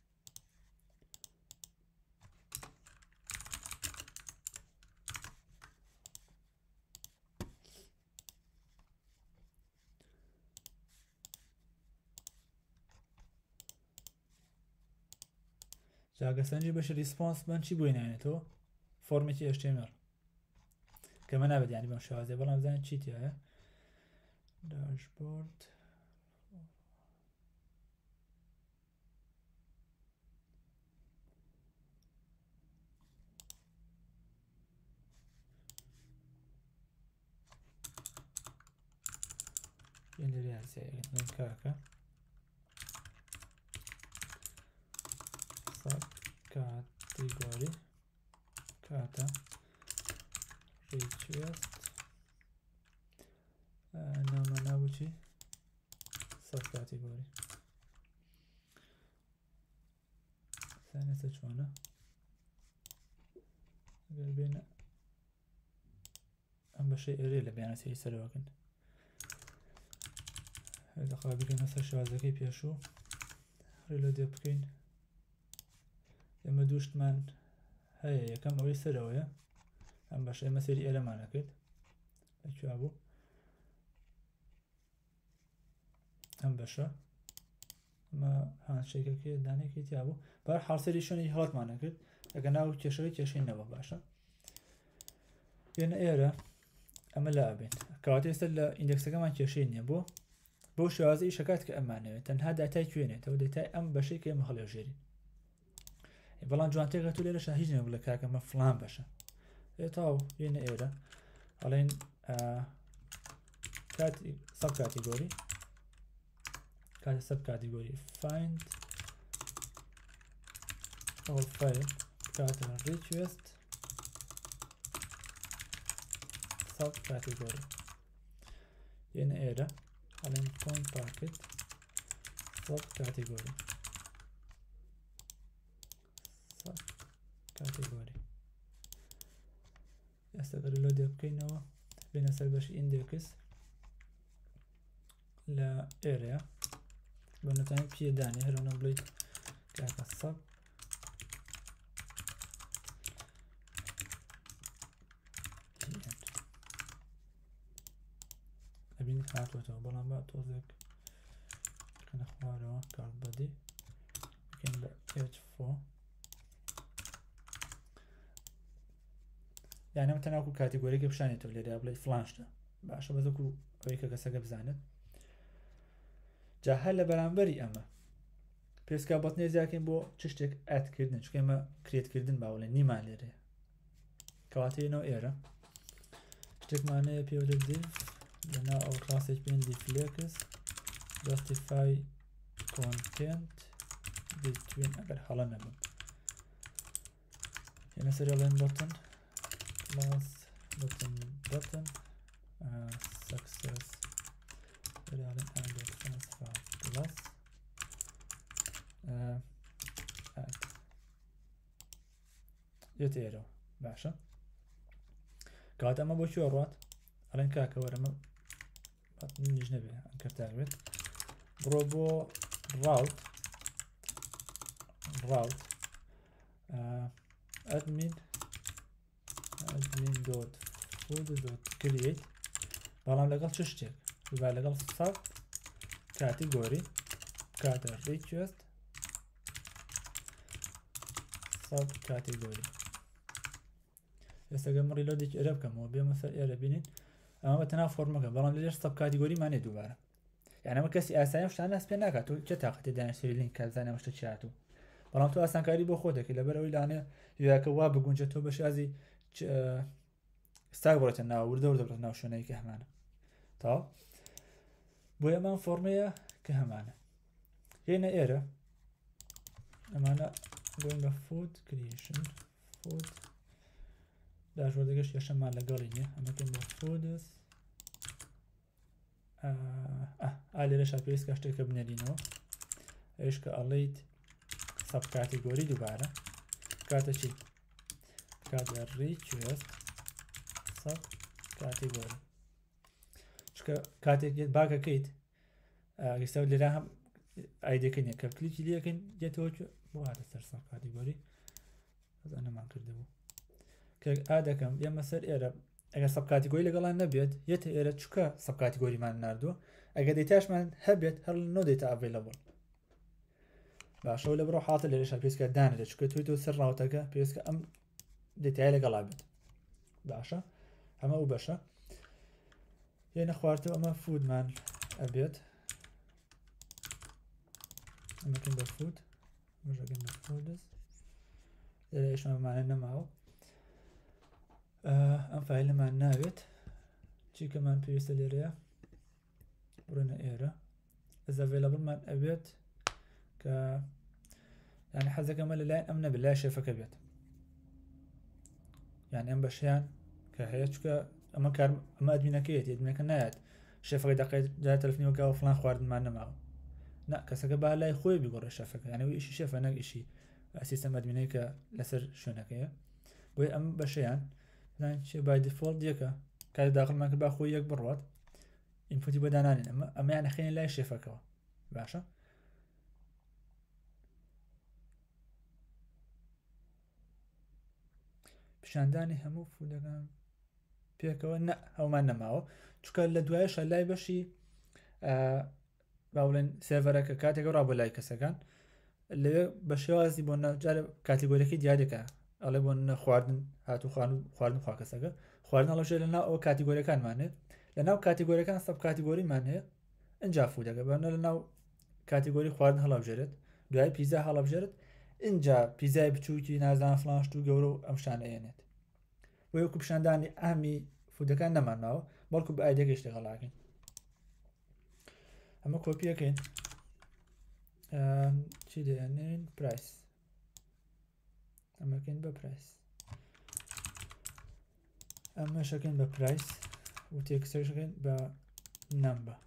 جاگە سەنجی بەش ریسپۆنس من چی بووی نێنێتەوە فۆرمێکی ئەچ تی ئەم ئێل کەمە نابێت یانی بەم شێوازێ بەڵام بزانین چی تایە داشبۆرد لێرە یاسایەکەن کاکە category kata سب كاتيجوري ثانية تجوانا قلبين أم بشي إري لبيانا سي سلوكن هذا قابلين مثل شوازكي بيشو ريلود بكين اما دوشت من هيا يكم اوي سلوية أم بشي اما سيري إلا معنا كد اكو ابو أم بشا ما هان شيكا كي داني كي تيابو بار حال سيري شوني هات معنا كد اگه ناو كشوي كشين نبا باشا يعني ايرا اما لاعبين كواتي استل اندكس كمان كشين يبو بو شوازي شكات كأمانة تنها داتاي كوينه تو داتاي ام بشي كي مخلو جيري بلان جوان تيغا تو ليلا شاهيجنا بلا كاكا ما فلان باشا اي تاو يعني ايرا علين آه كاتي سب كاتيجوري كاتي سب كاتيجوري find all file كاتي request sub category يعني ايرا علين com packet sub category sub category استقر لود يبقينه بين سلبش index لا area بنتعين بيه داني هلونا بليد كاكا sub ابين هاتو تو بلان با توزك كان خوارو كارد بدي كان با اتش فور يعني مثلا اكو كاتيجوري كي بشاني تو لي بلاي فلانش ده باشا بزكو اويكا كسا بزانت جا هلا برانبري اما بيسكا بطني زاكين بو تشتك اد كردن چونکه ما كريت كردن باوله نيمان لري كواتي نو ايرا تشتك معناه بيودك ديف لنا او كلاسيك بين ديفليكس justify content between اگر حالا نبود هنا serial button class button button uh, success serial and transfer plus uh, add يتيرو باشا قاعد اما بو شو روات الان كاكا ورا نيجي نبي انكر تاعبت بروبو راوت راوت admin admin dot food dot create بلام لقال تشتك يبقى لقال sub category كاتر request sub category يستقمر يلودك إرب كم هو بيمثل إرب بينين اما بتنا فورمك بلان ليش سب كاتيجوري ماني دوباره يعني ما كسي اسايم شتان ناس بيناك تو چه طاقت دان سری لینک کزانه مشت چاتو بلان تو اصلا کاری بو خودك لبر اوی لانه یا کوا بگونج تو بش ازي استغبرت نا ورده ورده برنا شونه که همانه تا بو امان فرميه که همانه هنا ايره امانه going food creation food داشوردگش یشم مال لگالینه اما که با foods اه اه آلی رشا پیس کشته که بنرینو ایش که آلید سب کاتیگوری دوباره کاتا چی؟ کاتا ریکوست سب کاتیگوری چکه کاتا باقا کید گستاو لیره هم ایده کنیه که کلیکی لیه کن یه توچو بو هاده سر سب کاتیگوری از انا من کرده بو که آده کم یه مسر ایره اگر سب کاتیگوری لگلان نبید یه تا ایره چکه سب کاتیگوری من نردو اگر دیتاش من هبید هر نو دیتا اویلیبل باشه ولی برو حاطل لیش پیس که دانه ده چکه توی تو سر راوته که پیس که ام دیتای لگلا بید باشه همه او باشه یه نخوارتو اما فود من ابید اما کن با فود مرجع کن با فودز لیش من معنی نماو ام فایل من نابید چی که من پیس لیره برنا ایره از اویلیبل من ابید که يعني حزة كمال اللاين أمنا بالله شايفك بيت يعني أم بشيان كهيتشك أما كار أما أدمينا كيت يدمينا كنايات شايفك دقيت جاء تلفني وقاو فلان خوارد معنا معه نا کەسەکە با لای خۆی بگۆڕێ شەفەکە یعنی ئیشی شەفە نەک ئیشی سیستەم ئەدمینەی کە لەسەر شوێنەکەیە بۆی ئەم بەشەیان چێ بای دیفۆڵت یەکە کات داخلمان کە با خۆی یەک بڕوات ئینپوتی بۆ دانانێن ئەمە ئەمەیان نەخێنێ لای شێفەکەەوە باشە پیشاندانی هەموو فودەکان پێکەوە نە هەومان نەماوە چکە لە دوایشە لای بەشی باڵێن سێڤەرەکە کاتێکە ڕا بۆ لای کەسەکان لەوێ بە شێوازی بۆ نەجارە کاتیگۆریەکەی دیارەکە ئەڵێ بۆ خواردن هاتو خواردن خوا کەسەکە خواردن هەڵەژێ لە ناو ئەو کاتیگۆریەکانمانێت لە ناو کاتیگۆریەکان سەب کاتیگۆریمان هەیە ئەجا فودەکە بەنە لە ناو کاتیگۆری خواردن هەڵەبژێرێت دوای پیزا هەڵەبژێرێت اینجا پیزای بچووکی نازان فلانشت و گەورە و ئەم شانە ئێنێت بۆ یەکو پیشاندانی ئامی فودەکان نەماناوە بەڵکو بە ئایدەکەی شتێغەڵاکەین ئەمە کۆپیەکەین چی دێنین پرایس ئەمەکەین بە پرایس ئەمە شەکەین بە پرایس و تێکسەکەین بە نەمبە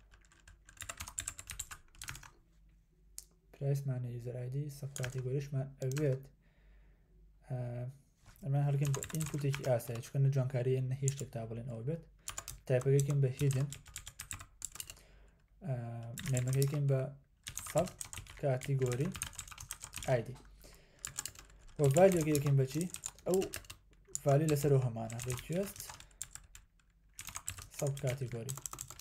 پرایسمانە یوزەر ئایدی سەب کاتیگۆریشمان ئەوێت ئەمە هەڵکەین بە ئینپوتێکی ئاسایی چکە نەجوانکاریە نە هیچ شتێک تا بڵێن ئەوە بێت تایپەکەیکەین بە هیدن نێمەکەیکەین بە سەب کاتیگۆری ئایدی و ڤالیۆکە یەکەین بەچی ئەو ڤالی لەسەرەوە هەمانە ریکوێست سەب کاتیگۆری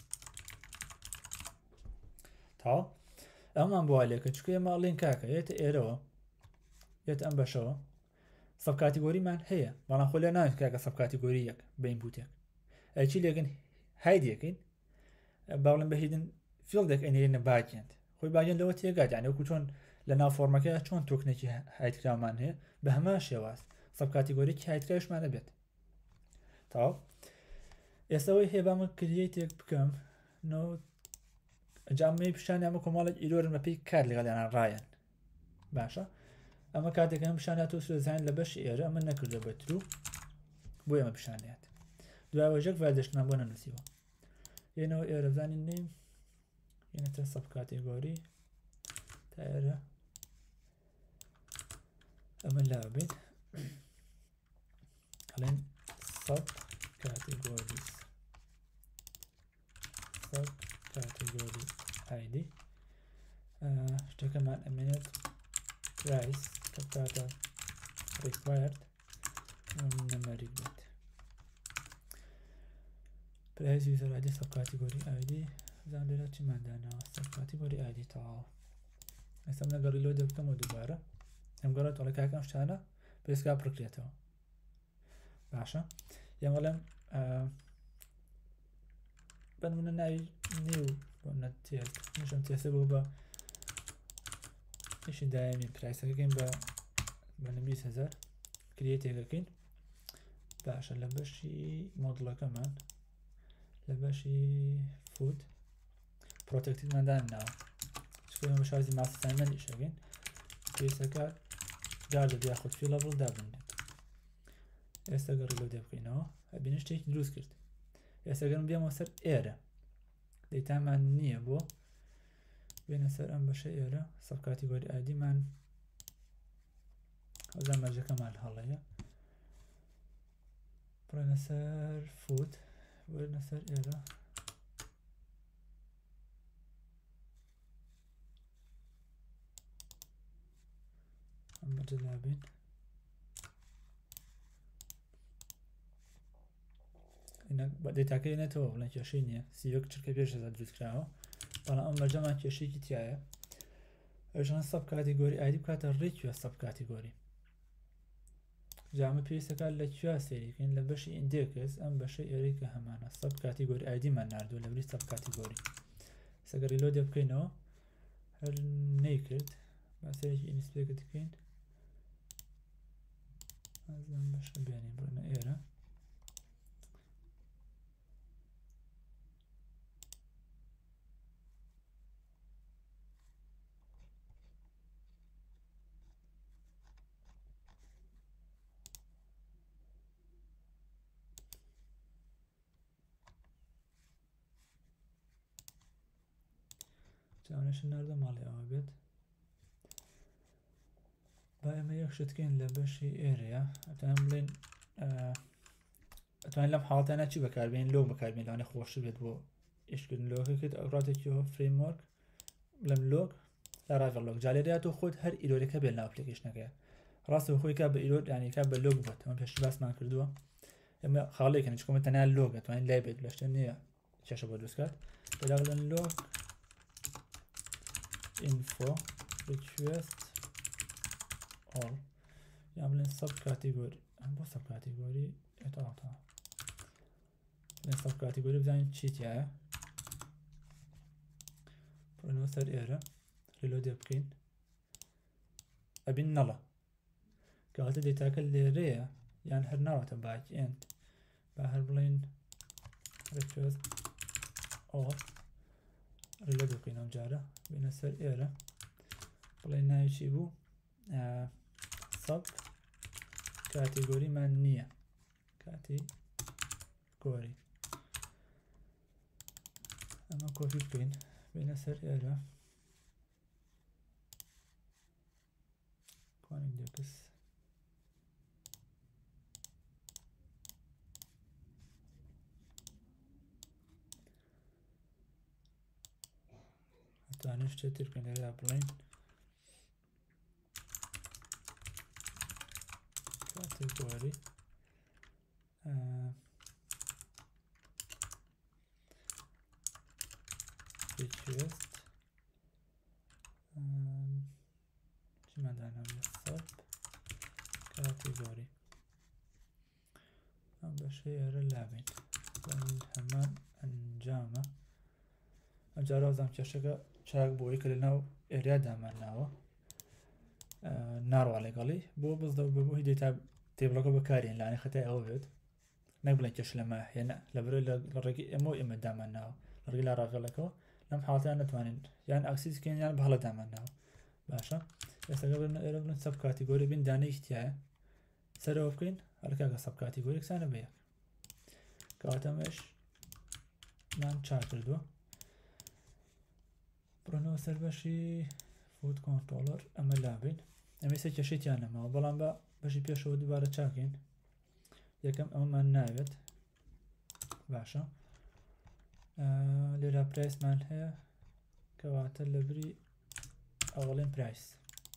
تاو ئەمان بۆ لێکە چکە ئێمە ئەڵێن کاکە یێتە ئێرەوە یێت ئەم بەشەوە سەب کاتیگۆریمان هەیە بەڵام خۆ لێ ناوێت کاکە سەب کاتیگۆری یەک بە ئینپوتێک ئەیچی لێگەن هایدیەکەین باڵێن بە هیدن فیلدێک ئەنێرێنە باکێند خۆی باگەن لەوە تێگات یانە وەکو چۆن لە ناو فۆرمەکە چۆن تۆکنێکی هایدکرامان هەیە بە هەمە شێواز سەب کاتیگۆریکی هایدکراویشمانە بێت تاو ئێستاەوەی هێ بامە کریەیتێک بکەم جامەی پیشانی ئەمە کۆمەڵێک ئیرۆرن بە پێی کار لەگەڵیان ڕایەن باشە ئەمە کاتێک ئەم پیشانات و سوێزان لە بەشی ئێرە ئەمە نەکردە بە ترو بۆ ئەمە پیشانات دوایەوەژەک ڤالدێشتمان بۆ نەنووسیوە یێنەوە ئێرە بزانین نیم یێنێتە سەب کاتیگۆری تا ئێرە ئەمە لا بێت هەڵێن سەب کاتیگۆری سەب کاتیگۆری ئایدی شتەکەمان ئەمێنێت پرایس کە کاتە ریکوایرد نەمەریک بێت پرایس یوزەر ئایدی سەب کاتیگۆری ئایدی زان لێرە چیماندانەوە سەب کاتیگۆری ئایدی تەواو ئێستا نەگەڕی لۆ دەبکەمەوە دووبارە ئەم گەڕێت تۆڵە کاکەم شتانە پێسکا پڕکرێتەوە باشە یەمەڵێم بنمونە ناوی نیو بۆ نەتێک نشم تێسە بۆ بە ئیشی دایمی پرایسەکەین بە بەنە بیست هەزار کریەتێکەکەین باشە لە بەشی مۆدڵەکەمان لە بەشی فود پرۆتێکتیڤماندان ناوە چکە بە شازی ماسەسایمەند ئیشەکەین پێسەکە دار دەبێ یاخود فی لەڤڵ دابنێت ئێستا گەڕی لەو دێ بکەینەوە ئەبینە شتێکی دروست کرد ئێستا گەرم بێمەوە سەر ئێرە دەیتامان نییە بۆ بێنە سەر ئەم بەشە ئێرە سەب کاتیگۆری ئایدیمان ئەوزان مەرجەکەمان هەڵەیە بڕێنە سەر فود وەرنە سەر ئێرە ئەم مەرجە دابین دەیتاکەێنێتەوە بڵێن کێشەی نییە سیوەک چرکە پێش هەزار دروست کراوە بەڵام ئەم مەرجەمان کێشەیەکی تایە ئەژان سەب کاتیگۆری ئایدی بکاتە ڕێکوێ سەب کاتیگۆری جامە پێویستەکە لە کوێ سێریکەین لە بەشی ئیندێکس ئەم بەشە ئێرەی کە هەمانە سەب کاتیگۆری ئایدیمان ناردووە لە بری سەب کاتیگۆری سەگەری لۆ دێ بکەینەوە هەر نەیکرد باسەرێکی ئینسپێکت بکەین ئەم بەشە بێنین بڕێنە ئێرە تمانش النهارده مالي أوابد بايما يكشتكين لبشي اريا تعملين آه اتوان لم حالت انا چی بکاربین لوگ بکاربین لانه خوش بید بو ايش كن لوگ كده اقراته كيو فريم ورك لم لوگ لا رايفر لوگ جاليرياتو خود هر ايدو لك بين ابلكيشن كده راسو خوي كاب ايدو يعني كاب لوگ بوت ما بيش بس ما كردوا اما خالي كان تشكم تنها اللوگ اتوان لابد لاشتني چش بود بسكات تلاقلن لوگ info request all يعملن sub category هم بو sub category اتاعتها سب كاتيجوري بزين تشيت يا برونوسر ايرا ريلود يبقين ابين نلا كاتو دي تاكل لي ريا يعني هر نوع تبعك انت باهر بلين ريكوست اور ريلود يبقين ام جارة بينسر ايرا بلين ناي شيبو سب كاتيجوري من نية كاتيجوري اما كوفي بين بين سر ايرا كون اندكس اتانش تتر كن ايرا بلين كاتيجوري request چی من دارم sub category هم بشه ایره لابین این همان انجامه اجا رازم کشکه چاک بوی کلی نو ایره دامن نو نارو علی قلی بو بزدو ببو هی دیتا تیبلکو بکارین لانی خطای او بید نقبلن کش لما يعني لبرو لرقي امو ام دامن نو لرقي لا رافلكو لم حالتي أنا توانين يعني أكسس كين يعني بحلا دامنا باشا بس قبل قبل سب كاتيجوري بين داني اختيار سروف كين هركا سب كاتيجوري كسانة بيك كاتمش نام شاكر دو برونو سربشي فود كنترولر أما لابين أما يسكت شيء يعني ما بلان با بشي بيشو دوباره شاكين يكم أما من نايت باشا آه ليرا برايس مان هي كواتر لبري اولين برايس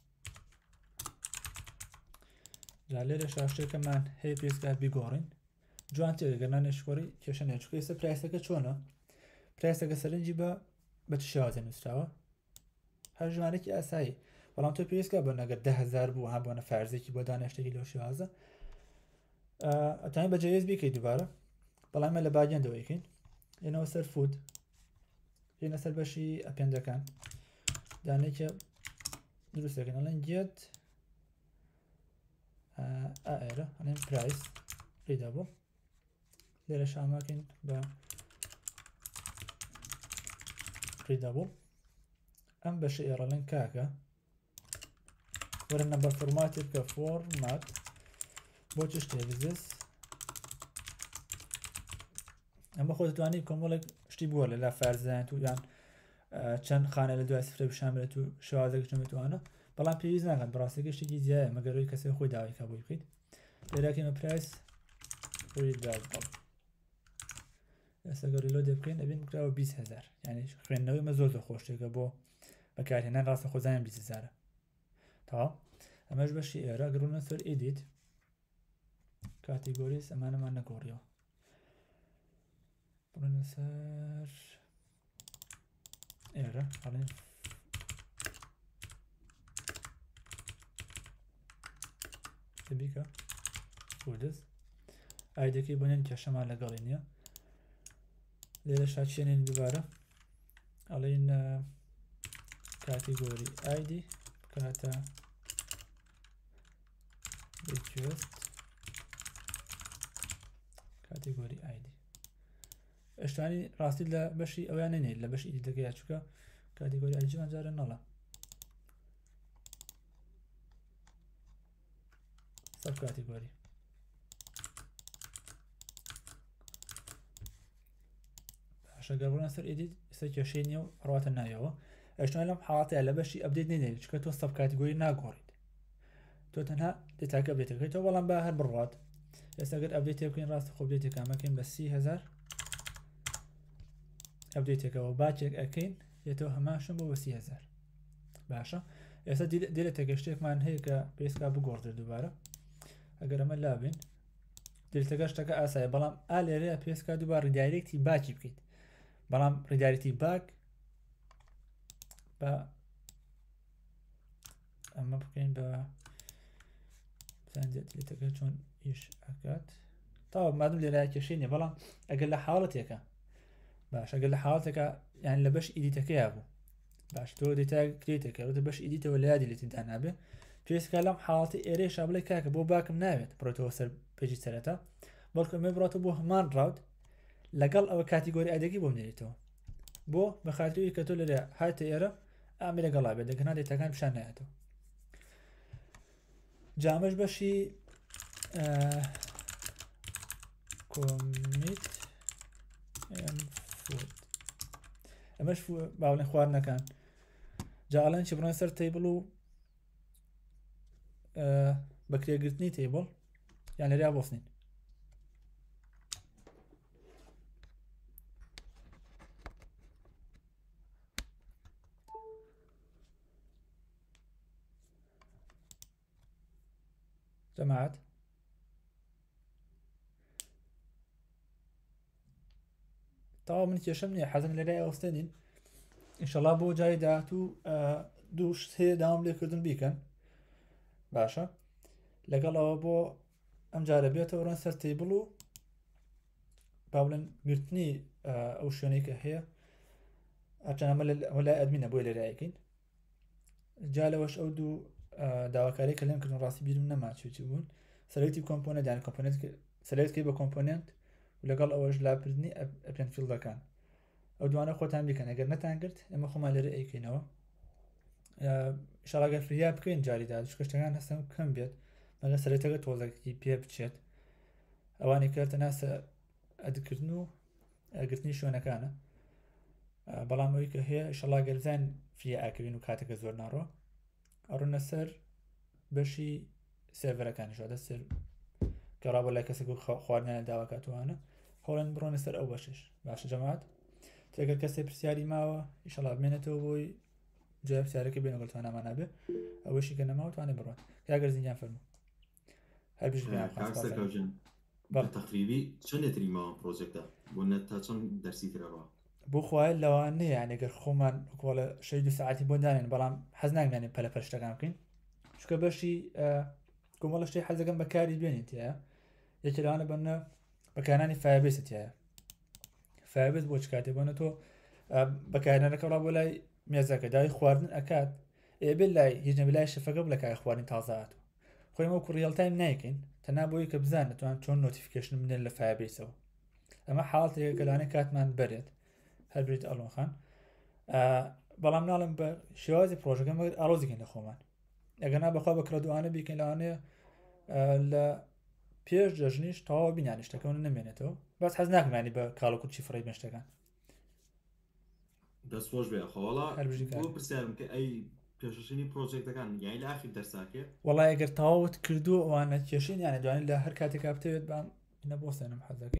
ليرا شاشة كمان هي بيس كات بيقورين جوان تيجي قلنا نشكوري كيشان يشكو يسا برايس لك چونا برايس لك سرنجي با بتشازن مستوى هر جواني كي اساي ولام تو بيس كات بنا قد ده هزار بو هم بنا فرزي كي بو دانشتكي لو شازة آه اتاني بجايز بيكي دوباره بلان ما لباجين دويكين هنا سر فود هنا سر بشي ابين دكان داني که درست کن الان جت ایره الان پرایس ریدابل لیرش اماکن با ریدابل ام بشه ایره الان کاکا ورنا بفورماتي كفورمات بوتش تيفزس اما خود توانی کاملا شتی بوله لا فرزن تو یان چند خانه لدو سفره بشامل تو شوازه کشم تو آنها بلان پیوز نکن براسته که شتی زیاده مگر روی کسی خود داوی که بوی بخید لیرکیم پرایس روی داوی استگر ریلود بکن ابین مکرر بیست هزار یعنی خیلی نوی مزود خوشته که با بکاری نه راست خود زمین بیست هزاره تا اماش باشی ایره اگر اون سر ایدیت کاتیگوریز امان من نگوریو برون سر ایره حالا تبیکا فودز ایده کی بونین کشم على قالینیا لیره شاتشینین دوباره الان کاتیگوری ایدی کاتا request کاتیگوری ایدی اشتانی راستی لبشی او یعنی نه لبشی ایدی دقیقه چکا کاتیگوری ایدی من جاره نالا سب کاتیگوری باشه قبل نصر ایدی استکشینی و روات النایو ئەشتوان لەم حاڵاتەیە لە بەشی ئەپدێت نێنێت چکە تۆ سەب کاتیگۆری ناگۆڕیت تۆ تەنها دێتاکە ئەپدێتەکەیتەوە بەڵام با هەر بڕات ئێستا ئەگەر ئەپدێت بکەین ڕاستە خۆ ئەپدێتێکا مەکەین بە سی هەزار ئەپدێتێکەوە باچێک ئەکەین دێتەوە هەماشم بۆ بە سی هەزار باشە ئێستا دیلێتێکە شتێکمان هەیە کە پێویستکا بگۆڕدرێت دووبارە ئەگەر ئەمە لابین دیلتەکە شتەکە ئاسایە بەڵام ئا لێرەیە پێویستکا دووبارە ڕیدایرێکتی باکی بکەیت بەڵام ڕیدایرێکتی باک بە ئەمە بکەین بە بزانێت دیلێتەکە چۆن ئیش ئەکات تاوە مادم لێرە کێشەی نیە بەڵام ئەگەر لە حاڵەتێکە باش ئەگەر لە حاڵەتێکە یان لە بەش ئیدیتەکەیا بوو باش تۆ دێتا کرێتێکە ڕۆتە بەش ئیدیتەوە لە یادی لێتی دانابێ پێویستکە لەم حاڵەتی ئێرەی شابڵی کاکە بۆ باکم ناوێت بڕۆتەوە سەر پێجی سەرەتا بەڵکو ئەمە بڕاتەوە بۆ هەمان ڕاوت لەگەڵ ئەوە کاتیگۆری ئەدەگی بۆم نێرێتەوە بۆ بەخاتریوی کە تۆ لەرێ هاتە ئێرە ئامی لەگەڵا بێت دەگەنا دێتەکان پیشان نایەتەوە جامەش بەشی کۆمیت ئەمەش باڵێن خواردنەکان جاڵەن چی بڕۆن سەر تەیبڵ و بەکرێگرتنی تەیبڵ یان لەریا بۆستنین جەماعەت تاوا من کێشەم نییە حەزم لەرای ئەوستێنین ئینشەڵا بۆ جای داهاتوو دوو شت هەیە داوام لێکردن بیکەن باشە لەگەڵەوە بۆ ئەم جارە بێتەوە ڕۆن سەر تەیبڵ و با بڵێن گرتنی ئەو شوێنەی کە هەیە ئەچەن ئەمە لای ئەدمینە بۆی لێرایەکەین جا لەوەش ئەو دوو داواکاری کە لێم کردن ڕاستی بیرم نەما چی بوون سەلێکتیڤ کۆمپۆنێنت یان کۆمپۆنێنت سەلێکتکەی بە کۆمپۆنێنت و لەگەڵ ئەوەش لاپردنی ئەپێن فیڵدەکان ئەو دوانە خۆتان بیکەن ئەگەر نەتان کرد ئێمە خۆمان لێرە ئەیکەینەوە ئینشەڵا ئەگەر فریا بکەین جاریدا چکە شتەکان هەستم کەم بێت مەگە سەرەتەکە تۆزێکی پێ بچێت ئەوانی کردە ناسە ئەدکردن و ئەگرتنی شوێنەکانە بەڵام ئەوەی کە هەیە ئینشەڵا ئەگەر بزانین فریا ئاکەوین و کاتێکە زۆر ناڕۆ ئەڕۆنە سەر بەشی سێڤەرەکانیشەوە سەر گەڕا بۆ لای کەسێک خواردنیانە داواکاتوانە هەوڵێن بڕۆنە سەر ئەو بەشش باشە جەماعەت تێگەر کەسێک پرسیاری ماوە ئینشەڵا بمێنێتەوە بۆی جای پرسیارەکە بێنە گەڵتوانە نابێ ئەوەشی کە نەماوە توانێ بڕۆن کاگەر زیندیان فەرموو هەر بژ تقریبی چەندێتری ماوە پرۆژێکدا بۆ نەت تا چەند دەرسی ترەوە بۆ خوای لەوانەیە یانێگەر خۆمان کۆڵە شەی دو ساعتی بۆ دانێن بەڵام حەز ناگمێنێ پەلە پەرشتەکان بکەین چکە بەشی کۆمەڵە شتێک حەزەکەم بەکاری بێنیتیە یەکێ لەوانە بەنە بەکارانی فایبێستیایە فایبێست بۆ چ کاتێ بۆنە تۆ بەکارێنەرەکە ڕا بۆ لای مێزەکە داوای خواردن ئەکات ئێبێت لای هیچ نەبێ لای شەفەکە بڵە کای خواردنی تازەهات خۆی ئەمە کوڕیەڵ تایم نایکەین تەنها بۆی کە بزانێت توان چۆن نۆتیفیکیشن بدەن لە فایبێسەوە ئەمە حاڵەتێکە کە لەوانەیە کاتمان بەرێت هەر بریت ئەڵۆن خان بەڵام ناڵم بە شێوازی پرۆژەکەم وەگەر ئاڵۆزیکەین لە خۆمان ئەگەر نا بەخوا بە کڕەدوانە بیکەین لەوانەیە لە پێش جەژنیش تەواو بینیانی شتەکەون نەمێنێتەوە بەس حەز ناکەمانی بە کاڵەکوت چیفڕی بێن شتەکان دەستخۆش بێ خۆڵا بۆ پرسیارم کە ئەی پێشەشینی پرۆژێکتەکان یانی لە ئاخر دەرساکێ وەڵای ئەگەر تەواوت کردو ئەوانە کێشین یانە دوانی لە هەر کاتێکا بتەوێت بام نەبۆستێنم حەزەکە